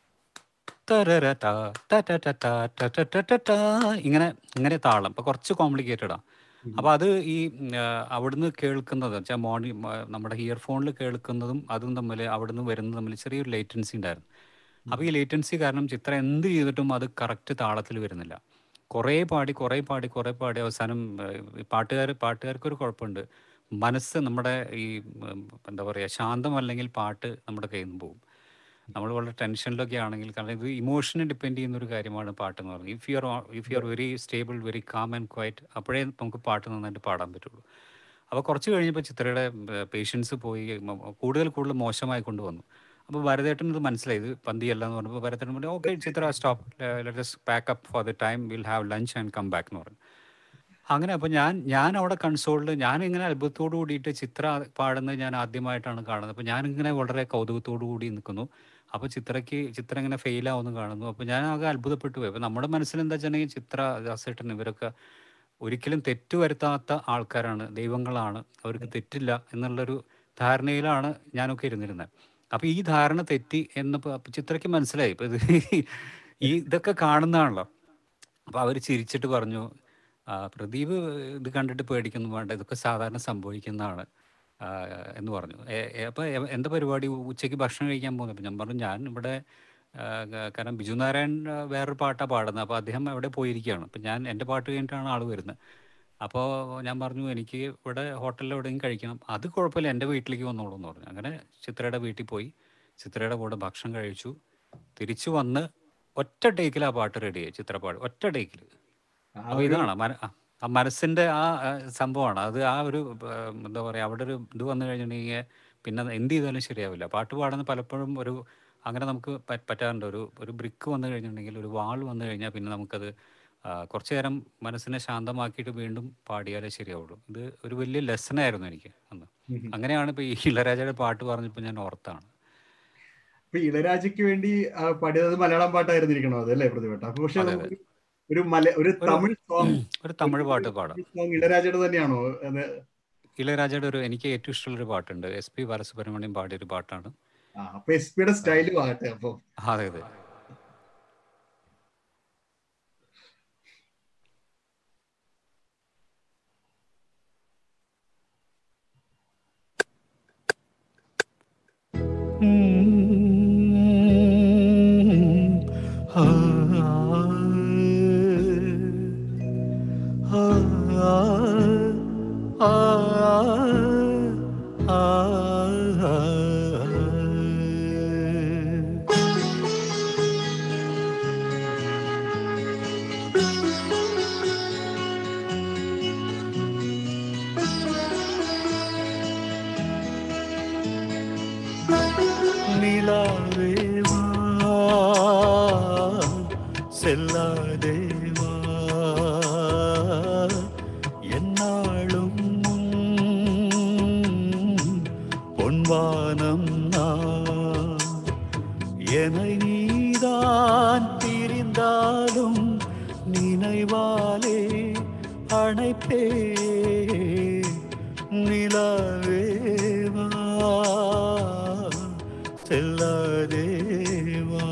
ഇങ്ങനെ താളം, അപ്പോൾ കുറച്ച് കോംപ്ലിക്കേറ്റഡാണ്. അപ്പോൾ അത് അവിടുന്ന് കേൾക്കുന്നത് വെച്ചാൽ നമ്മുടെ ഇയർഫോണിൽ കേൾക്കുന്നതും അതും തമ്മിൽ അവിടുന്ന് വരുന്നത് തമ്മിൽ ചെറിയൊരു ലേറ്റൻസി ഉണ്ടായിരുന്നു. അപ്പോൾ ഈ ലേറ്റൻസി കാരണം ചിത്ര എന്ത് ചെയ്തിട്ടും അത് കറക്റ്റ് താളത്തിൽ വരുന്നില്ല. കുറേ പാടി അവസാനം പാട്ടുകാർക്കൊരു കുഴപ്പമുണ്ട്. മനസ്സ് നമ്മുടെ എന്താ പറയുക, ശാന്തമല്ലെങ്കിൽ പാട്ട് നമ്മുടെ കയ്യിൽ നിന്ന് പോകും. നമ്മൾ വളരെ ടെൻഷനിലൊക്കെ ആണെങ്കിൽ, കാരണം ഇത് ഇമോഷനെ ഡിപ്പെൻഡ് ചെയ്യുന്ന ഒരു കാര്യമാണ് പാട്ട് എന്ന് പറയുന്നത്. If you are very stable, very calm and quiet, അപ്പോഴേ നമുക്ക് പാട്ട് നന്നായിട്ട് പാടാൻ പറ്റുള്ളൂ. അപ്പോൾ കുറച്ച് കഴിഞ്ഞപ്പോൾ ചിത്രയുടെ പേഷ്യൻസ് പോയി കൂടുതൽ മോശമായി കൊണ്ടുവന്നു. അപ്പോൾ ഭരതേട്ടൻ ഇത് മനസ്സിലായി, ഇത് പന്തിയല്ല എന്ന് പറഞ്ഞപ്പോൾ ഭരതേട്ടൻ പറഞ്ഞു, okay Chithra stop, let us pack up for the time, we'll have lunch and come back എന്ന് പറഞ്ഞു. അങ്ങനെ അപ്പോൾ ഞാൻ അവിടെ കൺസോളിൽ ഞാനിങ്ങനെ അത്ഭുതത്തോടു കൂടിയിട്ട് ചിത്ര പാടുന്നത് ഞാൻ ആദ്യമായിട്ടാണ് കാണുന്നത്. അപ്പോൾ ഞാനിങ്ങനെ വളരെ കൗതുകത്തോടു കൂടി നിൽക്കുന്നു. അപ്പോൾ ചിത്ര ഇങ്ങനെ ഫെയിലാവുന്നു കാണുന്നു. അപ്പോൾ ഞാൻ ആകെ അത്ഭുതപ്പെട്ടു പോയി. അപ്പോൾ നമ്മുടെ മനസ്സിൽ എന്താ വെച്ചിട്ടുണ്ടെങ്കിൽ, ചിത്ര, ദാസേട്ടൻ ഇവരൊക്കെ ഒരിക്കലും തെറ്റ് വരുത്താത്ത ആൾക്കാരാണ്, ദൈവങ്ങളാണ്, അവർക്ക് തെറ്റില്ല എന്നുള്ളൊരു ധാരണയിലാണ് ഞാനൊക്കെ ഇരുന്നിരുന്നത്. അപ്പോൾ ഈ ധാരണ തെറ്റി എന്നപ്പോൾ ചിത്രയ്ക്ക് മനസ്സിലായി. ഇപ്പോൾ ഇതൊക്കെ കാണുന്നതാണല്ലോ. അപ്പോൾ അവർ ചിരിച്ചിട്ട് പറഞ്ഞു, പ്രദീപ് ഇത് കണ്ടിട്ട് പേടിക്കൊന്നും വേണ്ട, ഇതൊക്കെ സാധാരണ സംഭവിക്കുന്നതാണ് എന്ന് പറഞ്ഞു. അപ്പോൾ എന്താ പരിപാടി, ഉച്ചയ്ക്ക് ഭക്ഷണം കഴിക്കാൻ പോകുന്നത്? അപ്പോൾ ഞാൻ പറഞ്ഞു, ഞാൻ ഇവിടെ കാരണം ബിജു നാരായൺ വേറൊരു പാട്ടാണ് പാടുന്നത്, അപ്പോൾ അദ്ദേഹം എവിടെ പോയിരിക്കുകയാണ്. അപ്പം ഞാൻ എൻ്റെ പാട്ട് കഴിഞ്ഞിട്ടാണ് ആൾ വരുന്നത്. അപ്പോൾ ഞാൻ പറഞ്ഞു, എനിക്ക് ഇവിടെ ഹോട്ടലിൽ എവിടെയെങ്കിലും കഴിക്കണം. അത് കുഴപ്പമില്ല, എൻ്റെ വീട്ടിലേക്ക് വന്നോളൂ എന്ന് പറഞ്ഞു. അങ്ങനെ ചിത്രയുടെ വീട്ടിൽ പോയി ചിത്രയുടെ കൂടെ ഭക്ഷണം കഴിച്ചു. തിരിച്ചു വന്ന് ഒറ്റ ടേക്കിൽ ആ പാട്ട് റെഡിയായി, ചിത്രപ്പാട് ഒറ്റ ടേക്കിൽ. അപ്പോൾ ഇതാണ് ആ മനസ്സിൻ്റെ സംഭവമാണ് അത്. ആ ഒരു എന്താ പറയുക, അവിടെ ഒരു ഇത് വന്നു കഴിഞ്ഞിട്ടുണ്ടെങ്കിൽ പിന്നെ എന്ത് ചെയ്താലും ശരിയാവില്ല. പാട്ട് പാടുന്ന പലപ്പോഴും അങ്ങനെ നമുക്ക് പറ്റാറുണ്ട്. ഒരു ബ്രിക്ക് വന്നു കഴിഞ്ഞിട്ടുണ്ടെങ്കിൽ, ഒരു വാൾ വന്നു കഴിഞ്ഞാൽ പിന്നെ നമുക്കത് കുറച്ചു നേരം മനസ്സിനെ ശാന്തമാക്കിയിട്ട് വീണ്ടും പാടിയാലേ ശരിയാവുള്ളൂ. ഇത് ഒരു വലിയ ലെസണായിരുന്നു എനിക്ക് അന്ന്. അങ്ങനെയാണ് ഇപ്പോൾ ഈ ഇളയരാജയുടെ പാട്ട് പറഞ്ഞപ്പോൾ ഞാൻ ഓർത്താണ്. ഇപ്പൊ ഇളയരാജയ്ക്ക് വേണ്ടി പാടിയത് മലയാളം പാട്ടായിരുന്നിരിക്കണോ അതല്ലേ പ്രതിഭട്ട? പക്ഷെ ഒരു തമിഴ് പാട്ട് പാടാം. ഇളയരാജയുടെ തന്നെയാണോ? ഇളയരാജയുടെ എനിക്ക് ഏറ്റവും ഇഷ്ടമുള്ളൊരു പാട്ടുണ്ട്, SP ബാലസുബ്രഹ്മണ്യം പാടിയൊരു പാട്ടാണ്. അപ്പൊ SP യുടെ സ്റ്റൈലും ആകട്ടെ. അപ്പൊ അതെ. நிலாவேவா செல்லாதேவா என்னாலும் பொன்வானம் நான் என்னை நீதான் பிரிந்தாலும் நினைவாலே அணைப்பே நிலாவேவா செல்லாதேவா.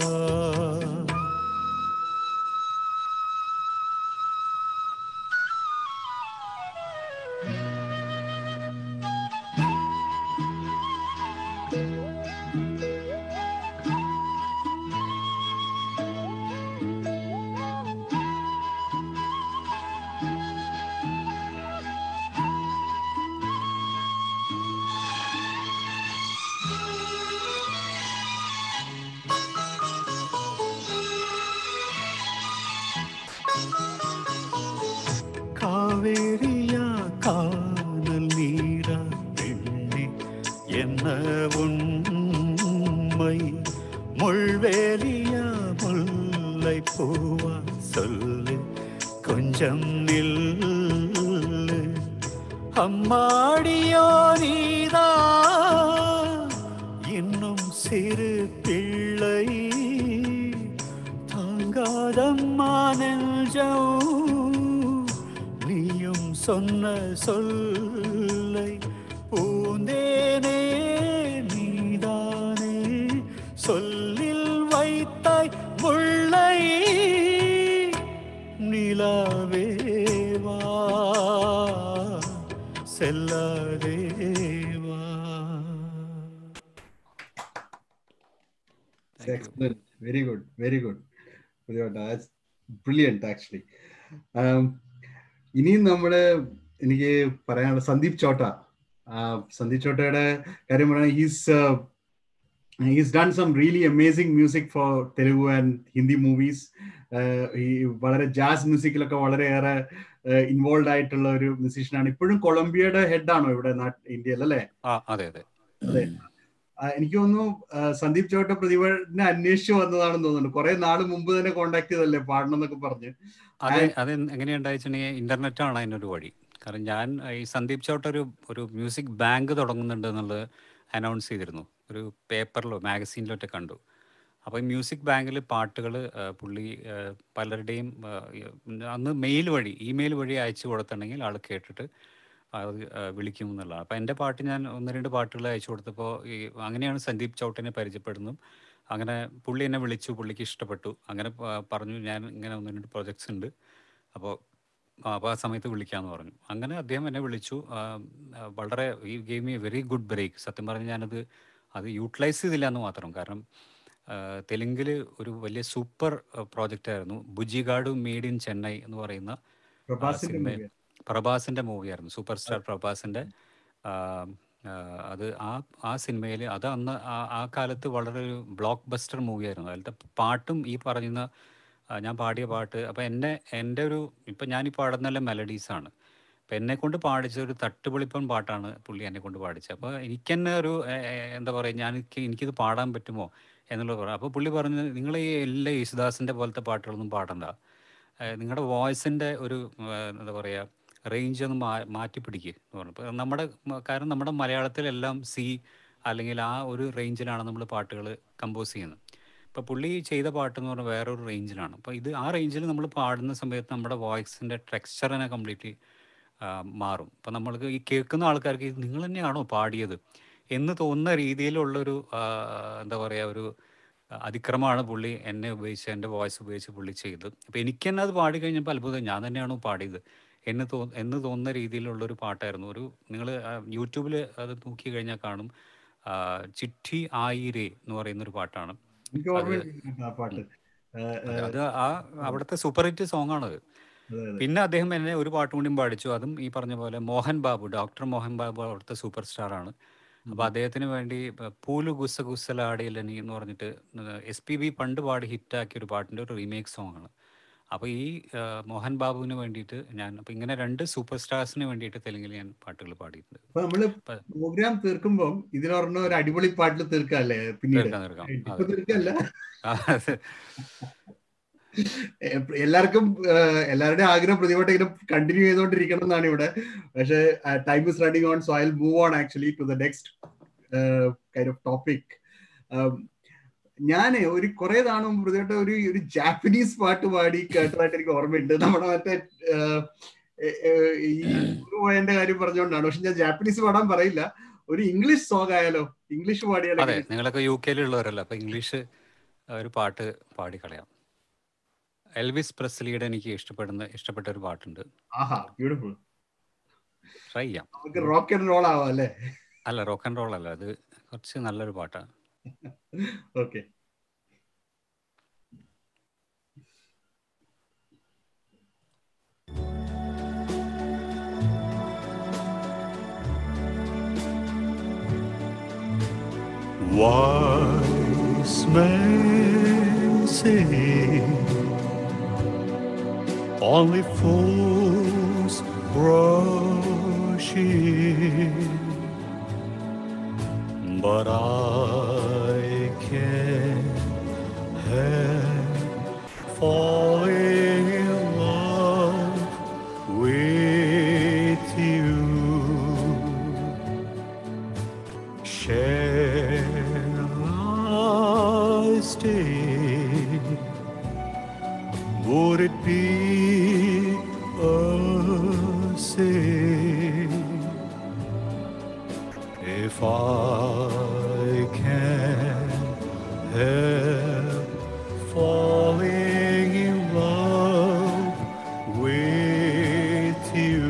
காவேரியா காதல் நீரா பெண்ணே என்ன உண்மை, முள்வேலியா முல்லை பூவா சொல்லு கொஞ்சம் நில்லு, அம்மாடியோ நீதா இன்னும் சிறு பிள்ளை, தாங்காதம்மா நெஞ்சம் நீயும் சொன்ன சொல்லை, பூந்தேனே நீதானே சொல்லில் வைத்தாய் முல்லை, நிலாவேவா செல்லாதேவா. Excellent. Very good. Very good. That's brilliant actually. ഇനിയും നമ്മുടെ എനിക്ക് പറയാനുള്ള സന്ദീപ് ചോട്ട. സന്ദീപ് ചോട്ടയുടെ കാര്യം പറയുന്നത് he's done some really amazing music for Telugu and Hindi movies. വളരെ ജാസ് മ്യൂസിക്കിലൊക്കെ വളരെയേറെ ഇൻവോൾവ് ആയിട്ടുള്ള ഒരു മ്യൂസീഷ്യനാണ്. ഇപ്പോഴും കൊളംബിയയുടെ ഹെഡാണോ ഇവിടെ ഇന്ത്യയിൽ അല്ലേ? അതെ അതെ അതെ. എനിക്ക് തോന്നുന്നു സന്ദീപ് ചോട്ട പ്രതിഭനെ അന്വേഷിച്ചു വന്നതാണെന്ന് തോന്നുന്നു. കുറെ നാള് മുമ്പ് തന്നെ കോണ്ടാക്ട് ചെയ്തല്ലേ പാടണം എന്നൊക്കെ പറഞ്ഞ്. അത് എങ്ങനെയുണ്ടായിട്ടുണ്ടെങ്കിൽ ഇന്റർനെറ്റ് ആണ് അതിനൊരു വഴി. കാരണം ഞാൻ ഈ സന്ദീപ് ചോട്ട ഒരു മ്യൂസിക് ബാങ്ക് തുടങ്ങുന്നുണ്ട് എന്നുള്ളത് അനൗൺസ് ചെയ്തിരുന്നു. ഒരു പേപ്പറിലോ മാഗസീനിലോ ഒക്കെ കണ്ടു. അപ്പോൾ ഈ മ്യൂസിക് ബാങ്കിൽ പാട്ടുകൾ പുള്ളി പലരുടെയും അന്ന് ഇമെയിൽ വഴി അയച്ചു കൊടുത്തിട്ടുണ്ടെങ്കിൽ ആൾ കേട്ടിട്ട് അത് വിളിക്കും എന്നുള്ളതാണ്. അപ്പോൾ എൻ്റെ പാട്ട് ഞാൻ 1-2 പാട്ടുകൾ അയച്ചു കൊടുത്തപ്പോൾ അങ്ങനെയാണ് സന്ദീപ് ചൗട്ടനെ പരിചയപ്പെടുന്നതും. അങ്ങനെ പുള്ളി എന്നെ വിളിച്ചു, പുള്ളിക്ക് ഇഷ്ടപ്പെട്ടു. അങ്ങനെ പറഞ്ഞു ഞാൻ ഇങ്ങനെ 1-2 പ്രോജക്ട്സ് ഉണ്ട്, അപ്പോൾ ആ സമയത്ത് വിളിക്കാമെന്ന് പറഞ്ഞു. അങ്ങനെ അദ്ദേഹം എന്നെ വിളിച്ചു. വളരെ gave me very good break. സത്യം പറഞ്ഞ് ഞാനത് യൂട്ടിലൈസ് ചെയ്തില്ല എന്ന് മാത്രം. കാരണം തെലുങ്കിൽ ഒരു വലിയ സൂപ്പർ പ്രോജക്റ്റായിരുന്നു ബുജിഗാഡു മെയ്ഡ് ഇൻ ചെന്നൈ എന്ന് പറയുന്ന സിനിമ. പ്രഭാസിൻ്റെ മൂവിയായിരുന്നു, സൂപ്പർ സ്റ്റാർ പ്രഭാസിൻ്റെ. അത് ആ സിനിമയിൽ അത് അന്ന് ആ കാലത്ത് വളരെ ഒരു ബ്ലോക്ക് ബസ്റ്റർ മൂവിയായിരുന്നു. അതിലത്തെ പാട്ടും ഈ പറയുന്ന ഞാൻ പാടിയ പാട്ട്, അപ്പോൾ ഇപ്പം ഞാനീ പാടുന്നതെല്ലാം മെലഡീസാണ്. അപ്പം എന്നെക്കൊണ്ട് പാടിച്ച ഒരു തട്ടുപൊളിപ്പൻ പാട്ടാണ് പുള്ളി എന്നെക്കൊണ്ട് പാടിച്ചത്. അപ്പോൾ എനിക്ക് തന്നെ ഒരു എന്താ പറയുക, എനിക്കിത് പാടാൻ പറ്റുമോ എന്നുള്ളത് പറഞ്ഞു. അപ്പോൾ പുള്ളി പറഞ്ഞു, നിങ്ങൾ ഈ എല്ലാ യേശുദാസിൻ്റെ പോലത്തെ പാട്ടുകളൊന്നും പാടണ്ട, നിങ്ങളുടെ വോയിസിൻ്റെ ഒരു എന്താ പറയുക റേഞ്ച് ഒന്ന് മാറ്റി പിടിക്കുക എന്ന് പറഞ്ഞു. ഇപ്പോൾ കാരണം നമ്മുടെ മലയാളത്തിലെല്ലാം സി അല്ലെങ്കിൽ ആ ഒരു റേഞ്ചിലാണ് നമ്മൾ പാട്ടുകൾ കമ്പോസ് ചെയ്യുന്നത്. ഇപ്പോൾ പുള്ളി ചെയ്ത പാട്ടെന്ന് പറഞ്ഞാൽ വേറൊരു റേഞ്ചിലാണ്. അപ്പോൾ ആ റേഞ്ചിൽ നമ്മൾ പാടുന്ന സമയത്ത് നമ്മുടെ വോയിസിൻ്റെ ടെക്സ്ചറിനെ കംപ്ലീറ്റ്ലി മാറും. അപ്പോൾ നമ്മൾക്ക് ഈ കേൾക്കുന്ന ആൾക്കാർക്ക് ഇത് നിങ്ങൾ തന്നെയാണോ പാടിയത് എന്ന് തോന്നുന്ന രീതിയിലുള്ളൊരു എന്താ പറയുക ഒരു അതിക്രമമാണ് പുള്ളി എന്നെ ഉപയോഗിച്ച്, എൻ്റെ വോയിസ് ഉപയോഗിച്ച് പുള്ളി ചെയ്തത്. അപ്പോൾ എനിക്ക് തന്നെ അത് പാടി കഴിഞ്ഞപ്പോൾ അത്ഭുതം, ഞാൻ തന്നെയാണോ പാടിയത് എന്ന് തോന്നുന്ന രീതിയിലുള്ളൊരു പാട്ടായിരുന്നു. നിങ്ങൾ യൂട്യൂബിൽ അത് നോക്കി കഴിഞ്ഞാൽ കാണും. ചിട്ടി ആയിരേ എന്ന് പറയുന്നൊരു പാട്ടാണ്. അത് അവിടുത്തെ സൂപ്പർ ഹിറ്റ് സോങ് ആണത്. പിന്നെ അദ്ദേഹം എന്നെ ഒരു പാട്ട് കൂടിയും പാടിച്ചു. അതും ഈ പറഞ്ഞ പോലെ ഡോക്ടർ മോഹൻ ബാബു അവിടുത്തെ സൂപ്പർ സ്റ്റാറാണ്. അപ്പോൾ അദ്ദേഹത്തിന് വേണ്ടി പൂലു ഗുസലാടിയലനി എന്ന് പറഞ്ഞിട്ട് SPB പണ്ട് പാടി ഹിറ്റാക്കിയ ഒരു പാട്ടിൻ്റെ ഒരു റീമേക്ക് സോങ് ആണ്. അപ്പോൾ ഈ മോഹൻ ബാബുവിന് വേണ്ടിയിട്ട് അപ്പോൾ ഇങ്ങനെ 2 സൂപ്പർ സ്റ്റാർസിന് വേണ്ടിയിട്ട് തെലുങ്കിൽ ഞാൻ പാട്ടുകൾ പാടിയിട്ടുണ്ട്. നമ്മള് പ്രോഗ്രാം തീർക്കുമ്പോൾ ഇതിനൊരെണ്ണം ഒരു അടിപൊളി പാട്ടിൽ തീർക്കാല്ലേ? തീർക്കാം. എല്ലാവരുടെയും ആഗ്രഹം പ്രതിഭട്ട് ഇങ്ങനെ കണ്ടിന്യൂ ചെയ്തുകൊണ്ടിരിക്കണം എന്നാണ് ഇവിടെ. പക്ഷെ time is running on, so I will move on actually to the next kind of topic. ഞാൻ കുറെ നാൾ മുമ്പ് പ്രതിഭട്ട് ഒരു ജാപ്പനീസ് പാട്ട് പാടി കേട്ടതായിട്ട് എനിക്ക് ഓർമ്മയുണ്ട്. നമ്മുടെ മറ്റേ ഈ പോയതിന്റെ കാര്യം പറഞ്ഞുകൊണ്ടാണ്. പക്ഷെ ഞാൻ ജാപ്പനീസ് പാടാൻ പറയില്ല. ഒരു ഇംഗ്ലീഷ് സോങ് ആയാലോ? ഇംഗ്ലീഷ് പാടിയാലോ? അതെ, നിങ്ങളൊക്കെ UK ഉള്ളവരല്ല, അപ്പോൾ ഇംഗ്ലീഷ് ഒരു പാട്ട് പാടിക്കളയാം. എൽവിസ് പ്രസ്ലിയുടെ എനിക്ക് ഇഷ്ടപ്പെട്ട ഒരു പാട്ടുണ്ട്. ആഹാ, ബ്യൂട്ടിഫുൾ. ട്രൈ ചെയ്യാം. നമുക്ക് റോക്ക് ആൻഡ് റോൾ ആവാം അല്ലേ? അല്ല, റോക്ക് ആൻഡ് റോൾ അല്ല, അത് കുറച്ച് നല്ലൊരു പാട്ടാണ്. Okay. Wise men say only fools rush in, but I can't help falling in love with you. Stay? Would it be a sin if I can't help falling in love with you?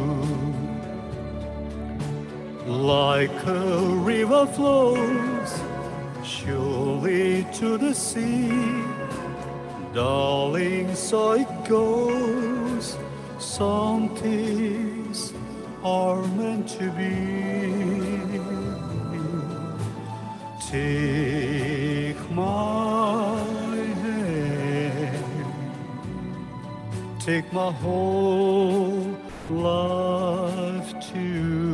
Like a river flows surely to the sea, darling, so it goes. Some things are meant to be. Take my hand, take my whole life too,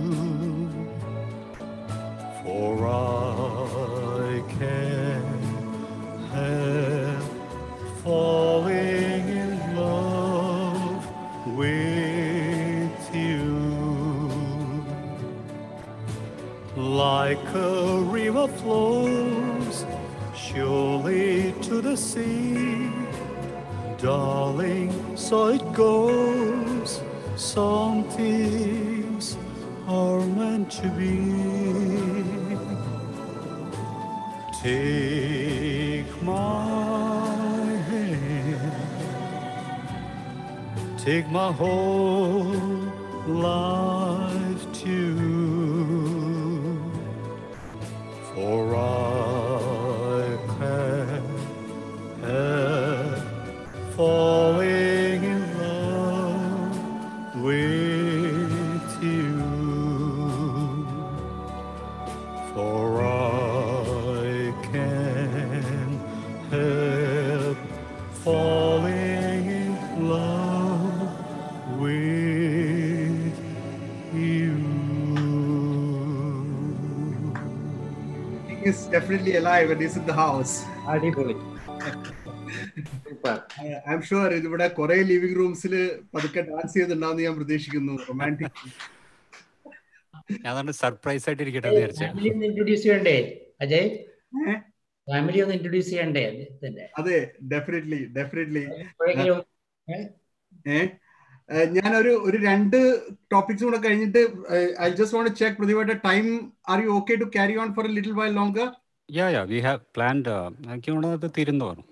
for I can't help falling in love with you. Like a river flows surely to the sea, darling, so it goes. Some things are meant to be. Take my hand, take my whole life too, for I can't help falling in love with you, for I can't help falling in love with you. King is definitely alive and is in the house. അടിപൊളി. സൂപ്പർ. ഐ എം ഷുവർ ഇതിവിടെ കുറെ ലിവിംഗ് റൂംസിൽ പതുക്കെ ഡാൻസ് ചെയ്തിട്ടുണ്ടാവും ഞാൻ പ്രതീക്ഷിക്കുന്നു. റൊമാൻറ്റിക്. ഞാൻ സർപ്രൈസ് ആയിട്ട് ഇരിക്കട്ടെ എന്ന് വിചാരിച്ചു. ഫാമിലി ഒന്ന് ഇൻട്രൊഡ്യൂസ് ചെയ്യണ്ടേ അജയ്? ഫാമിലി ഒന്ന് ഇൻട്രൊഡ്യൂസ് ചെയ്യണ്ടേ? അതെ, ഡെഫിനറ്റ്ലി. എപ്പോഴെങ്കിലും ഞാനൊരു 2 ടോപ്പിക്സ് കൂടെ കഴിഞ്ഞിട്ട് I just want to check പ്രതിഭയുടെ time. Are you okay to carry on for a little while longer? Yeah, we have planned. എനിക്ക് തോന്നുന്നത് തീരുന്നു പറഞ്ഞു.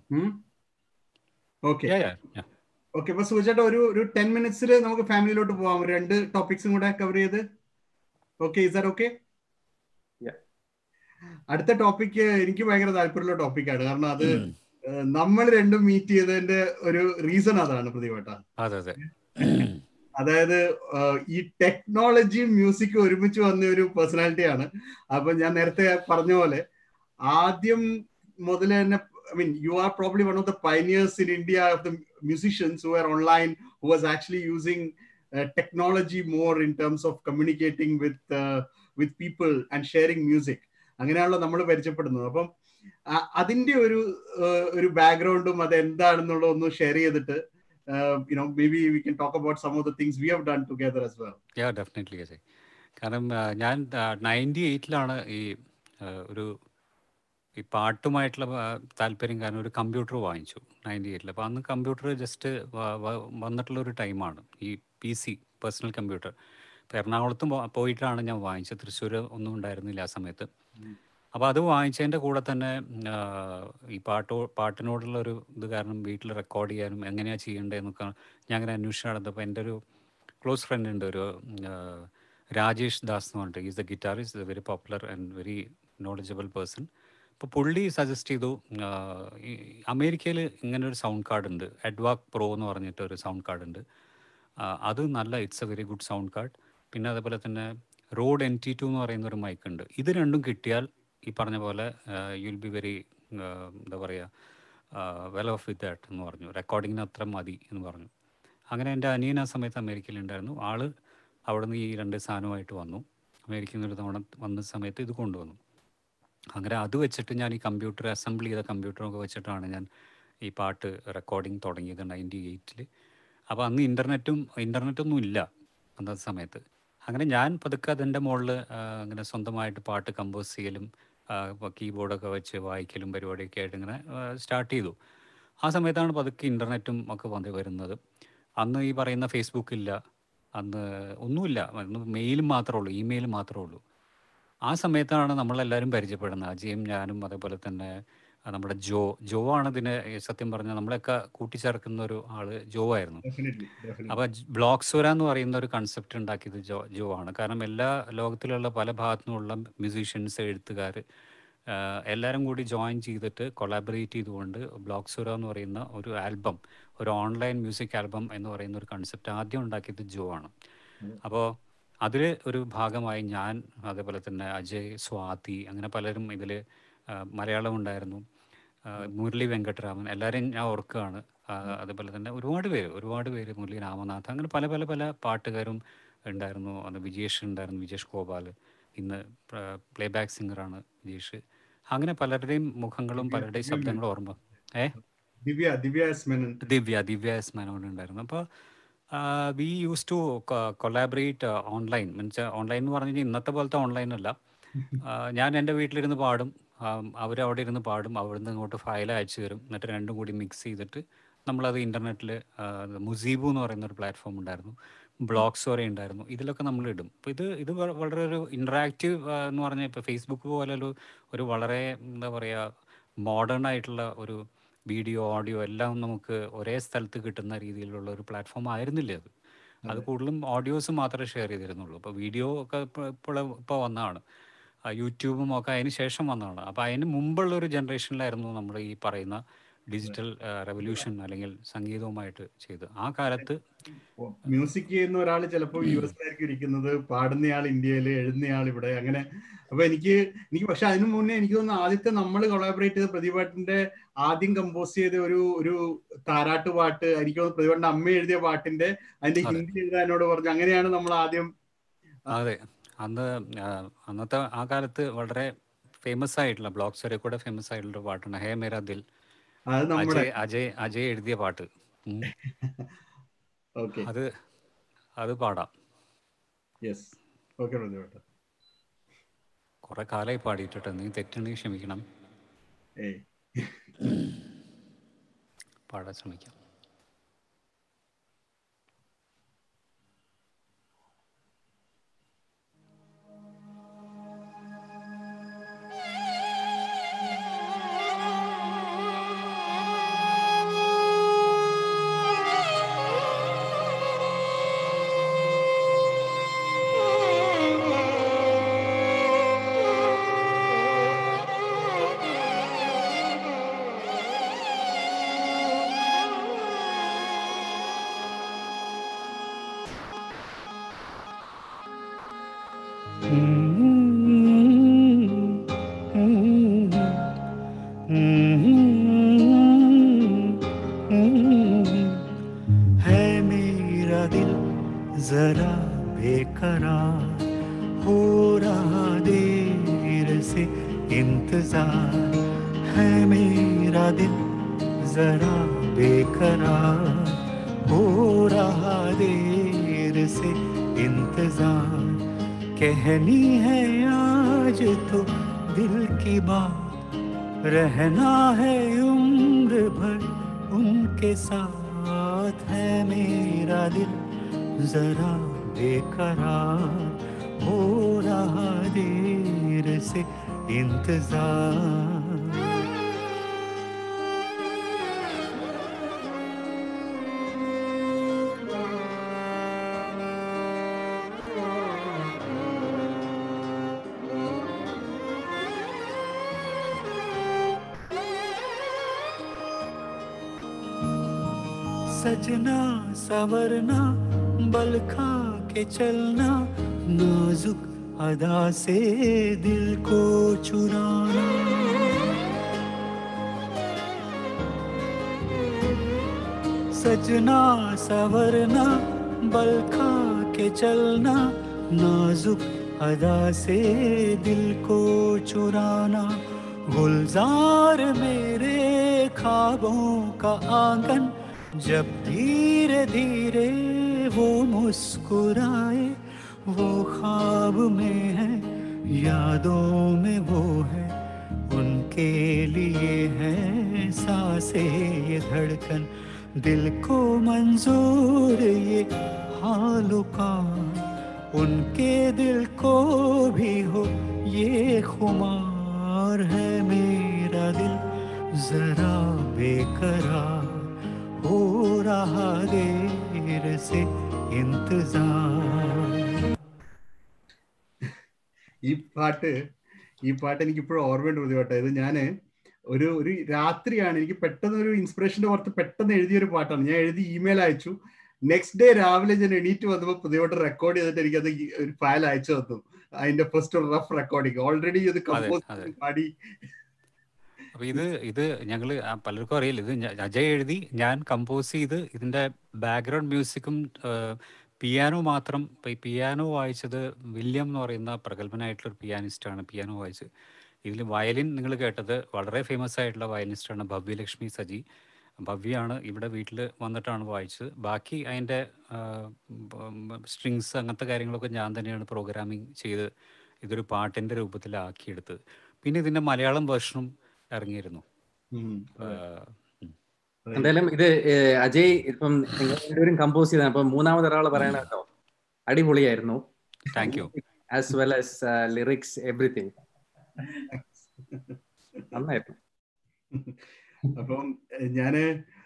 ഓക്കെ. Yeah. ഓക്കെ, അപ്പൊ സൂചിച്ചേട്ടാ ഒരു 10 മിനിറ്റ്സിൽ നമുക്ക് ഫാമിലിയിലോട്ട് പോവാം. 2 ടോപ്പിക്സും കൂടെ കവർ ചെയ്ത്. Okay, is that okay? അടുത്ത ടോപ്പിക് എനിക്ക് ഭയങ്കര താല്പര്യമുള്ള ടോപ്പിക്കാണ്. കാരണം അത് നമ്മൾ രണ്ടും മീറ്റ് ചെയ്തതിന്റെ ഒരു റീസൺ അതാണ് പ്രതിഭേട്ട. അതെ. അതായത് ഈ ടെക്നോളജിയും മ്യൂസിക്കും ഒരുമിച്ച് വന്ന ഒരു പേഴ്സണാലിറ്റിയാണ്. അപ്പൊ ഞാൻ നേരത്തെ പറഞ്ഞ പോലെ ആദ്യം മുതൽ തന്നെ, I mean, you are probably one of the pioneers in India of the musicians who are online, who was actually using technology more in terms of communicating with people and sharing music. അങ്ങനെയാണല്ലോ നമ്മൾ പരിചയപ്പെടുന്നത്. അപ്പം അതിന്റെ ഒരു ബാക്ക്ഗ്രൗണ്ടും അത് എന്താണെന്നുള്ള ഒന്ന് ഷെയർ ചെയ്തിട്ട് maybe we can talk about some of the things we have done together as well. Yeah, definitely. കാരണം ഞാൻ 98-ലാണ് ഈ പാട്ടുമായിട്ടുള്ള താല്പര്യം കാരണം ഒരു കമ്പ്യൂട്ടർ വാങ്ങിച്ചു 98-ൽ. അപ്പോൾ അന്ന് കമ്പ്യൂട്ടർ ജസ്റ്റ് വന്നിട്ടുള്ള ഒരു ടൈമാണ് ഈ PC പേഴ്സണൽ കമ്പ്യൂട്ടർ. എറണാകുളത്തും പോയിട്ടാണ് ഞാൻ വാങ്ങിച്ചത്. തൃശ്ശൂർ ഒന്നും ഉണ്ടായിരുന്നില്ല ആ സമയത്ത്. അപ്പോൾ അത് വാങ്ങിച്ചതിൻ്റെ കൂടെ തന്നെ ഈ പാട്ടിനോടുള്ളൊരു ഇത് കാരണം വീട്ടിൽ റെക്കോർഡ് ചെയ്യാനും എങ്ങനെയാണ് ചെയ്യേണ്ടതെന്നൊക്കെ ഞാൻ അങ്ങനെ അന്വേഷിച്ച് നടന്നപ്പോൾ എൻ്റെ ഒരു ക്ലോസ് ഫ്രണ്ട് ഉണ്ട്, ഒരു രാജേഷ് ദാസ് എന്ന് പറഞ്ഞിട്ട്. Is the guitarist, very popular and very knowledgeable person. അപ്പോൾ പുള്ളി സജസ്റ്റ് ചെയ്തു, ഈ അമേരിക്കയിൽ ഇങ്ങനെ ഒരു സൗണ്ട് കാർഡ് ഉണ്ട്, എഡ്വാക് പ്രോ എന്ന് പറഞ്ഞിട്ട് ഒരു സൗണ്ട് കാർഡ് ഉണ്ട്. അത് നല്ല, it's a very good sound card. പിന്നെ അതേപോലെ തന്നെ റോഡ് NT2 എന്ന് പറയുന്ന ഒരു മൈക്ക് ഉണ്ട്. ഇത് രണ്ടും കിട്ടിയാൽ ഈ പറഞ്ഞ പോലെ യു വിൽ ബി വെരി എന്താ പറയുക വെൽ ഓഫ് വിത്ത് ദാറ്റ് എന്ന് പറഞ്ഞു. റെക്കോർഡിങ്ങിന് അത്ര മതി എന്ന് പറഞ്ഞു. അങ്ങനെ എൻ്റെ അനിയൻ ആ സമയത്ത് അമേരിക്കയിലുണ്ടായിരുന്നു. ആൾ അവിടെ നിന്ന് ഈ 2 സാധനമായിട്ട് വന്നു. അമേരിക്കയിൽ നിന്നൊരു തവണ വന്ന സമയത്ത് ഇത് കൊണ്ടുവന്നു. അങ്ങനെ അത് വെച്ചിട്ട് ഞാൻ ഈ കമ്പ്യൂട്ടർ അസംബിൾ ചെയ്ത കമ്പ്യൂട്ടറൊക്കെ വെച്ചിട്ടാണ് ഞാൻ ഈ പാട്ട് റെക്കോർഡിങ് തുടങ്ങിയത് 98-ൽ. അപ്പോൾ അന്ന് ഇൻ്റർനെറ്റൊന്നും ഇല്ല അന്നത്തെ സമയത്ത്. അങ്ങനെ ഞാൻ പതുക്കെ അതിൻ്റെ മുകളിൽ അങ്ങനെ സ്വന്തമായിട്ട് പാട്ട് കമ്പോസ് ചെയ്യലും കീബോർഡൊക്കെ വെച്ച് വായിക്കലും പരിപാടിയൊക്കെ ആയിട്ട് ഇങ്ങനെ സ്റ്റാർട്ട് ചെയ്തു. ആ സമയത്താണ് പതുക്കെ ഇൻ്റർനെറ്റും ഒക്കെ വരുന്നത്. അന്ന് ഈ പറയുന്ന ഫേസ്ബുക്ക് ഇല്ല, അന്ന് ഒന്നുമില്ല, അന്ന് മെയിലും മാത്രമേ ഉള്ളൂ, ഇമെയിൽ മാത്രമേ ഉള്ളൂ. ആ സമയത്താണ് നമ്മളെല്ലാവരും പരിചയപ്പെടുന്നത്, അജയും ഞാനും. അതേപോലെ തന്നെ നമ്മുടെ ജോ ആണ് ഇതിനെ സത്യം പറഞ്ഞാൽ നമ്മളെയൊക്കെ കൂട്ടിച്ചേർക്കുന്ന ഒരു ആള് ജോ ആയിരുന്നു. അപ്പോൾ ബ്ലോക്ക് സ്വര എന്ന് പറയുന്ന ഒരു കൺസെപ്റ്റ് ഉണ്ടാക്കിയത് ജോ ആണ്. കാരണം എല്ലാ ലോകത്തിലുള്ള പല ഭാഗത്തു നിന്നുള്ള മ്യൂസീഷ്യൻസ്, എഴുത്തുകാർ എല്ലാവരും കൂടി ജോയിൻ ചെയ്തിട്ട് കൊളാബറേറ്റ് ചെയ്തുകൊണ്ട് ബ്ലോക്ക് സ്വര എന്ന് പറയുന്ന ഒരു ആൽബം, ഒരു ഓൺലൈൻ മ്യൂസിക് ആൽബം എന്ന് പറയുന്ന ഒരു കൺസെപ്റ്റ് ആദ്യം ഉണ്ടാക്കിയത് ജോ ആണ്. അപ്പോൾ അതിൽ ഒരു ഭാഗമായി ഞാൻ, അതേപോലെ തന്നെ അജയ്, സ്വാതി, അങ്ങനെ പലരും ഇതിൽ, മലയാളം ഉണ്ടായിരുന്നു, മുരളി വെങ്കട്ടരാമൻ, എല്ലാവരെയും ഞാൻ ഓർക്കുകയാണ്. അതേപോലെ തന്നെ ഒരുപാട് പേര്, മുരളി രാമനാഥ്, അങ്ങനെ പല പാട്ടുകാരും ഉണ്ടായിരുന്നു. അന്ന് വിജേഷ് ഉണ്ടായിരുന്നു, വിജേഷ് ഗോപാൽ, ഇന്ന് പ്ലേബാക്ക് സിംഗറാണ് വിജേഷ്. അങ്ങനെ പലരുടെയും മുഖങ്ങളും പലരുടെയും ശബ്ദങ്ങളും ഓർമ്മ. ദിവ്യ എസ് മേനോൻ ഉണ്ടായിരുന്നു. അപ്പോൾ we use to collaborate online. Means online എന്ന് പറഞ്ഞു കഴിഞ്ഞാൽ ഇന്നത്തെ പോലത്തെ ഓൺലൈൻ അല്ല. ഞാൻ എൻ്റെ വീട്ടിലിരുന്ന് പാടും, അവരവിടെ ഇരുന്ന് പാടും, അവിടുന്ന് ഇങ്ങോട്ട് ഫയൽ അയച്ചു തരും, എന്നിട്ട് രണ്ടും കൂടി മിക്സ് ചെയ്തിട്ട് നമ്മളത് ഇൻ്റർനെറ്റിൽ, മുസീബു എന്ന് പറയുന്ന ഒരു പ്ലാറ്റ്ഫോം ഉണ്ടായിരുന്നു, ബ്ലോഗ് സ്റ്റോറി ഉണ്ടായിരുന്നു, ഇതിലൊക്കെ നമ്മൾ ഇടും. അപ്പോൾ ഇത് വളരെ ഒരു ഇൻറ്ററാക്റ്റീവ് എന്ന് പറഞ്ഞാൽ ഇപ്പോൾ ഫേസ്ബുക്ക് പോലെ ഒരു വളരെ എന്താ പറയുക മോഡേൺ ആയിട്ടുള്ള ഒരു വീഡിയോ, ഓഡിയോ എല്ലാം നമുക്ക് ഒരേ സ്ഥലത്ത് കിട്ടുന്ന രീതിയിലുള്ള ഒരു പ്ലാറ്റ്ഫോം ആയിരുന്നില്ല അത് കൂടുതലും ഓഡിയോസ് മാത്രമേ ഷെയർ ചെയ്തിരുന്നുള്ളൂ. അപ്പോൾ വീഡിയോ ഒക്കെ ഇപ്പോൾ വന്നതാണ്, യൂട്യൂബും ഒക്കെ അതിന് ശേഷം വന്നതാണ്. അപ്പോൾ അതിന് മുമ്പുള്ളൊരു ജനറേഷനിലായിരുന്നു നമ്മൾ ഈ പറയുന്ന ഡിജിറ്റൽ റെവല്യൂഷൻ അല്ലെങ്കിൽ സംഗീതവുമായിട്ട് ചെയ്ത്. ആ കാലത്ത് മ്യൂസിക് ചെയ്യുന്ന ഒരാൾ ചിലപ്പോൾ US ഇരിക്കുന്നത്, പാടുന്നയാൾ ഇന്ത്യയിൽ, എഴുതുന്നയാൾ ഇവിടെ, അങ്ങനെ. അപ്പൊ എനിക്ക് പക്ഷെ അതിനു മുന്നേ എനിക്ക് തോന്നുന്നു ആദ്യത്തെ നമ്മൾ കൊളാബറേറ്റ് ചെയ്ത പ്രതിപാട്ടിന്റെ ആദ്യം കമ്പോസ് ചെയ്ത ഒരു താരാട്ട് പാട്ട്, എനിക്ക് തോന്നുന്നു പ്രതിപാട്ടിന്റെ അമ്മ എഴുതിയ പാട്ടിന്റെ അതിന്റെ ഹിന്ദി എഴുതാനോട് പറഞ്ഞു. അങ്ങനെയാണ് നമ്മൾ ആദ്യം. അതെ, അന്നത്തെ ആ കാലത്ത് വളരെ ഫേമസ് ആയിട്ടുള്ള, ബ്ലോക്ക് സ്റ്റോറി കൂടെ ഫേമസ് ആയിട്ടുള്ള പാട്ടാണ് ഹേ മേരാ ദിൽ. അജയ് എഴുതിയ പാട്ട്. അത് പാടാം. കുറെ കാലമായി പാടിയിട്ടോ, നീ തെറ്റുണ്ടെങ്കിൽ ക്ഷമിക്കണം. പാടാൻ ശ്രമിക്കാം. है मेरा दिल जरा बेकरार, हो रहा देर से इंतजार. है मेरा दिल जरा बेकरार, हो रहा देर से इंतजार. कहनी है आज तो दिल की बात, रहना है उम्र भर उनके साथ. है मेरा दिल जरा बेकरार, हो रहा देर से इंतजार। सजना सवरना, बल खा के चलना, नाजुक अदा से दिल को चुराना। सजना सवरना, बल खा के चलना, नाजुक अदा से दिल को चुराना। गुलजार मेरे ख्वाबों का आंगन, जब धीरे धीरे वो मुस्कुराए, वो ख्वाब में है, यादों में वो है, उनके लिए है सांसें ये धड़कन। दिल को मंजूर ये हालों का, उनके दिल को भी हो ये खुमार है। मेरा दिल जरा बेकरार, हो रहा देर से इंतजार। ഈ പാട്ട് എനിക്ക് ഇപ്പോഴും ഓർമ്മയുണ്ട് പ്രതിവട്ടം. ഇത് ഞാന് ഒരു രാത്രിയാണ്, എനിക്ക് പെട്ടെന്ന് ഒരു ഇൻസ്പിറേഷന്റെ പുറത്ത് പെട്ടെന്ന് എഴുതിയൊരു പാട്ടാണ്. ഞാൻ എഴുതി ഇമെയിൽ അയച്ചു. നെക്സ്റ്റ് ഡേ രാവിലെ ഞാൻ എണീറ്റ് വന്നപ്പോൾ പ്രതിവട്ടം റെക്കോർഡ് ചെയ്തിട്ട് എനിക്കത് ഒരു ഫയൽ അയച്ചു തന്നു. അതിന്റെ ഫസ്റ്റ് റഫ് റെക്കോർഡിങ് ഓൾറെഡി ഇത് കമ്പോസ് പാടി. അപ്പൊ ഇത് ഞങ്ങള് പലർക്കും അറിയില്ല, ഇത് അജയ് എഴുതി, ഞാൻ കമ്പോസ് ചെയ്ത്, ഇതിന്റെ ബാക്ക്ഗ്രൗണ്ട് മ്യൂസിക്കും പിയാനോ മാത്രം. ഇപ്പം ഈ പിയാനോ വായിച്ചത് വില്യം എന്ന് പറയുന്ന പ്രഗത്ഭനായിട്ടുള്ളൊരു പിയാനിസ്റ്റാണ് പിയാനോ വായിച്ചത്. ഇതിൽ വയലിൻ നിങ്ങൾ കേട്ടത് വളരെ ഫേമസ് ആയിട്ടുള്ള വയലിനിസ്റ്റാണ് ഭവ്യലക്ഷ്മി സജി. ഭവ്യാണ് ഇവിടെ വീട്ടിൽ വന്നിട്ടാണ് വായിച്ചത്. ബാക്കി അതിൻ്റെ സ്ട്രിങ്സ് അങ്ങനത്തെ കാര്യങ്ങളൊക്കെ ഞാൻ തന്നെയാണ് പ്രോഗ്രാമിങ് ചെയ്ത് ഇതൊരു പാട്ടിൻ്റെ രൂപത്തിലാക്കിയെടുത്തത്. പിന്നെ ഇതിൻ്റെ മലയാളം വേർഷനും ഇറങ്ങിയിരുന്നു. എന്തായാലും ഇത് അജയ് ഇപ്പം നിങ്ങൾ രണ്ടുപേരും കമ്പോസ് ചെയ്താണ്. അപ്പം മൂന്നാമത് ഒരാൾ പറയണ കേട്ടോ, അടിപൊളിയായിരുന്നു. Thank you. As well as lyrics, everything നന്നായിരുന്നു. അപ്പം ഞാന്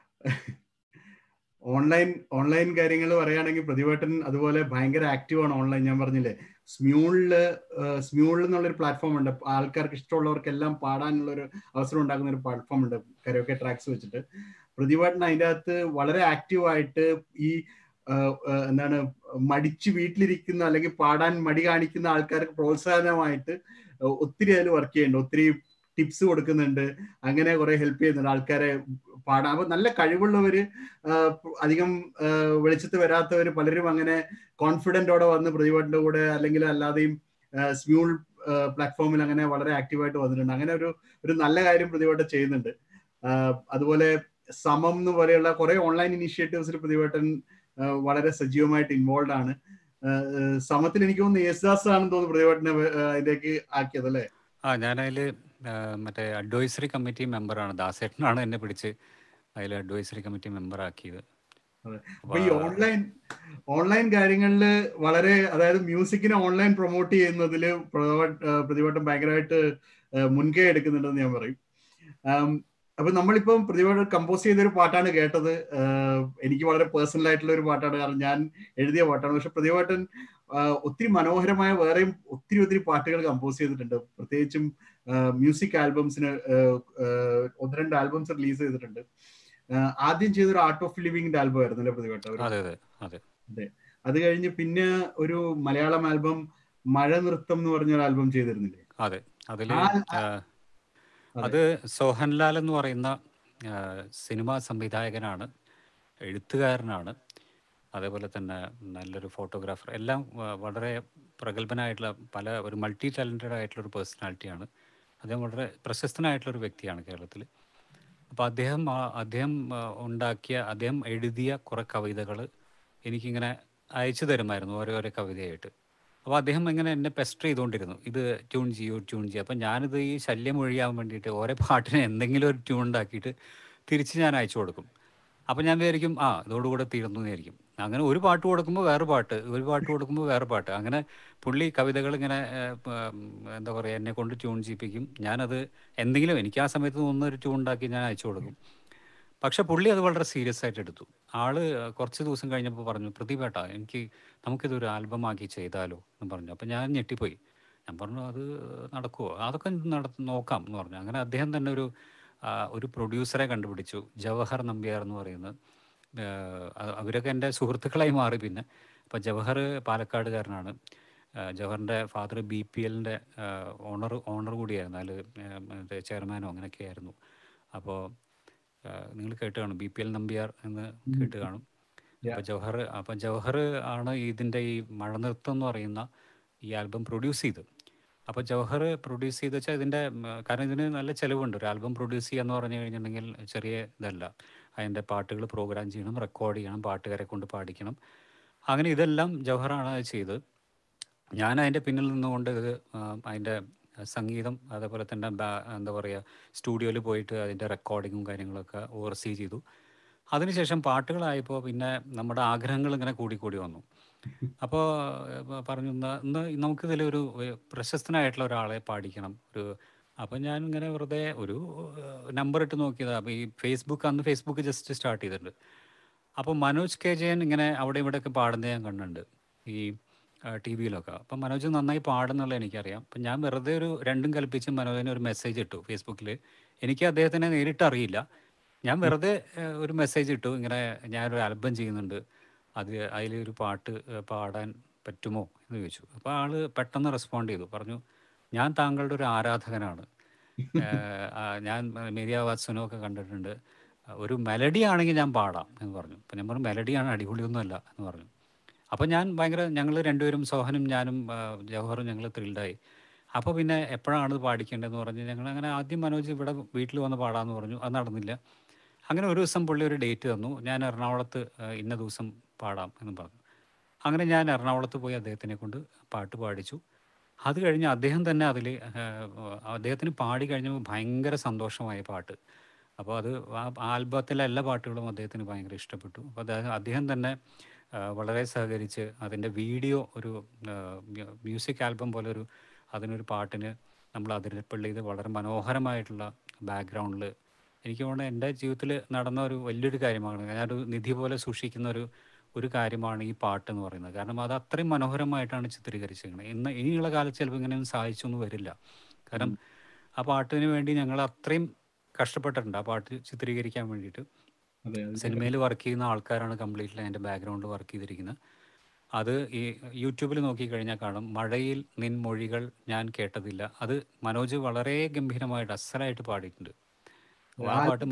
ഓൺലൈൻ കാര്യങ്ങൾ പറയുകയാണെങ്കിൽ പ്രതിവേട്ടൻ അതുപോലെ ഭയങ്കര ആക്റ്റീവാണ് ഓൺലൈൻ. ഞാൻ പറഞ്ഞില്ലേ, സ്മ്യൂളിൽ എന്നുള്ളൊരു പ്ലാറ്റ്ഫോം ഉണ്ട്. ആൾക്കാർക്ക് ഇഷ്ടമുള്ളവർക്കെല്ലാം പാടാനുള്ളൊരു അവസരം ഉണ്ടാക്കുന്ന ഒരു പ്ലാറ്റ്ഫോം ഉണ്ട്, കരോക്കെ ട്രാക്സ് വെച്ചിട്ട്. പ്രതിവേട്ടൻ അതിൻ്റെ അകത്ത് വളരെ ആക്റ്റീവായിട്ട് ഈ എന്താണ് മടിച്ച് വീട്ടിലിരിക്കുന്ന അല്ലെങ്കിൽ പാടാൻ മടി കാണിക്കുന്ന ആൾക്കാർക്ക് പ്രോത്സാഹനമായിട്ട് ഒത്തിരി അതിൽ വർക്ക് ചെയ്യുന്നുണ്ട്, ഒത്തിരി ടിപ്സ് കൊടുക്കുന്നുണ്ട്, അങ്ങനെ കുറെ ഹെൽപ്പ് ചെയ്യുന്നുണ്ട് ആൾക്കാരെ പാടാൻ. അപ്പൊ നല്ല കഴിവുള്ളവര്, അധികം വെളിച്ചത്ത് വരാത്തവര് പലരും അങ്ങനെ കോൺഫിഡന്റോടെ വന്ന് പ്രതിവേട്ടന്റെ കൂടെ അല്ലെങ്കിൽ അല്ലാതെയും സ്മ്യൂൾ പ്ലാറ്റ്ഫോമിൽ അങ്ങനെ വളരെ ആക്റ്റീവായിട്ട് വന്നിട്ടുണ്ട്. അങ്ങനെ ഒരു നല്ല കാര്യം പ്രതിവേട്ടൻ ചെയ്യുന്നുണ്ട്. അതുപോലെ സമം എന്ന് പോലെയുള്ള കുറെ ഓൺലൈൻ ഇനീഷ്യേറ്റീവ്സിൽ പ്രതിവേട്ടൻ വളരെ സജീവമായിട്ട് ഇൻവോൾവ് ആണ്. സമത്തിൽ എനിക്ക് തോന്നുന്നു യേശുദാസ് ആണെന്ന് തോന്നുന്നു പ്രതിവേട്ടനെ ഇതിലേക്ക് ആക്കിയത് അല്ലേ? ഞാനതിൽ മറ്റേ അഡ്വൈസറി കമ്മിറ്റി മെമ്പറാണ്. ദാസേട്ടനാണ് എന്നെ പിടിച്ച് അതിൽ അഡ്വൈസറി കമ്മിറ്റി മെമ്പർ ആക്കിയത്. അപ്പൊ ഈ ഓൺലൈൻ കാര്യങ്ങളില് വളരെ, അതായത് മ്യൂസിക്കിനെ ഓൺലൈൻ പ്രൊമോട്ട് ചെയ്യുന്നതിൽ പ്രതിവേട്ടൻ ഭയങ്കരമായിട്ട് മുൻകൈ എടുക്കുന്നുണ്ടെന്ന് ഞാൻ പറയും. അപ്പൊ നമ്മളിപ്പം പ്രതിവേട്ടൻ കമ്പോസ് ചെയ്തൊരു പാട്ടാണ് കേട്ടത്. എനിക്ക് വളരെ പേഴ്സണൽ ആയിട്ടുള്ള ഒരു പാട്ടാണ്, കാരണം ഞാൻ എഴുതിയ പാട്ടാണ്. പക്ഷെ പ്രതിവേട്ടൻ ഒത്തിരി മനോഹരമായ വേറെയും ഒത്തിരി പാട്ടുകൾ കമ്പോസ് ചെയ്തിട്ടുണ്ട്. പ്രത്യേകിച്ചും മ്യൂസിക് ആൽബംസിന് 1-2 ആൽബംസ് റിലീസ് ചെയ്തിട്ടുണ്ട്. ആദ്യം ചെയ്തൊരു ആർട്ട് ഓഫ് ലിവിംഗിന്റെ ആൽബം ആയിരുന്നു അല്ലേ പ്രതിവേട്ടൻ? അതെ. അത് കഴിഞ്ഞ് പിന്നെ ഒരു മലയാളം ആൽബം മഴ നൃത്തം എന്ന് പറഞ്ഞൊരു ആൽബം ചെയ്തിരുന്നില്ലേ? അതെ. അത് സോഹൻലാൽ എന്ന് പറയുന്ന സിനിമാ സംവിധായകനാണ്, എഴുത്തുകാരനാണ്, അതേപോലെ തന്നെ നല്ലൊരു ഫോട്ടോഗ്രാഫർ, എല്ലാം വളരെ പ്രഗത്ഭനായിട്ടുള്ള ഒരു മൾട്ടി ടാലൻറ്റഡ് ആയിട്ടുള്ളൊരു പേഴ്സണാലിറ്റിയാണ്. അദ്ദേഹം വളരെ പ്രശസ്തനായിട്ടുള്ളൊരു വ്യക്തിയാണ് കേരളത്തിൽ. അപ്പോൾ അദ്ദേഹം എഴുതിയ കുറേ കവിതകൾ എനിക്കിങ്ങനെ അയച്ചു തരുമായിരുന്നു, ഓരോ കവിതയായിട്ട്. അപ്പോൾ അദ്ദേഹം ഇങ്ങനെ എന്നെ പെസ്റ്റർ ചെയ്തുകൊണ്ടിരുന്നു, ഇത് ട്യൂൺ ചെയ്യൂ. അപ്പം ഞാനിത് ഈ ശല്യം ഒഴിയാൻ വേണ്ടിയിട്ട് ഓരോ പാട്ടിന് എന്തെങ്കിലും ഒരു ട്യൂൺ ഉണ്ടാക്കിയിട്ട് തിരിച്ച് ഞാൻ അയച്ചു കൊടുക്കും. അപ്പോൾ ഞാൻ വിചാരിക്കും ഇതോടുകൂടെ തീർന്നു എന്നായിരിക്കും. അങ്ങനെ ഒരു പാട്ട് കൊടുക്കുമ്പോൾ വേറെ പാട്ട്, ഒരു പാട്ട് കൊടുക്കുമ്പോൾ വേറെ പാട്ട്, അങ്ങനെ പുള്ളി കവിതകൾ ഇങ്ങനെ എന്താ പറയുക എന്നെ കൊണ്ട് ട്യൂൺ ചെയ്യിപ്പിക്കും. ഞാനത് എന്തെങ്കിലും എനിക്ക് ആ സമയത്ത് തോന്നുന്ന ഒരു ട്യൂൺ ഉണ്ടാക്കി ഞാൻ അയച്ചു കൊടുക്കും. പക്ഷെ പുള്ളി അത് വളരെ സീരിയസ് ആയിട്ട് എടുത്തു. ആള് കുറച്ച് ദിവസം കഴിഞ്ഞപ്പോൾ പറഞ്ഞു, പ്രദീപേട്ടാ നമുക്കിതൊരു ആൽബമാക്കി ചെയ്താലോ എന്ന് പറഞ്ഞു. അപ്പം ഞാൻ ഞെട്ടിപ്പോയി. ഞാൻ പറഞ്ഞു, അത് നടക്കുമോ? അതൊക്കെ നോക്കാം എന്ന് പറഞ്ഞു. അങ്ങനെ അദ്ദേഹം തന്നെ ഒരു പ്രൊഡ്യൂസറെ കണ്ടുപിടിച്ചു, ജവഹർ നമ്പ്യാർ എന്ന് പറയുന്നത്. അവരൊക്കെ എൻ്റെ സുഹൃത്തുക്കളായി മാറി പിന്നെ. അപ്പോൾ ജവഹർ പാലക്കാടുകാരനാണ്. ജവഹറിൻ്റെ ഫാദർ BPLൻ്റെ ഓണർ കൂടിയായിരുന്നു, അതിൽ മറ്റേ ചെയർമാനോ അങ്ങനെയൊക്കെ ആയിരുന്നു. അപ്പോൾ നിങ്ങൾ കേട്ട് കാണും, BPL നമ്പ്യാർ എന്ന് കേട്ട് കാണും. അപ്പോൾ ജവഹർ ആണ് ഇതിൻ്റെ ഈ മഴനൃത്തം എന്ന് പറയുന്ന ഈ ആൽബം പ്രൊഡ്യൂസ് ചെയ്തത്. അപ്പോൾ ജവഹർ പ്രൊഡ്യൂസ് ചെയ്ത് വെച്ചാൽ ഇതിൻ്റെ കാരണം ഇതിന് നല്ല ചിലവുണ്ട്. ഒരു ആൽബം പ്രൊഡ്യൂസ് ചെയ്യുക എന്ന് പറഞ്ഞു കഴിഞ്ഞിട്ടുണ്ടെങ്കിൽ ചെറിയ ഇതല്ല. അതിൻ്റെ പാട്ടുകൾ പ്രോഗ്രാം ചെയ്യണം, റെക്കോർഡ് ചെയ്യണം, പാട്ടുകാരെ കൊണ്ട് പാടിക്കണം, അങ്ങനെ ഇതെല്ലാം ജവഹറാണ് അത് ചെയ്തത്. ഞാൻ അതിൻ്റെ പിന്നിൽ നിന്നുകൊണ്ട് അതിൻ്റെ സംഗീതം, അതേപോലെ തന്നെ എന്താ പറയുക സ്റ്റുഡിയോയിൽ പോയിട്ട് അതിൻ്റെ റെക്കോർഡിങ്ങും കാര്യങ്ങളൊക്കെ ഓവർസീ ചെയ്തു. അതിനുശേഷം പാട്ടുകളായപ്പോൾ പിന്നെ നമ്മുടെ ആഗ്രഹങ്ങൾ ഇങ്ങനെ കൂടി വന്നു. അപ്പോൾ പറഞ്ഞു, ഇന്ന് നമുക്കിതിലൊരു പ്രശസ്തനായിട്ടുള്ള ഒരാളെ പാടിക്കണം. അപ്പം ഞാൻ ഇങ്ങനെ വെറുതെ ഒരു നമ്പർ ഇട്ട് നോക്കിയതാണ്. അപ്പോൾ ഈ അന്ന് ഫേസ്ബുക്ക് ജസ്റ്റ് സ്റ്റാർട്ട് ചെയ്തിട്ടുണ്ട്. അപ്പോൾ മനോജ് കെ ജയൻ ഇങ്ങനെ അവിടെ ഇവിടെയൊക്കെ പാടുന്നത് ഞാൻ കണ്ടിട്ടുണ്ട് ഈ TV-യിലൊക്കെ. അപ്പം മനോജ് നന്നായി പാടുന്നുള്ളത് എനിക്കറിയാം. അപ്പം ഞാൻ വെറുതെ രണ്ടും കൽപ്പിച്ച് മനോജിന് ഒരു മെസ്സേജ് ഇട്ടു ഫേസ്ബുക്കിൽ. എനിക്ക് അദ്ദേഹത്തിനെ നേരിട്ട് അറിയില്ല. ഞാൻ വെറുതെ ഒരു മെസ്സേജ് ഇട്ടു, ഇങ്ങനെ ഞാനൊരു ആൽബം ചെയ്യുന്നുണ്ട്, അതിലൊരു പാട്ട് പാടാൻ പറ്റുമോ എന്ന് ചോദിച്ചു. അപ്പോൾ ആൾ പെട്ടെന്ന് റെസ്പോണ്ട് ചെയ്തു, പറഞ്ഞു, ഞാൻ താങ്കളുടെ ഒരു ആരാധകനാണ്, ഞാൻ മേരിയ വാത്സനൊക്കെ കണ്ടിട്ടുണ്ട്, ഒരു മെലഡി ആണെങ്കിൽ ഞാൻ പാടാം എന്ന് പറഞ്ഞു. അപ്പം ഞാൻ പറഞ്ഞു, മെലഡിയാണ്, അടിപൊളിയൊന്നുമല്ല എന്ന് പറഞ്ഞു. അപ്പോൾ ഞങ്ങൾ രണ്ടുപേരും, സോഹനും ഞാനും ജവഹറും, ഞങ്ങൾ ത്രിൽഡായി. അപ്പോൾ പിന്നെ എപ്പോഴാണ് പാടിക്കേണ്ടതെന്ന് പറഞ്ഞ് ഞങ്ങളങ്ങനെ ആദ്യം മനോജ് ഇവിടെ വീട്ടിൽ വന്ന് പാടാമെന്ന് പറഞ്ഞു. അത് നടന്നില്ല. അങ്ങനെ ഒരു ദിവസം പുള്ളി ഒരു ഡേറ്റ് തന്നു, ഞാൻ എറണാകുളത്ത് ഇന്ന ദിവസം പാടാം എന്ന് പറഞ്ഞു. അങ്ങനെ ഞാൻ എറണാകുളത്ത് പോയി അദ്ദേഹത്തിനെ കൊണ്ട് പാട്ട് പാടിച്ചു. അത് കഴിഞ്ഞ് അദ്ദേഹം തന്നെ അദ്ദേഹത്തിന് പാടി കഴിഞ്ഞപ്പോൾ ഭയങ്കര സന്തോഷമായ പാട്ട്. അപ്പോൾ അത് ആൽബത്തിലെ എല്ലാ പാട്ടുകളും അദ്ദേഹത്തിന് ഭയങ്കര ഇഷ്ടപ്പെട്ടു. അപ്പോൾ അദ്ദേഹം തന്നെ വളരെ സഹകരിച്ച് അതിൻ്റെ വീഡിയോ ഒരു മ്യൂസിക് ആൽബം പോലെ അതിനൊരു പാട്ടിന് നമ്മൾ അതിരപ്പള്ളി ഇത് വളരെ മനോഹരമായിട്ടുള്ള ബാക്ക്ഗ്രൗണ്ടിൽ, എനിക്ക് തോന്നുന്നത് എൻ്റെ ജീവിതത്തിൽ നടന്ന ഒരു വലിയൊരു കാര്യമാണ്. ഞാനൊരു നിധി പോലെ സൂക്ഷിക്കുന്ന ഒരു കാര്യമാണ് ഈ പാട്ടെന്ന് പറയുന്നത്. കാരണം അത് അത്രയും മനോഹരമായിട്ടാണ് ചിത്രീകരിച്ചിരിക്കുന്നത്. ഇനിയുള്ള കാലത്ത് ചിലപ്പോൾ ഇങ്ങനെയൊന്നും സാധിച്ചൊന്നും വരില്ല. കാരണം ആ പാട്ടിന് വേണ്ടി ഞങ്ങൾ അത്രയും കഷ്ടപ്പെട്ടിട്ടുണ്ട് ആ പാട്ട് ചിത്രീകരിക്കാൻ വേണ്ടിയിട്ട്. സിനിമയിൽ വർക്ക് ചെയ്യുന്ന ആൾക്കാരാണ് കംപ്ലീറ്റ്ലി അതിൻ്റെ ബാക്ക്ഗ്രൗണ്ടിൽ വർക്ക് ചെയ്തിരിക്കുന്നത്. അത് ഈ യൂട്യൂബിൽ നോക്കിക്കഴിഞ്ഞാൽ കാണും, മഴയിൽ നിൻ മൊഴികൾ ഞാൻ കേട്ടതില്ല. അത് മനോജ് വളരെ ഗംഭീരമായിട്ട് അസലായിട്ട് പാടിയിട്ടുണ്ട്. ആ പാട്ട്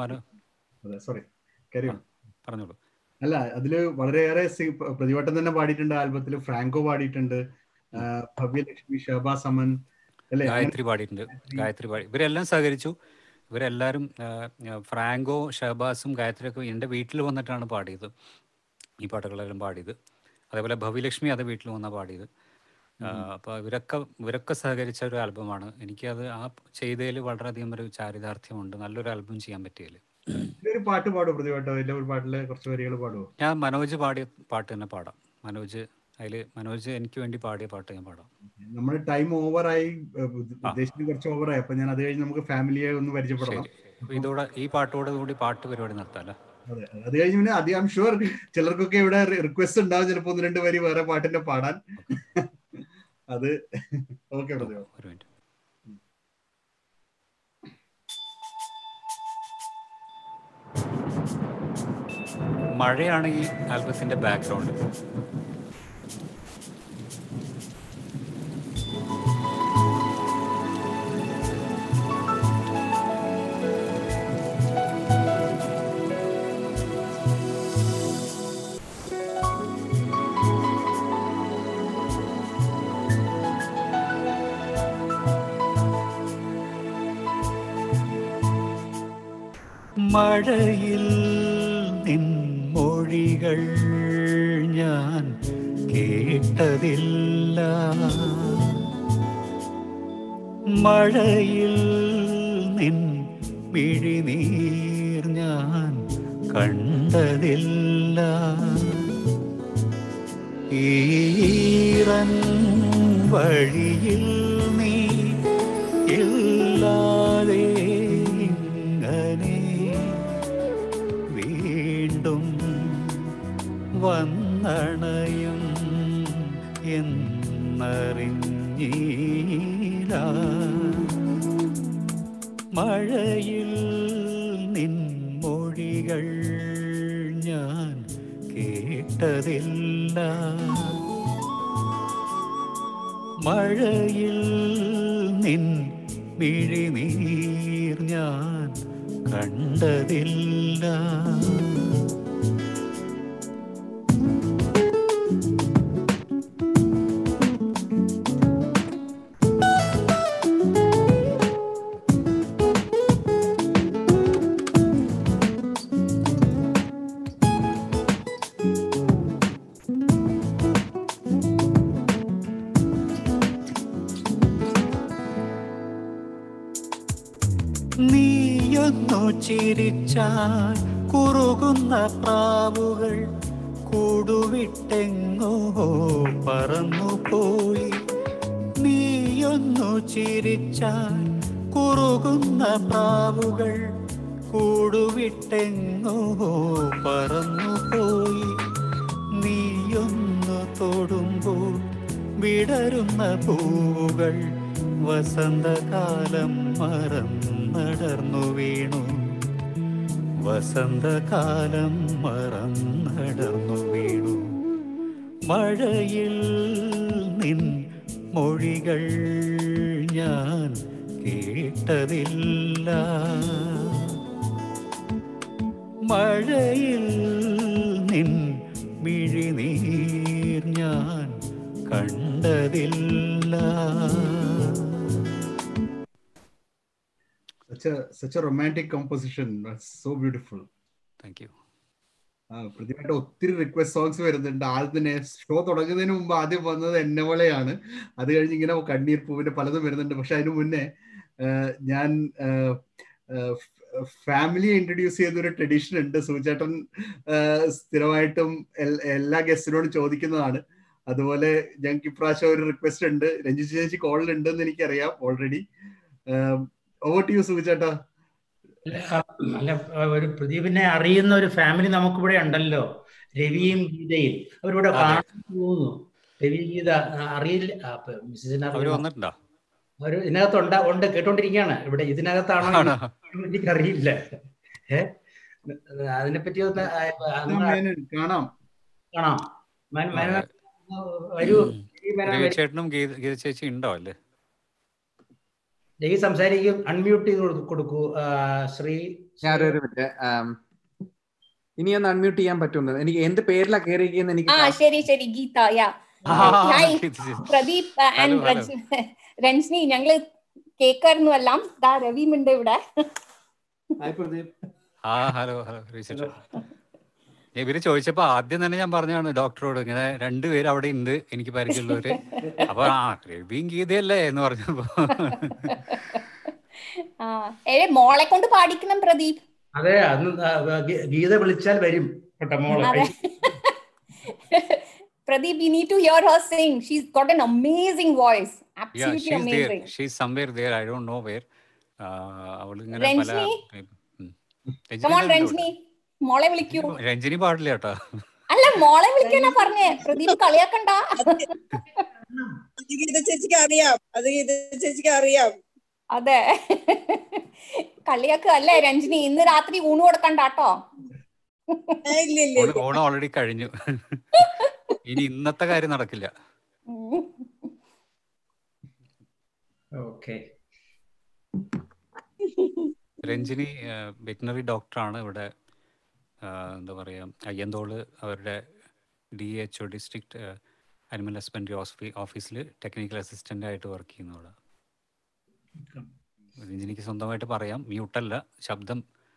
പറഞ്ഞോളൂ. അല്ല, അതില് വളരെയേറെ പ്രതിവട്ടം തന്നെ പാടിയിട്ടുണ്ട്. ആൽബത്തിൽ ഫ്രാങ്കോ പാടിയിട്ടുണ്ട്, ഭവ്യലക്ഷ്മി, ഷഹബാസ് അമൻ, ഗായത്രി പാടിയിട്ടുണ്ട്. ഇവരെല്ലാം സഹകരിച്ചു. ഇവരെല്ലാവരും ഫ്രാങ്കോ, ഷഹബാസും ഗായത്രിയൊക്കെ എൻ്റെ വീട്ടിൽ വന്നിട്ടാണ് പാടിയത്, ഈ പാട്ടുകളെല്ലാം പാടിയത്. അതേപോലെ ഭവ്യലക്ഷ്മി അത് വീട്ടിൽ വന്നാണ് പാടിയത്. അപ്പോൾ ഇവരൊക്കെ സഹകരിച്ച ഒരു ആൽബമാണ്. എനിക്കത് ചെയ്തതിൽ വളരെയധികം ഒരു ചാരിതാർത്ഥ്യമുണ്ട്. നല്ലൊരു ആൽബം ചെയ്യാൻ പറ്റിയതിൽ. പാട്ട് പാടുമോ പ്രതിവട്ടം? ഒരു പാട്ടിലെ കുറച്ച് വരികൾ പാടുമോ? ഞാൻ മനോജ് പാടിയ പാട്ട് തന്നെ പാടാം. മനോജ് എനിക്ക് വേണ്ടി പാടിയ പാട്ട് ഞാൻ പാടാം. നമ്മുടെ ടൈം ഓവറായി, ഉദ്ദേശിച്ചത് കുറച്ച് ഓവറായി. അപ്പൊ ഞാൻ അത് കഴിഞ്ഞ് നമുക്ക് ഫാമിലിയെ ഒന്ന് പരിചയപ്പെടണം. ഈ പാട്ടോടുകൂടി പാട്ട് പരിപാടി നിർത്താലോ? അതെ, അത് കഴിഞ്ഞ് പിന്നെ ഐ ആം ഷുവർ ചിലർക്കൊക്കെ ഇവിടെ റിക്വസ്റ്റ് ഉണ്ടാവും, ചിലപ്പോ 1-2 വരി വേറെ പാട്ടിന്റെ പാടാൻ. അത് ഓക്കെ പ്രതിഭ. ഒരു മിനിറ്റ്. മഴയാണ് ഈ ആൽബത്തിന്റെ ബാക്ക്ഗ്രൗണ്ട്. മഴയിൽ നിൻ മൊഴികൾ ഞാൻ കേട്ടതില്ല, മഴയിൽ നിൻ മിഴിനീർ ഞാൻ കണ്ടതില്ല. ഈറൻ വഴിയിൽ നീ ഇല്ലാതെ ഇങ്ങനെ വീണ്ടും വന്നണയും എന്നറിഞ്ഞീല. മഴയിൽ നിൻ മൊഴികൾ ഞാൻ കേട്ടതില്ല. മഴയിൽ നിൻ മിഴിനീർ ഞാൻ കണ്ടതില്ല. നീയൊന്നു ചിരിച്ചാൽ കുറുകുന്ന പ്രാവുകൾ കൂടുവിട്ടെങ്ങോ പറന്നുപോയി. നീയൊന്നു ചിരിച്ചാൽ കുറുകുന്ന പ്രാവുകൾ കൂടുവിട്ടെങ്ങോ പറന്നുപോയി. നീയൊന്നു തൊടുമ്പോൾ വിടരുന്ന പൂവുകൾ വസന്തകാലം മറന്നടർന്നു വീണു. വസന്തകാലം മറന്നടർന്നു വീണു. മഴയിൽ നിൻ മൊഴികൾ ഞാൻ കേട്ടതില്ല. മഴയിൽ നിൻ മിഴിനീർ ഞാൻ കണ്ടതില്ല. Such a romantic composition. That's so beautiful. Thank you. പ്രതിഭയുടെ ഒത്തിരി റിക്വസ്റ്റ് സോങ്സ് വരുന്നുണ്ട്. ആദ്യം ഷോ തുടങ്ങുന്നതിന് മുമ്പ് ആദ്യം വന്നത് എന്നെ പോലെയാണ്. അത് കഴിഞ്ഞ് ഇങ്ങനെ കണ്ണീർ പൂവിന്റെ പലതും വരുന്നുണ്ട്. പക്ഷെ അതിനു മുന്നേ ഞാൻ ഫാമിലിയെ ഇൻട്രൊഡ്യൂസ് ചെയ്തൊരു ട്രഡീഷൻ ഉണ്ട്. സൂചേട്ടൻ സ്ഥിരമായിട്ടും എല്ലാ ഗസ്റ്റിനോടും ചോദിക്കുന്നതാണ്. അതുപോലെ ഞങ്ങൾക്ക് ഇപ്രാവശ്യം ഒരു റിക്വസ്റ്റ് ഉണ്ട്. രഞ്ജി ചേച്ചി കോളിലുണ്ടെന്ന് എനിക്കറിയാം ഓൾറെഡി. ഓവർ ടു യു സുചേട്ടാ. അല്ല, ഒരു പ്രദീപിനെ അറിയുന്ന ഒരു ഫാമിലി നമുക്കിവിടെ ഉണ്ടല്ലോ, രവിയും ഗീതയും. അവരിവിടെ കാണാൻ പോകുന്നു. രവി ഗീത അറിയില്ല, മിസ്സിസിനെ വന്നിട്ടുണ്ടോ? അവർ ഇതിനകത്ത് ഉണ്ട്, കേട്ടോണ്ടിരിക്കുകയാണ്. ഇവിടെ ഇതിനകത്താണോ എനിക്കറിയില്ല. അതിനെപ്പറ്റി ഒന്ന് കാണാം. വരൂ. ചേട്ടനും ഗീത ചേച്ചി ഉണ്ടോ അല്ലേ? രവി സംസാരിക്കും. അൺമ്യൂട്ട് ചെയ്ത് കൊടുക്കൂ ശ്രീ. ഞാനൊരു മിനിറ്റ്, ഇനി ഒന്ന് അൺമ്യൂട്ട് ചെയ്യാൻ പറ്റുന്നത്. എനിക്ക് എന്ത് പേരിലാ കയറിയിരിക്കുന്നത് എനിക്ക്. ശരി ഗീത. പ്രദീപ് ആൻഡ് രഞ്ജിനി, ഞങ്ങള് കേൾക്കായിരുന്നു എല്ലാം. രവിയുണ്ട് ഇവിടെ. ഹലോ. ഇവര് ചോദിച്ചപ്പോ ആദ്യം തന്നെ ഞാൻ പറഞ്ഞാണ് ഡോക്ടറോട്, ഇങ്ങനെ രണ്ടുപേര് അവിടെ ഉണ്ട് എനിക്ക് പരിചയമുള്ളവര്. അപ്പൊ രവിയും ഗീതയല്ലേ എന്ന് പറഞ്ഞപ്പോ മോളെ കൊണ്ട് പാടിക്കണം പ്രദീപ്. അതെ, അന്ന് ഗീത വിളിച്ചാൽ വരും മോളെ. Pradeep, you need to hear her sing. She's got an amazing voice. Absolutely yeah, amazing. There. She's somewhere there. I don't know where. Ranjini? Come on, Ranjini. മോളെ വിളിക്കൂ. രഞ്ജിനി പാടില്ല കേട്ടോ. അല്ല, മോളെ വിളിക്കാനാ പറഞ്ഞേ. പ്രദീപ് കളിയാക്കണ്ട. ചേച്ചിക്ക് അറിയാം. അതെ, കളിയാക്കുക അല്ലേ രഞ്ജിനി? ഇന്ന് രാത്രി ഊണ് കൊടുക്കണ്ടാട്ടോ. ഓണം ഓൾറെഡി കഴിഞ്ഞു. ഇനി ഇന്നത്തെ കാര്യം നടക്കില്ല. രഞ്ജിനി വെറ്റിനറി ഡോക്ടറാണ്. ഇവിടെ എന്താ പറയുക, അയ്യന്തോള് അവരുടെ DHO ഡിസ്ട്രിക്ട് അനിമൽ ഹസ്ബൻഡറി ഓഫീസിൽ ടെക്നിക്കൽ അസിസ്റ്റന്റ് ആയിട്ട് വർക്ക് ചെയ്യുന്നവിടെ. രഞ്ജിനിക്ക് സ്വന്തമായിട്ട് പറയാം, മ്യൂട്ടല്ല, ശബ്ദം.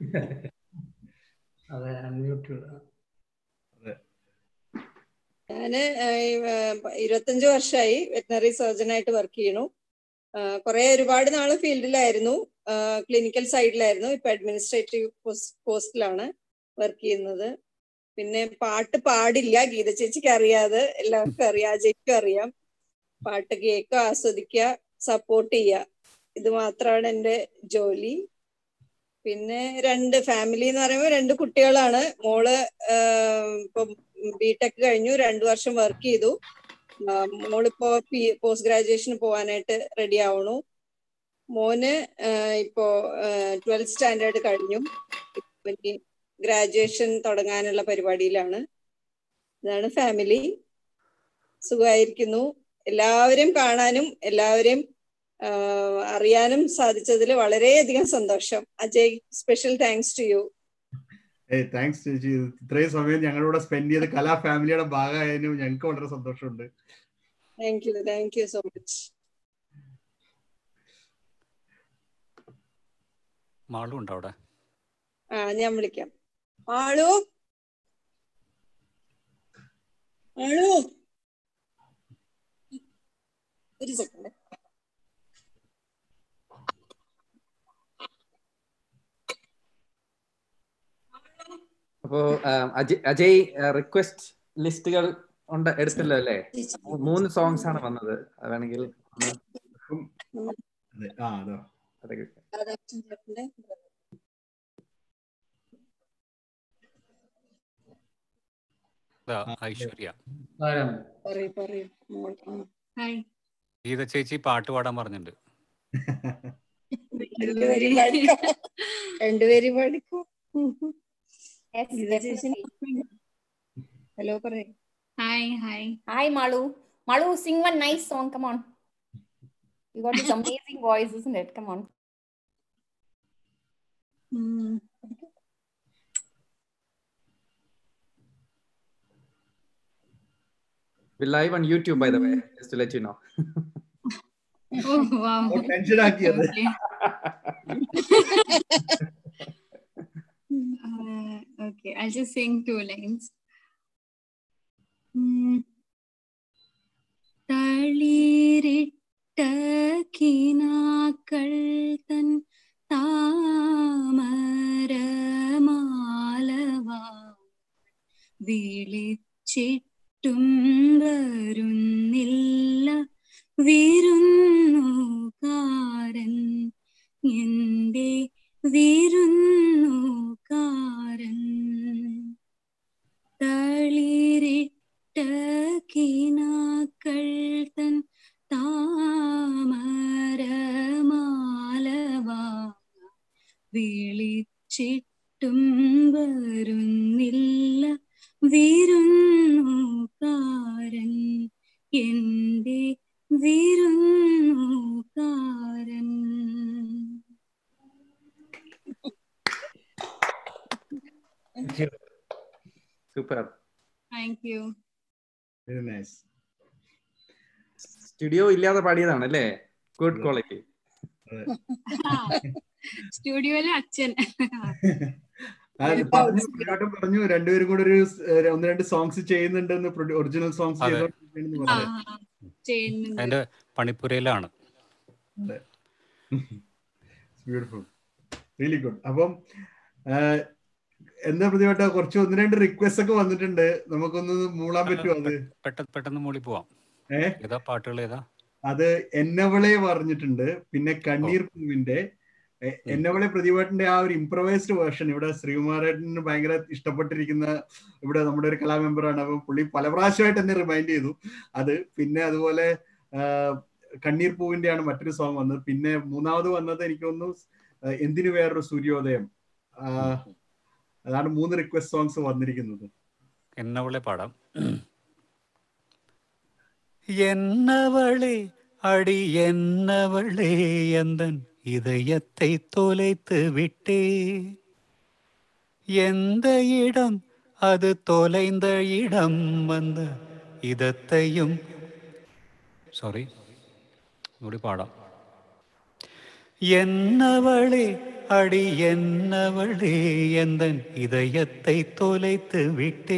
ഞാന് 25 വർഷമായി വെറ്റിനറി സർജനായിട്ട് വർക്ക് ചെയ്യണു. ഒരുപാട് നാള് ഫീൽഡിലായിരുന്നു, ക്ലിനിക്കൽ സൈഡിലായിരുന്നു. ഇപ്പൊ അഡ്മിനിസ്ട്രേറ്റീവ് പോസ്റ്റിലാണ്. വർക്ക് ചെയ്യുന്നത്. പിന്നെ പാട്ട് പാടില്ല, ഗീത ചേച്ചിക്ക് അറിയാതെ എല്ലാവർക്കും അറിയാം, അജയ്ക്കും അറിയാം. പാട്ട് കേൾക്കുക, ആസ്വദിക്കുക, സപ്പോർട്ട് ചെയ്യുക, ഇത് മാത്രമാണ് എൻ്റെ ജോലി. പിന്നെ ഫാമിലി എന്ന് പറയുമ്പോൾ 2 കുട്ടികളാണ്. മോള് ഇപ്പം ബിടെക് കഴിഞ്ഞു, 2 വർഷം വർക്ക് ചെയ്തു. മോളിപ്പോ പോസ്റ്റ് ഗ്രാജുവേഷന് പോകാനായിട്ട് റെഡി ആവണു. മോന് ഇപ്പോ 12th സ്റ്റാൻഡേർഡ് കഴിഞ്ഞു, ഗ്രാജുവേഷൻ തുടങ്ങാനുള്ള പരിപാടിയിലാണ്. ഇതാണ് ഫാമിലി. സുഖമായിരിക്കുന്നു. എല്ലാവരെയും കാണാനും എല്ലാവരെയും അറിയാനും സാധിച്ചതിൽ വളരെയധികം സന്തോഷം. Ajay, special thanks to you. Thanks ചേച്ചി. ഇത്രയും സമയം ഞങ്ങളോട് സ്പെൻഡ് ചെയ്ത് കലാ ഫാമിലിയുടെ ഭാഗമായതിനും ഞങ്ങൾക്ക് വളരെ സന്തോഷമുണ്ട്. Thank you so much. Malu ഉണ്ടോ അവിടെ? ഞാൻ വിളിക്കാം. മാളു, ഒരു സെക്കൻഡ്. അപ്പോ അജയ് റിക്വസ്റ്റ് ലിസ്റ്റുകൾ എടുത്തല്ലോ അല്ലേ? 3 സോങ്സ് ആണ് വന്നത്. വേണമെങ്കിൽ ഐശ്വര്യ. ഗീത ചേച്ചി പാട്ട് പാടാൻ പറഞ്ഞിട്ടുണ്ട്. രണ്ടുപേരും പഠിക്കും. ഹലോ പറയൂ. Hi Malu. Malu, sing one nice song, come on. You got this amazing voice, isn't it? Come on. We're live on YouTube, by the way, just to let you know. Oh wow. Tension ആക്കിയത്. Okay, I'll just sing 2 lines. Thaliritta കിനാക്കൾ തൻ താമരമാലവാ വിളിച്ചിട്ടും വരുന്നില്ല വിരുന്നുകാരൻ, എന്റെ വിരുന്നുകാരൻ. തളിരിട്ട കിനാക്കൾ തൻ താമരമാലവാ വിളിച്ചിട്ടും വരുന്നില്ല വിരുന്നുകാരൻ, എന്റെ വിരുന്നുകാരൻ. Super. Thank you. Very nice. Studio ഇല്ലാതെ പാടിയതാണ് അല്ലേ? Good quality. സ്റ്റുഡിയോയിലെ അച്ഛൻ പറഞ്ഞു രണ്ടുപേരും കൂടെ ഒരു 1-2 സോങ്സ് ചെയ്യുന്നുണ്ടെന്ന്, ഒറിജിനൽ സോങ്സ് അതിന്റെ പണിപ്പുരയിലാണ്. Beautiful, really good. അപ്പം എന്താ പ്രതിവട്ട കുറച്ച് 1-2 റിക്വസ്റ്റ് ഒക്കെ വന്നിട്ടുണ്ട്, നമുക്കൊന്ന് മൂളാൻ പറ്റുമോ? അത് പെട്ടെന്ന് മൂളി പോവാം. ഏതാ പാട്ടുകൾ? ഏതാ അത്? എന്നവളെ പറഞ്ഞിട്ടുണ്ട്. പിന്നെ കണ്ണീർ പൂവിന്റെ എന്നവളെ പ്രതിഭട്ടിന്റെ ആ ഒരു ഇംപ്രവൈസ്ഡ് വേർഷൻ ഇവിടെ ശ്രീകുമാരേട്ടന് ഭയങ്കര ഇഷ്ടപ്പെട്ടിരിക്കുന്ന, ഇവിടെ നമ്മുടെ ഒരു കലാ മെമ്പറാണ്. അപ്പൊ പുള്ളി പല പ്രാവശ്യമായിട്ട് എന്നെ റിമൈൻഡ് ചെയ്തു അത്. പിന്നെ അതുപോലെ കണ്ണീർ പൂവിന്റെ ആണ് മറ്റൊരു സോങ് വന്നത്. പിന്നെ മൂന്നാമത് വന്നത് എനിക്ക് തോന്നുന്നു എന്തിനു വേറൊരു സൂര്യോദയം. അതാണ് 3 റിക്വസ്റ്റ് സോങ്സ് വന്നിരിക്കുന്നത്. എന്നവളെ പാടാം. എന്നവളെ അടി എന്നവളെ എന്തൻ இதயத்தை தொலைத்து விட்டே, எந்த இடம் அது தொலைந்த இடம் வந்த இதத்தையும் കൂടി പാടാം. എന്നവളെ அடி என்னவளே எந்தன் இதயத்தை தொலைத்து விட்டே,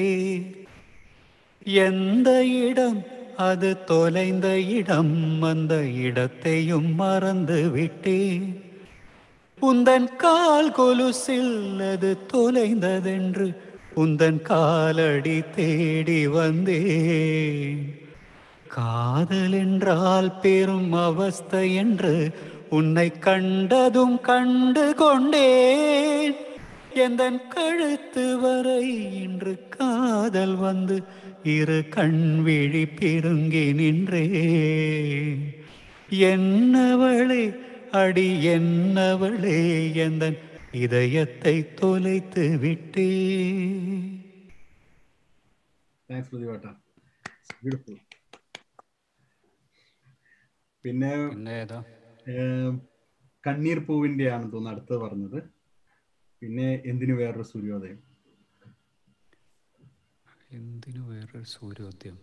எந்த இடம் அது தொலைந்த இடம் அந்த இடத்தையும் மறந்து விட்டே, உந்தன் கால் கொலுசில் அது தொலைந்ததென்று உந்தன் காலடி தேடி வந்தேன். காதல் என்றால் பெரும் அவஸ்தை என்று உன்னை கண்டதும் கண்டு கொண்டேன். எந்தன் கழுத்து வரை இன்று காதல் வந்து இரு கண் விழி பிருங்கி நின்றே. என்னவளே அடி என்னவளே எந்தன் இதயத்தை தொலைத்து விட்டே. താങ്ക്സ് പ്രതിഭേട്ട. ബ്യൂട്ടിഫുൾ. പിന്നെ ഏതാ? കണ്ണീർ പൂവിന്റെ ആണെന്ന് തോന്നുന്നു അടുത്തത് പറഞ്ഞത്. പിന്നെ എന്തിനു വേറൊരു സൂര്യോദയം. എന്തിനു വേറൊരു സൂര്യോദയം.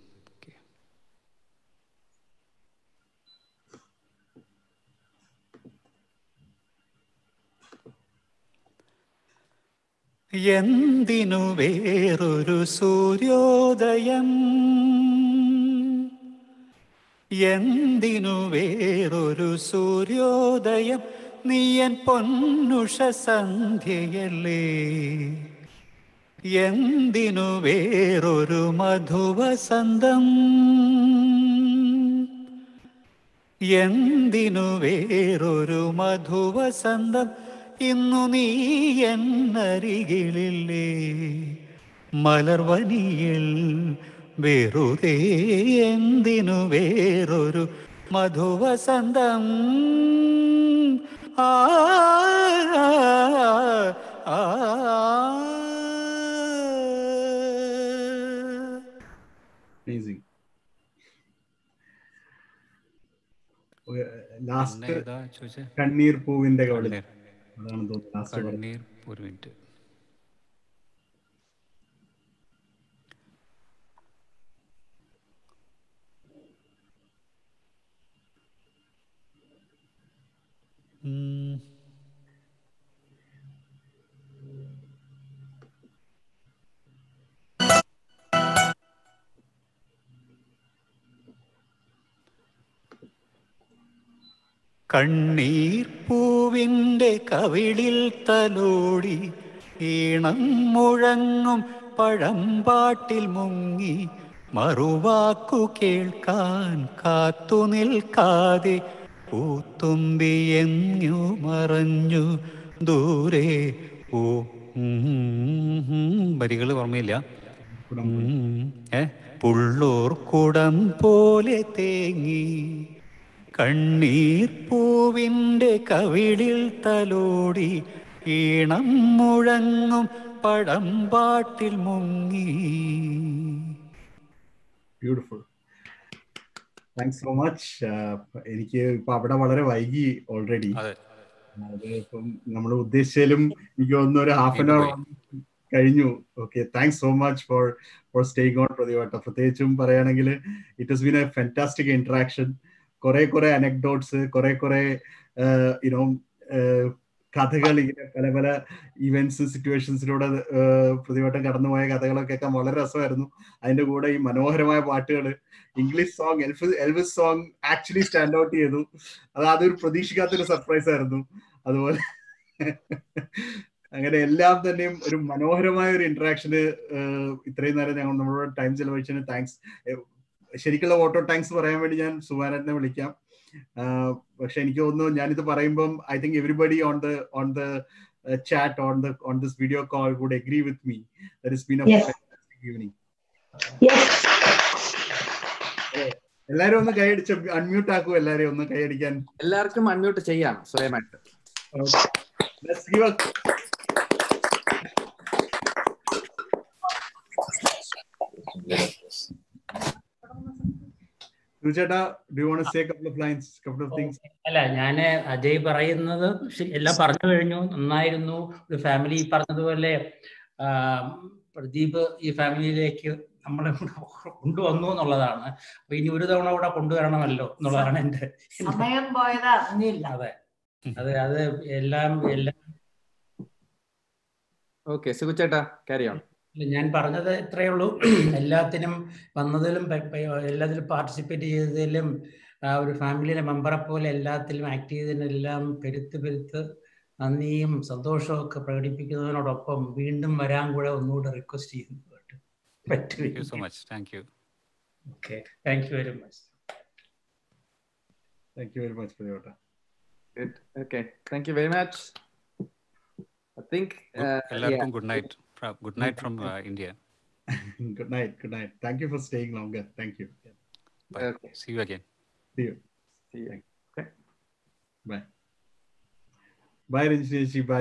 എന്തിനു വേറൊരു സൂര്യോദയം, എന്തിനു വേറൊരു സൂര്യോദയം, നീയൻ പൊന്നുഷ സന്ധ്യയല്ലേ. എന്തിനു വേറൊരു മധുവസന്തം, എന്തിനു വേറൊരു മധുവസന്തം, ഇന്നു നീ എന്നരികിലില്ലേ. മലർവനിയിൽ വെറുതെ എന്തിനു വേറൊരു മധുവസന്തം. ആ ലാസ്റ്റ് കണ്ണീർ പൂവിന്റെ കവളിൽ. അതാണ് തോന്നുന്നു കണ്ണീർ. ഒരു മിനിറ്റ്. കണ്ണീർ പൂവിൻ്റെ കവിളിൽ തലോടി ഈണം മുഴങ്ങും പഴമ്പാട്ടിൽ മുങ്ങി മറുവാക്കു കേൾക്കാൻ കാത്തു നിൽക്കാതെ പൂത്തുമ്പി എങ്ങു മറഞ്ഞു ദൂരെ. ഓ വരികൾ ഓർമ്മയില്ല. പുള്ളൂർ കുടം പോലെ തേങ്ങി കണ്ണീർ പൂവിൻ്റെ കവിളിൽ തലോടി ഈണം മുഴങ്ങും പഴമ്പാട്ടിൽ മുങ്ങി. ബ്യൂട്ടിഫുൾ. Thanks so much. എനിക്ക് ഇപ്പൊ അവിടെ വളരെ വൈകി ഓൾറെഡി. അത് ഇപ്പം നമ്മൾ ഉദ്ദേശിച്ചാലും എനിക്ക് തോന്നുന്നു ഒരു ഹാഫ് ആൻ അവർ കഴിഞ്ഞു. Okay, thanks so much for staying on പ്രതിഭേട്ട. പ്രത്യേകിച്ചും പറയുകയാണെങ്കിൽ it has been a fantastic interaction. കുറെ അനക്ഡോട്ട്സ്, കുറെ യുനോ കഥകൾ, ഇങ്ങനെ പല പല ഇവന്റ്സ് സിറ്റുവേഷൻസിലൂടെ പ്രതിവട്ടം കടന്നുപോയ കഥകളൊക്കെ കേൾക്കാൻ വളരെ രസമായിരുന്നു. അതിന്റെ കൂടെ ഈ മനോഹരമായ പാട്ടുകൾ, English song, Elvis song actually stand out ചെയ്തു. അതൊരു പ്രതീക്ഷിക്കാത്തൊരു സർപ്രൈസ് ആയിരുന്നു. അതുപോലെ അങ്ങനെ എല്ലാം തന്നെയും ഒരു മനോഹരമായ ഒരു ഇന്ററാക്ഷന് ഇത്രയും നേരം ഞങ്ങൾ നമ്മളോട് ടൈം ചെലവഴിച്ചതിന് താങ്ക്സ്. ശരിക്കുള്ള വോട്ടോ താങ്ക്സ് പറയാൻ വേണ്ടി ഞാൻ സുവാനനെ വിളിക്കാം. പക്ഷെ എനിക്ക് തോന്നുന്നു ഞാനിത് പറയുമ്പം I think everybody on the chat on this video call would agree with me that it's been a fantastic evening. എല്ലാരും ഒന്ന് കൈയടിച്ച് അൺമ്യൂട്ട് ആക്കൂ. എല്ലാരെയും ഒന്ന് കൈയടിക്കാൻ. എല്ലാവർക്കും അൺമ്യൂട്ട് ചെയ്യാം സ്വയമായിട്ട്. Let's give a ചേട്ടാ, do you want to say a couple of lines, couple of things? അല്ല, ഞാന് അജയ് പറയുന്നത് എല്ലാം പറഞ്ഞു കഴിഞ്ഞു. നന്നായിരുന്നു. ഒരു ഫാമിലി പറഞ്ഞതുപോലെ പ്രദീപ് ഈ ഫാമിലിയിലേക്ക് നമ്മളെ കൊണ്ടുവന്നു എന്നുള്ളതാണ്. അപ്പൊ ഇനി ഒരു തവണ കൂടെ കൊണ്ടുവരണമല്ലോ എന്നുള്ളതാണ് എന്റെ സമയം പോയത് അറിഞ്ഞില്ല. അതെ അതെ അത് എല്ലാം. ഓക്കെ, സുഖുചേട്ടാ ക്യാരി ഓൺ. ഞാൻ പറഞ്ഞത് ഇത്രയേ ഉള്ളൂ. എല്ലാത്തിനും വന്നതിലും എല്ലാത്തിലും പാർട്ടിസിപ്പേറ്റ് ചെയ്തതിലും ഒരു ഫാമിലിയിലെ മെമ്പറെ പോലെ എല്ലാത്തിലും ആക്ട് ചെയ്തതിനെല്ലാം പെരുത്ത് നന്ദിയും സന്തോഷവും ഒക്കെ പ്രകടിപ്പിക്കുന്നതിനോടൊപ്പം വീണ്ടും വരാൻ കൂടെ ഒന്നുകൂടെ റിക്വസ്റ്റ് ചെയ്യുന്നു. Thank you so much. Thank you. Okay. Thank you very much. Thank you very much, Priyota. Good. Okay. Thank you very much. I think. എല്ലാവർക്കും good night. Good night from India. Good night. Good night. Thank you for staying longer. Thank you. Bye. Okay. See you again. See you. See you. Okay. Bye. Bye, Ranjini ji. Bye.